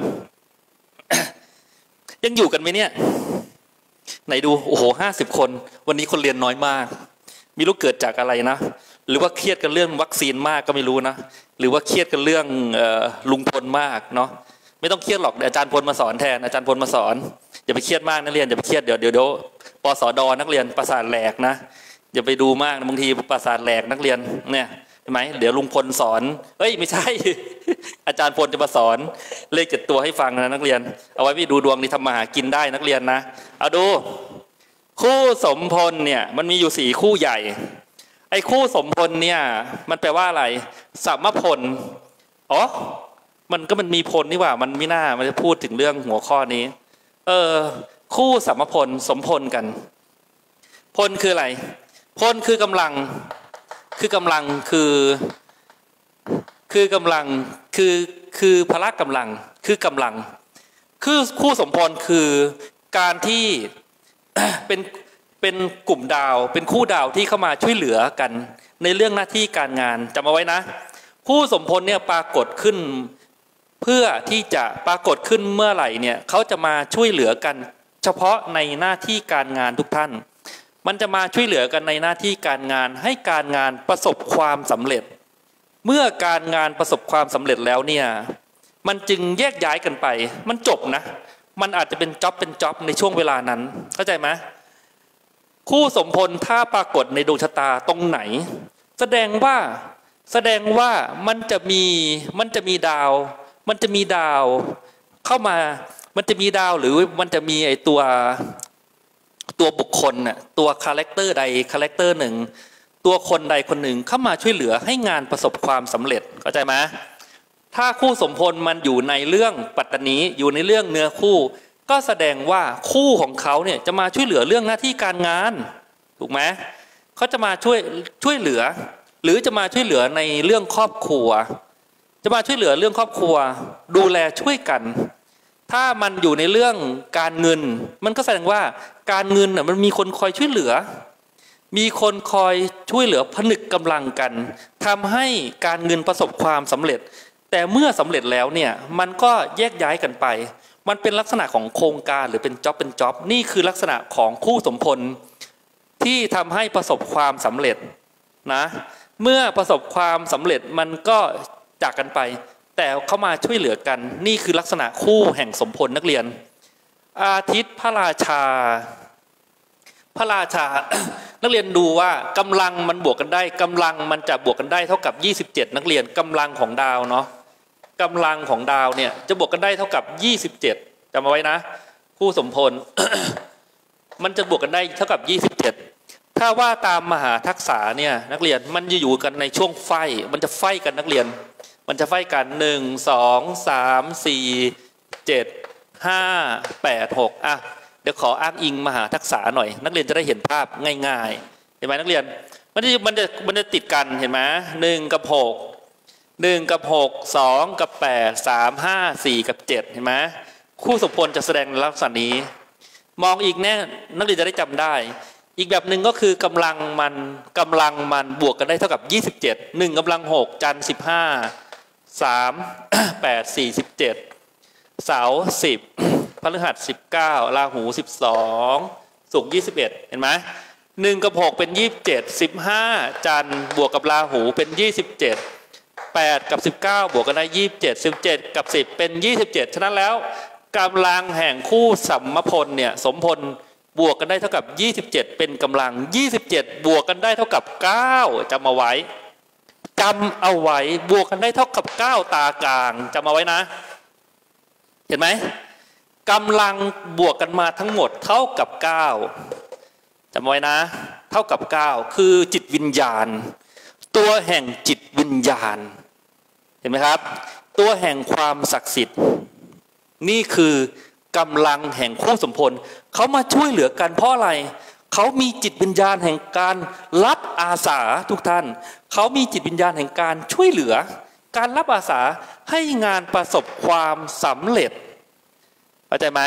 ยังอยู่กันไหมเนี่ยไหนดูโอ้โหห้าสิบคนวันนี้คนเรียนน้อยมากไม่รู้เกิดจากอะไรนะหรือว่าเครียดกันเรื่องวัคซีนมากก็ไม่รู้นะหรือว่าเครียดกันเรื่องลุงพลมากเนาะไม่ต้องเครียดหรอกเดี๋ยวอาจารย์พลมาสอนแทนอาจารย์พลมาสอนอย่าไปเครียดมากนักเรียนอย่าไปเครียดเดี๋ยวเดี๋ยวเดี๋ยวปสดนักเรียนประสาทแหลกนะอย่าไปดูมากบางทีประสาทแหลกนักเรียนเนี่ยเห็นไหมเดี๋ยวลุงพลสอนเอ้ยไม่ใช่อาจารย์พลจะมาสอนเลขเจ็ดตัวให้ฟังนะนักเรียนเอาไว้ไปดูดวงนี่ทำมาหากินได้นักเรียนนะเอาดูคู่สมพลเนี่ยมันมีอยู่สี่คู่ใหญ่ไอ้คู่สมพลเนี่ยมันแปลว่าอะไรสัมมพลอ๋อมันก็มันมีพลนี่ว่ามันไม่น่ามันจะพูดถึงเรื่องหัวข้อนี้เออคู่สัมมพลสมพลกันพลคืออะไรพลคือกำลังคือกำลังคือคือกำลังคือคือพละกำลังคือกำลังคือคู่สมพลคือการที่ เป็นเป็นกลุ่มดาวเป็นคู่ดาวที่เข้ามาช่วยเหลือกันในเรื่องหน้าที่การงานจำเอาไว้นะคู่สมพลเนี่ยปรากฏขึ้นเพื่อที่จะปรากฏขึ้นเมื่อไหร่เนี่ยเขาจะมาช่วยเหลือกันเฉพาะในหน้าที่การงานทุกท่านมันจะมาช่วยเหลือกันในหน้าที่การงานให้การงานประสบความสำเร็จเมื่อการงานประสบความสำเร็จแล้วเนี่ยมันจึงแยกย้ายกันไปมันจบนะมันอาจจะเป็นจ็อบเป็นจ็อบในช่วงเวลานั้นเข้าใจไหมคู่สมพลถ้าปรากฏในดวงชะตาตรงไหนแสดงว่าแสดงว่ามันจะมีมันจะมีดาวมันจะมีดาวเข้ามามันจะมีดาวหรือมันจะมีไอตัวตัวบุคคลน่ะตัวคาแรคเตอร์ใดคาแรคเตอร์หนึ่งตัวคนใดคนหนึ่งเข้ามาช่วยเหลือให้งานประสบความสำเร็จเข้าใจไหมถ้าคู่สมพลมันอยู่ในเรื่องปัตตนีอยู่ในเรื่องเนื้อคู่ก็แสดงว่าคู่ของเขาเนี่ยจะมาช่วยเหลือเรื่องหน้าที่การงานถูกไหมเขาจะมาช่วยช่วยเหลือหรือจะมาช่วยเหลือในเรื่องครอบครัวจะมาช่วยเหลือเรื่องครอบครัวดูแลช่วยกันถ้ามันอยู่ในเรื่องการเงินมันก็แสดงว่าการเงินน่ะมันมีคนคอยช่วยเหลือมีคนคอยช่วยเหลือผนึกกำลังกันทำให้การเงินประสบความสำเร็จแต่เมื่อสำเร็จแล้วเนี่ยมันก็แยกย้ายกันไปมันเป็นลักษณะของโครงการหรือเป็นจ็อบเป็นจ็อบนี่คือลักษณะของคู่สมพลที่ทำให้ประสบความสำเร็จนะเมื่อประสบความสำเร็จมันก็จากกันไปแต่เข้ามาช่วยเหลือกันนี่คือลักษณะคู่แห่งสมพลนักเรียนอาทิตย์พระราชาพระราชา นักเรียนดูว่ากำลังมันบวกกันได้กำลังมันจะบวกกันได้เท่ากับยี่สิบเจ็ดนักเรียนกำลังของดาวเนาะกำลังของดาวเนี่ยจะบวกกันได้เท่ากับยี่สิบเจ็ดจำเอาไว้นะคู่สมพล มันจะบวกกันได้เท่ากับยี่สิบเจ็ดถ้าว่าตามมหาทักษะเนี่ยนักเรียนมันจะอยู่กันในช่วงไฟมันจะไฟกันนักเรียนมันจะไฟกันหนึ่งสองสามสี่เจ็ดห้าแปดหกอ่ะเดี๋ยวขออ้างอิงมหาทักษะหน่อยนักเรียนจะได้เห็นภาพง่ายๆเห็นไหมนักเรียนมันจะมันจะมันจะติดกันเห็นไหมหนึ่งกับหกหนึ่งกับหกสองกับแปดสามห้าสี่กับเจ็ดเห็นไหมคู่สมพลจะแสดงลักษณะนี้มองอีกแน่นักเรียนจะได้จำได้อีกแบบหนึ่งก็คือกำลังมันกำลังมันบวกกันได้เท่ากับยี่สิบเจ็ดหนึ่งกำลังหกจันทร์สิบห้าสามแปดสี่สิบเจ็ดเสาร์สิบพฤหัสสิบเก้าราหูสิบสองศุกร์ยี่สิบเอ็ดเห็นไหมหนึ่งกับหกเป็นยี่สิบเจ็ดสิบห้าจันทร์บวกกับราหูเป็นยี่สิบเจ็ดแปดกับสิบเก้าบวกกันได้ยี่สิบเจ็ดสิบเจ็ดกับสิบเป็นยี่สิบเจ็ดฉะนั้นแล้วกำลังแห่งคู่สัมมพลเนี่ยสมพลบวกกันได้เท่ากับยี่สิบเจ็ดเป็นกำลังยี่สิบเจ็ดบวกกันได้เท่ากับเก้าจำเอาไว้จำเอาไว้บวกกันได้เท่ากับเก้าตากลางจำเอาไว้นะเห็นไหมกำลังบวกกันมาทั้งหมดเท่ากับเก้าจำไว้นะเท่ากับเก้าคือจิตวิญญาณตัวแห่งจิตวิญญาณเห็นไหมครับตัวแห่งความศักดิ์สิทธิ์นี่คือกำลังแห่งคู่สมพลเขามาช่วยเหลือกันเพราะอะไรเขามีจิตวิญญาณแห่งการรับอาสาทุกท่านเขามีจิตวิญญาณแห่งการช่วยเหลือการรับอาสาให้งานประสบความสำเร็จเข้าใจไหม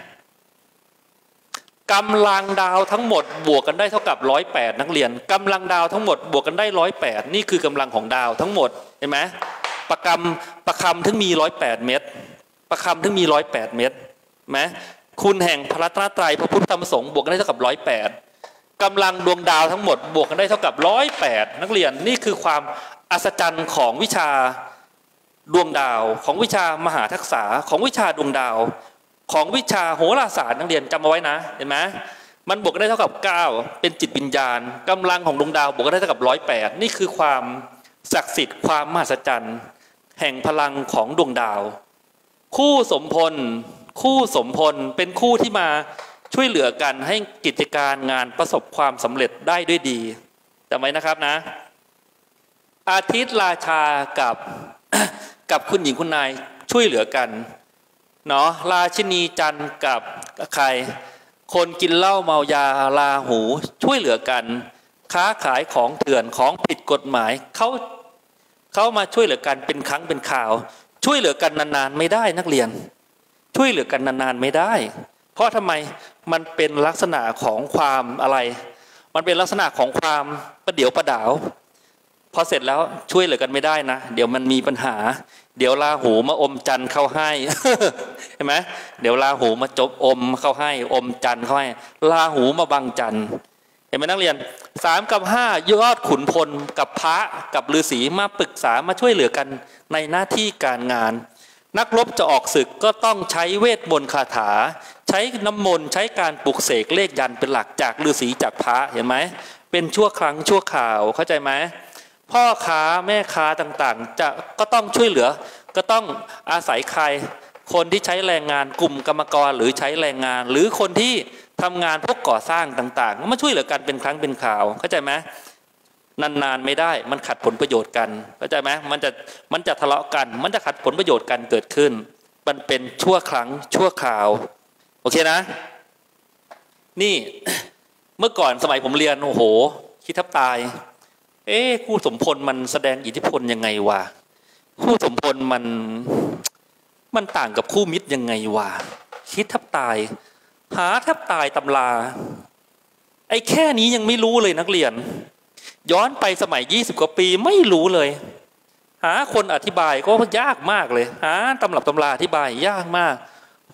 กำลังดาวทั้งหมดบวกกันได้เท่ากับร้อยแปดนักเรียนกำลังดาวทั้งหมดบวกกันได้ร้อยแปดนี่คือกำลังของดาวทั้งหมดเห็นไหมประคำประคำถึงมีร้อยแปดเมตรประคำถึงมีร้อยแปดเมตรไหมคุณแห่งพระรัตนตรัยพระพุทธธรรมสงฆ์บวกกันได้เท่ากับร้อยแปดกำลังดวงดาวทั้งหมดบวกกันได้เท่ากับร้อยแปดนักเรียนนี่คือความอัศจรรย์ของวิชาดวงดาวของวิชามหาทักษะของวิชาดวงดาวของวิชาโหราศาสตร์นักเรียนจำเอาไว้นะเห็นไหมมันบวกกันได้เท่ากับเก้าเป็นจิตวิญญาณกำลังของดวงดาวบวกกันได้เท่ากับร้อยแปดนี่คือความศักดิ์สิทธิ์ความมหัศจรรย์แห่งพลังของดวงดาวคู่สมพลคู่สมพลเป็นคู่ที่มาช่วยเหลือกันให้กิจการงานประสบความสำเร็จได้ด้วยดีจำไว้นะครับนะอาทิตย์ราชากับ กับคุณหญิงคุณนายช่วยเหลือกันเนาะราชินีจันทร์กับใครคนกินเหล้าเมายาราหูช่วยเหลือกันค้าขายของเถื่อนของผิดกฎหมายเขาเขามาช่วยเหลือกันเป็นครั้งเป็นข่าวช่วยเหลือกันนานๆไม่ได้นักเรียนช่วยเหลือกันนานๆไม่ได้เพราะทำไมมันเป็นลักษณะของความอะไรมันเป็นลักษณะของความประเดี๋ยวประดาวพอเสร็จแล้วช่วยเหลือกันไม่ได้นะเดี๋ยวมันมีปัญหาเดี๋ยวราหูมาอมจันทร์เข้าให้ เห็นไหมเดี๋ยวราหูมาจบอมเข้าให้อมจันทร์เข้าให้ราหูมาบังจันทร์เห็นไหมนักเรียนสามกับห้ายอดขุนพลกับพระกับฤาษีมาปรึกษามาช่วยเหลือกันในหน้าที่การงานนักรบจะออกศึกก็ต้องใช้เวทมนต์คาถาใช้น้ำมนต์ใช้การปลุกเสกเลขยันต์เป็นหลักจากฤาษีจากพระเห็นไหมเป็นชั่วครั้งชั่วคราวเข้าใจไหมพ่อค้าแม่ค้าต่างๆจะก็ต้องช่วยเหลือก็ต้องอาศัยใครคนที่ใช้แรงงานกลุ่มกรรมกรหรือใช้แรงงานหรือคนที่ทำงานพวกก่อสร้างต่างๆมาช่วยเหลือกันเป็นครั้งเป็นคราวเข้าใจไหมนานๆไม่ได้มันขัดผลประโยชน์กันเข้าใจไหมมันจะมันจะทะเลาะกันมันจะขัดผลประโยชน์กันเกิดขึ้นมันเป็นชั่วครั้งชั่วคราวโอเคนะนี่เมื่อก่อนสมัยผมเรียนโอ้โหคิดแทบตายเอ๊ะคู่สมพลมันแสดงอิทธิพลยังไงวะคู่สมพลมันมันต่างกับคู่มิตรยังไงวะคิดแทบตายหาแทบตายตำราไอ้แค่นี้ยังไม่รู้เลยนักเรียนย้อนไปสมัยยี่สิบกว่าปีไม่รู้เลยหาคนอธิบายก็ยากมากเลยหาตำรับตำราอธิบายยากมาก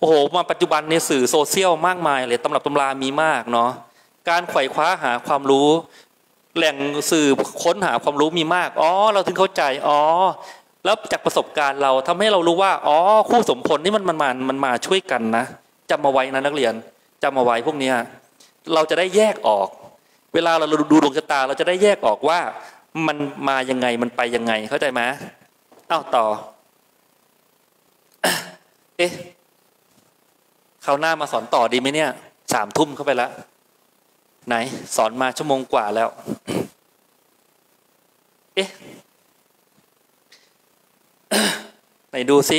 โอ้โหมาปัจจุบันในสื่อโซเชียลมากมายเลยตำรับตำรามีมากเนาะการไขว่คว้าหาความรู้แหล่งสื่อค้นหาความรู้มีมากอ๋อเราถึงเข้าใจอ๋อแล้วจากประสบการณ์เราทำให้เรารู้ว่าอ๋อคู่สมพลนี่มันมันมันมันมาช่วยกันนะจำมาไว้นะนักเรียนจำมาไว้พวกเนี้ยเราจะได้แยกออกเวลาเราดูดวงชะตาเราจะได้แยกออกว่ามันมายังไงมันไปยังไงเข้าใจไหมอ้าวต่อเอ๊ะคราวหน้ามาสอนต่อดีไหมเนี่ยสามทุ่มเข้าไปแล้วไหนสอนมาชั่วโมงกว่าแล้วเอ๊ะไหนดูสิ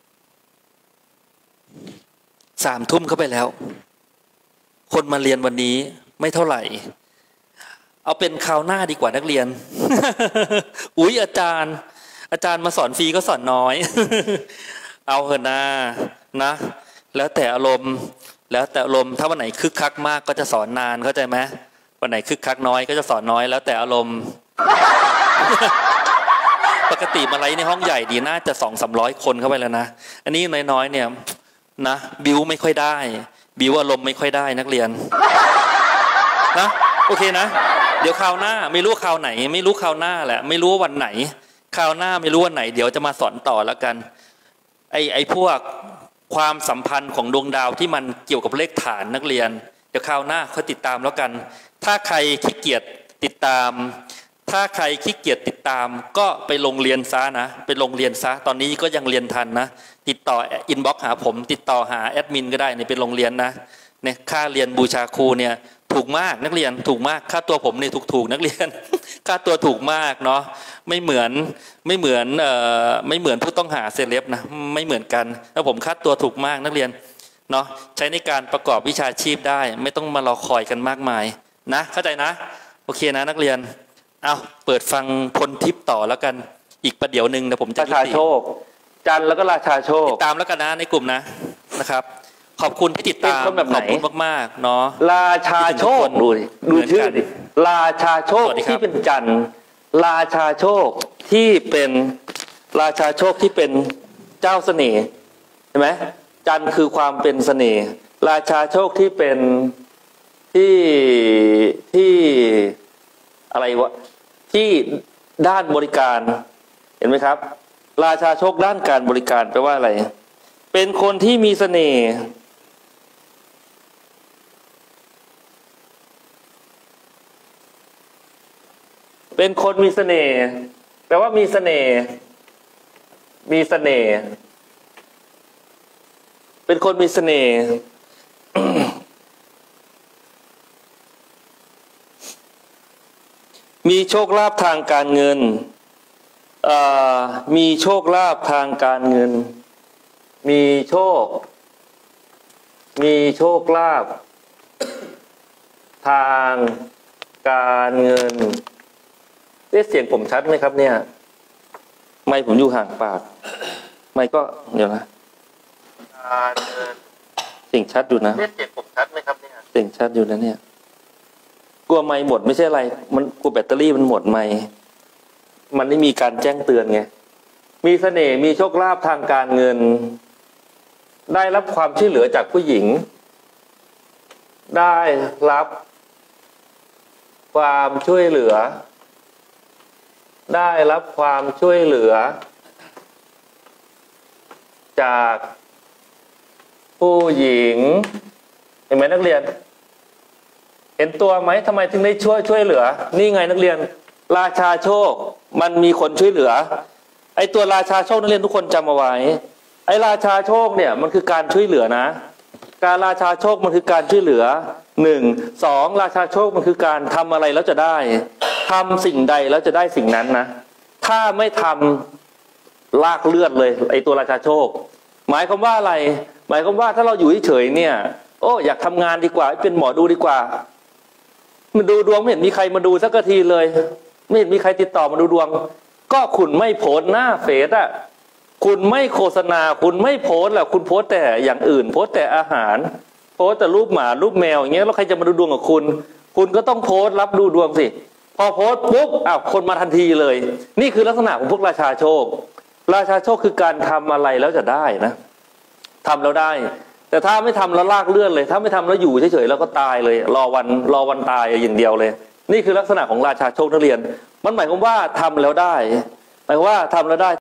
สามทุ่มเข้าไปแล้วคนมาเรียนวันนี้ไม่เท่าไหร่เอาเป็นคราวหน้าดีกว่านักเรียน อุ๊ยอาจารย์อาจารย์มาสอนฟรีก็สอนน้อย เอาเถอะนะนะแล้วแต่อารมณ์แล้วแต่อารมณ์ถ้าวันไหนคึกคักมากก็จะสอนนานเข้าใจไหมวันไหนคึกคักน้อยก็จะสอนน้อยแล้วแต่อารมณ์ ปกติมาไลฟ์ในห้องใหญ่ดีน่าจะสองสามร้อยคนเข้าไปแล้วนะอันนี้น้อยๆเนี่ยนะบิวไม่ค่อยได้บิวอารมณ์ไม่ค่อยได้นักเรียนนะโอเคนะเดี๋ยวคราวหน้าไม่รู้คราวไหนไม่รู้คราวหน้าแหละไม่รู้วันไหนคราวหน้าไม่รู้วันไหนเดี๋ยวจะมาสอนต่อแล้วกันไอ้ไอ้พวกความสัมพันธ์ของดวงดาวที่มันเกี่ยวกับเลขฐานนักเรียนเดี๋ยวคราวหน้าค่อยติดตามแล้วกันถ้าใครขี้เกียจติดตามถ้าใครขี้เกียจติดตามก็ไปลงเรียนซะนะไปลงเรียนซะตอนนี้ก็ยังเรียนทันนะติดต่ออินบ็อกซ์หาผมติดต่อหาแอดมินก็ได้เนี่ยไปลงเรียนนะเนี่ยค่าเรียนบูชาครูเนี่ยถูกมากนักเรียนถูกมากค่าตัวผมเนี่ยถูกๆนักเรียนค่าตัวถูกมากเนาะไม่เหมือนไม่เหมือนเอ่อไม่เหมือนผู้ต้องหาเซเลบนะไม่เหมือนกันแล้วผมค่าตัวถูกมากนักเรียนเนาะใช้ในการประกอบวิชาชีพได้ไม่ต้องมารอคอยกันมากมายนะเข้าใจนะโอเคนะนักเรียนเอาเปิดฟังพลทิพย์ต่อแล้วกันอีกประเดี๋ยวหนึ่งเดี๋ยวผมจะราชาโชคจันแล้วก็ราชาโชคติดตามแล้วกันนะในกลุ่มนะนะครับขอบคุณที่ติดตามขอบคุณมากๆเนาะราชาโชคดูดูชื่อดิราชาโชคที่เป็นจันราชาโชคที่เป็นราชาโชคที่เป็นเจ้าเสน่ห์เห็นไหมจันคือความเป็นเสน่ห์ราชาโชคที่เป็นที่ที่อะไรวะที่ด้านบริการเห็นไหมครับราชาโชคด้านการบริการแปลว่าอะไรเป็นคนที่มีเสน่ห์เป็นคนมีเสน่ห์แปลว่ามีเสน่ห์มีเสน่ห์เป็นคนมีเสน่ห์ มีโชคลาภทางการเงินมีโชคลาภทางการเงินมีโชคมีโชคลาภทางการเงินได้เสียงผมชัดไหมครับเนี่ยไมค์ผมอยู่ห่างปากไมค์ก็เดี๋ยวนะการเงินเสียงชัดอยู่นะได้เสียงผมชัดไหมครับเนี่ยเสียงชัดอยู่นะเนี่ยกลัวไมค์หมดไม่ใช่อะไรมันกลัวแบตเตอรี่มันหมดไมค์มันไม่มีการแจ้งเตือนไงมีเสน่ห์มีโชคลาภทางการเงินได้รับความช่วยเหลือจากผู้หญิงได้รับความช่วยเหลือได้รับความช่วยเหลือจากผู้หญิงเห็นไหมนักเรียนเห็นตัวไหมทำไมถึงได้ช่วยช่วยเหลือนี่ไงนักเรียนราชาโชคมันมีคนช่วยเหลือไอ้ตัวราชาโชคนักเรียนทุกคนจำเอาไว้ไอ้ราชาโชคเนี่ยมันคือการช่วยเหลือนะการราชาโชคมันคือการช่วยเหลือหนึ่งสองราชาโชคมันคือการทำอะไรแล้วจะได้ทำสิ่งใดแล้วจะได้สิ่งนั้นนะถ้าไม่ทำลากเลือดเลยไอ้ตัวราชาโชคหมายความว่าอะไรหมายความว่าถ้าเราอยู่เฉยๆเนี่ยโอ้อยากทำงานดีกว่าเป็นหมอดูดีกว่ามาดูดวงไม่เห็นมีใครมาดูสักทีเลยไม่เห็นมีใครติดต่อมาดูดวงก็คุณไม่โพสหน้าเฟซอ่ะคุณไม่โฆษณาคุณไม่โพสแหละคุณโพสแต่อย่างอื่นโพสแต่อาหารโพสแต่รูปหมารูปแมวอย่างเงี้ยแล้วใครจะมาดูดวงกับคุณคุณก็ต้องโพสรับดูดวงสิพอโพสปุ๊บอ้าวคนมาทันทีเลยนี่คือลักษณะของพวกราชาโชคราชาโชคคือการทำอะไรแล้วจะได้นะทำแล้วได้แต่ถ้าไม่ทำแล้วลากเลื่อนเลยถ้าไม่ทำแล้วอยู่เฉยๆแล้วก็ตายเลยรอวันรอวันตายอย่างเดียวเลยนี่คือลักษณะของราชาโชคนักเรียนมันหมายความว่าทำแล้วได้หมายความว่าทำแล้วได้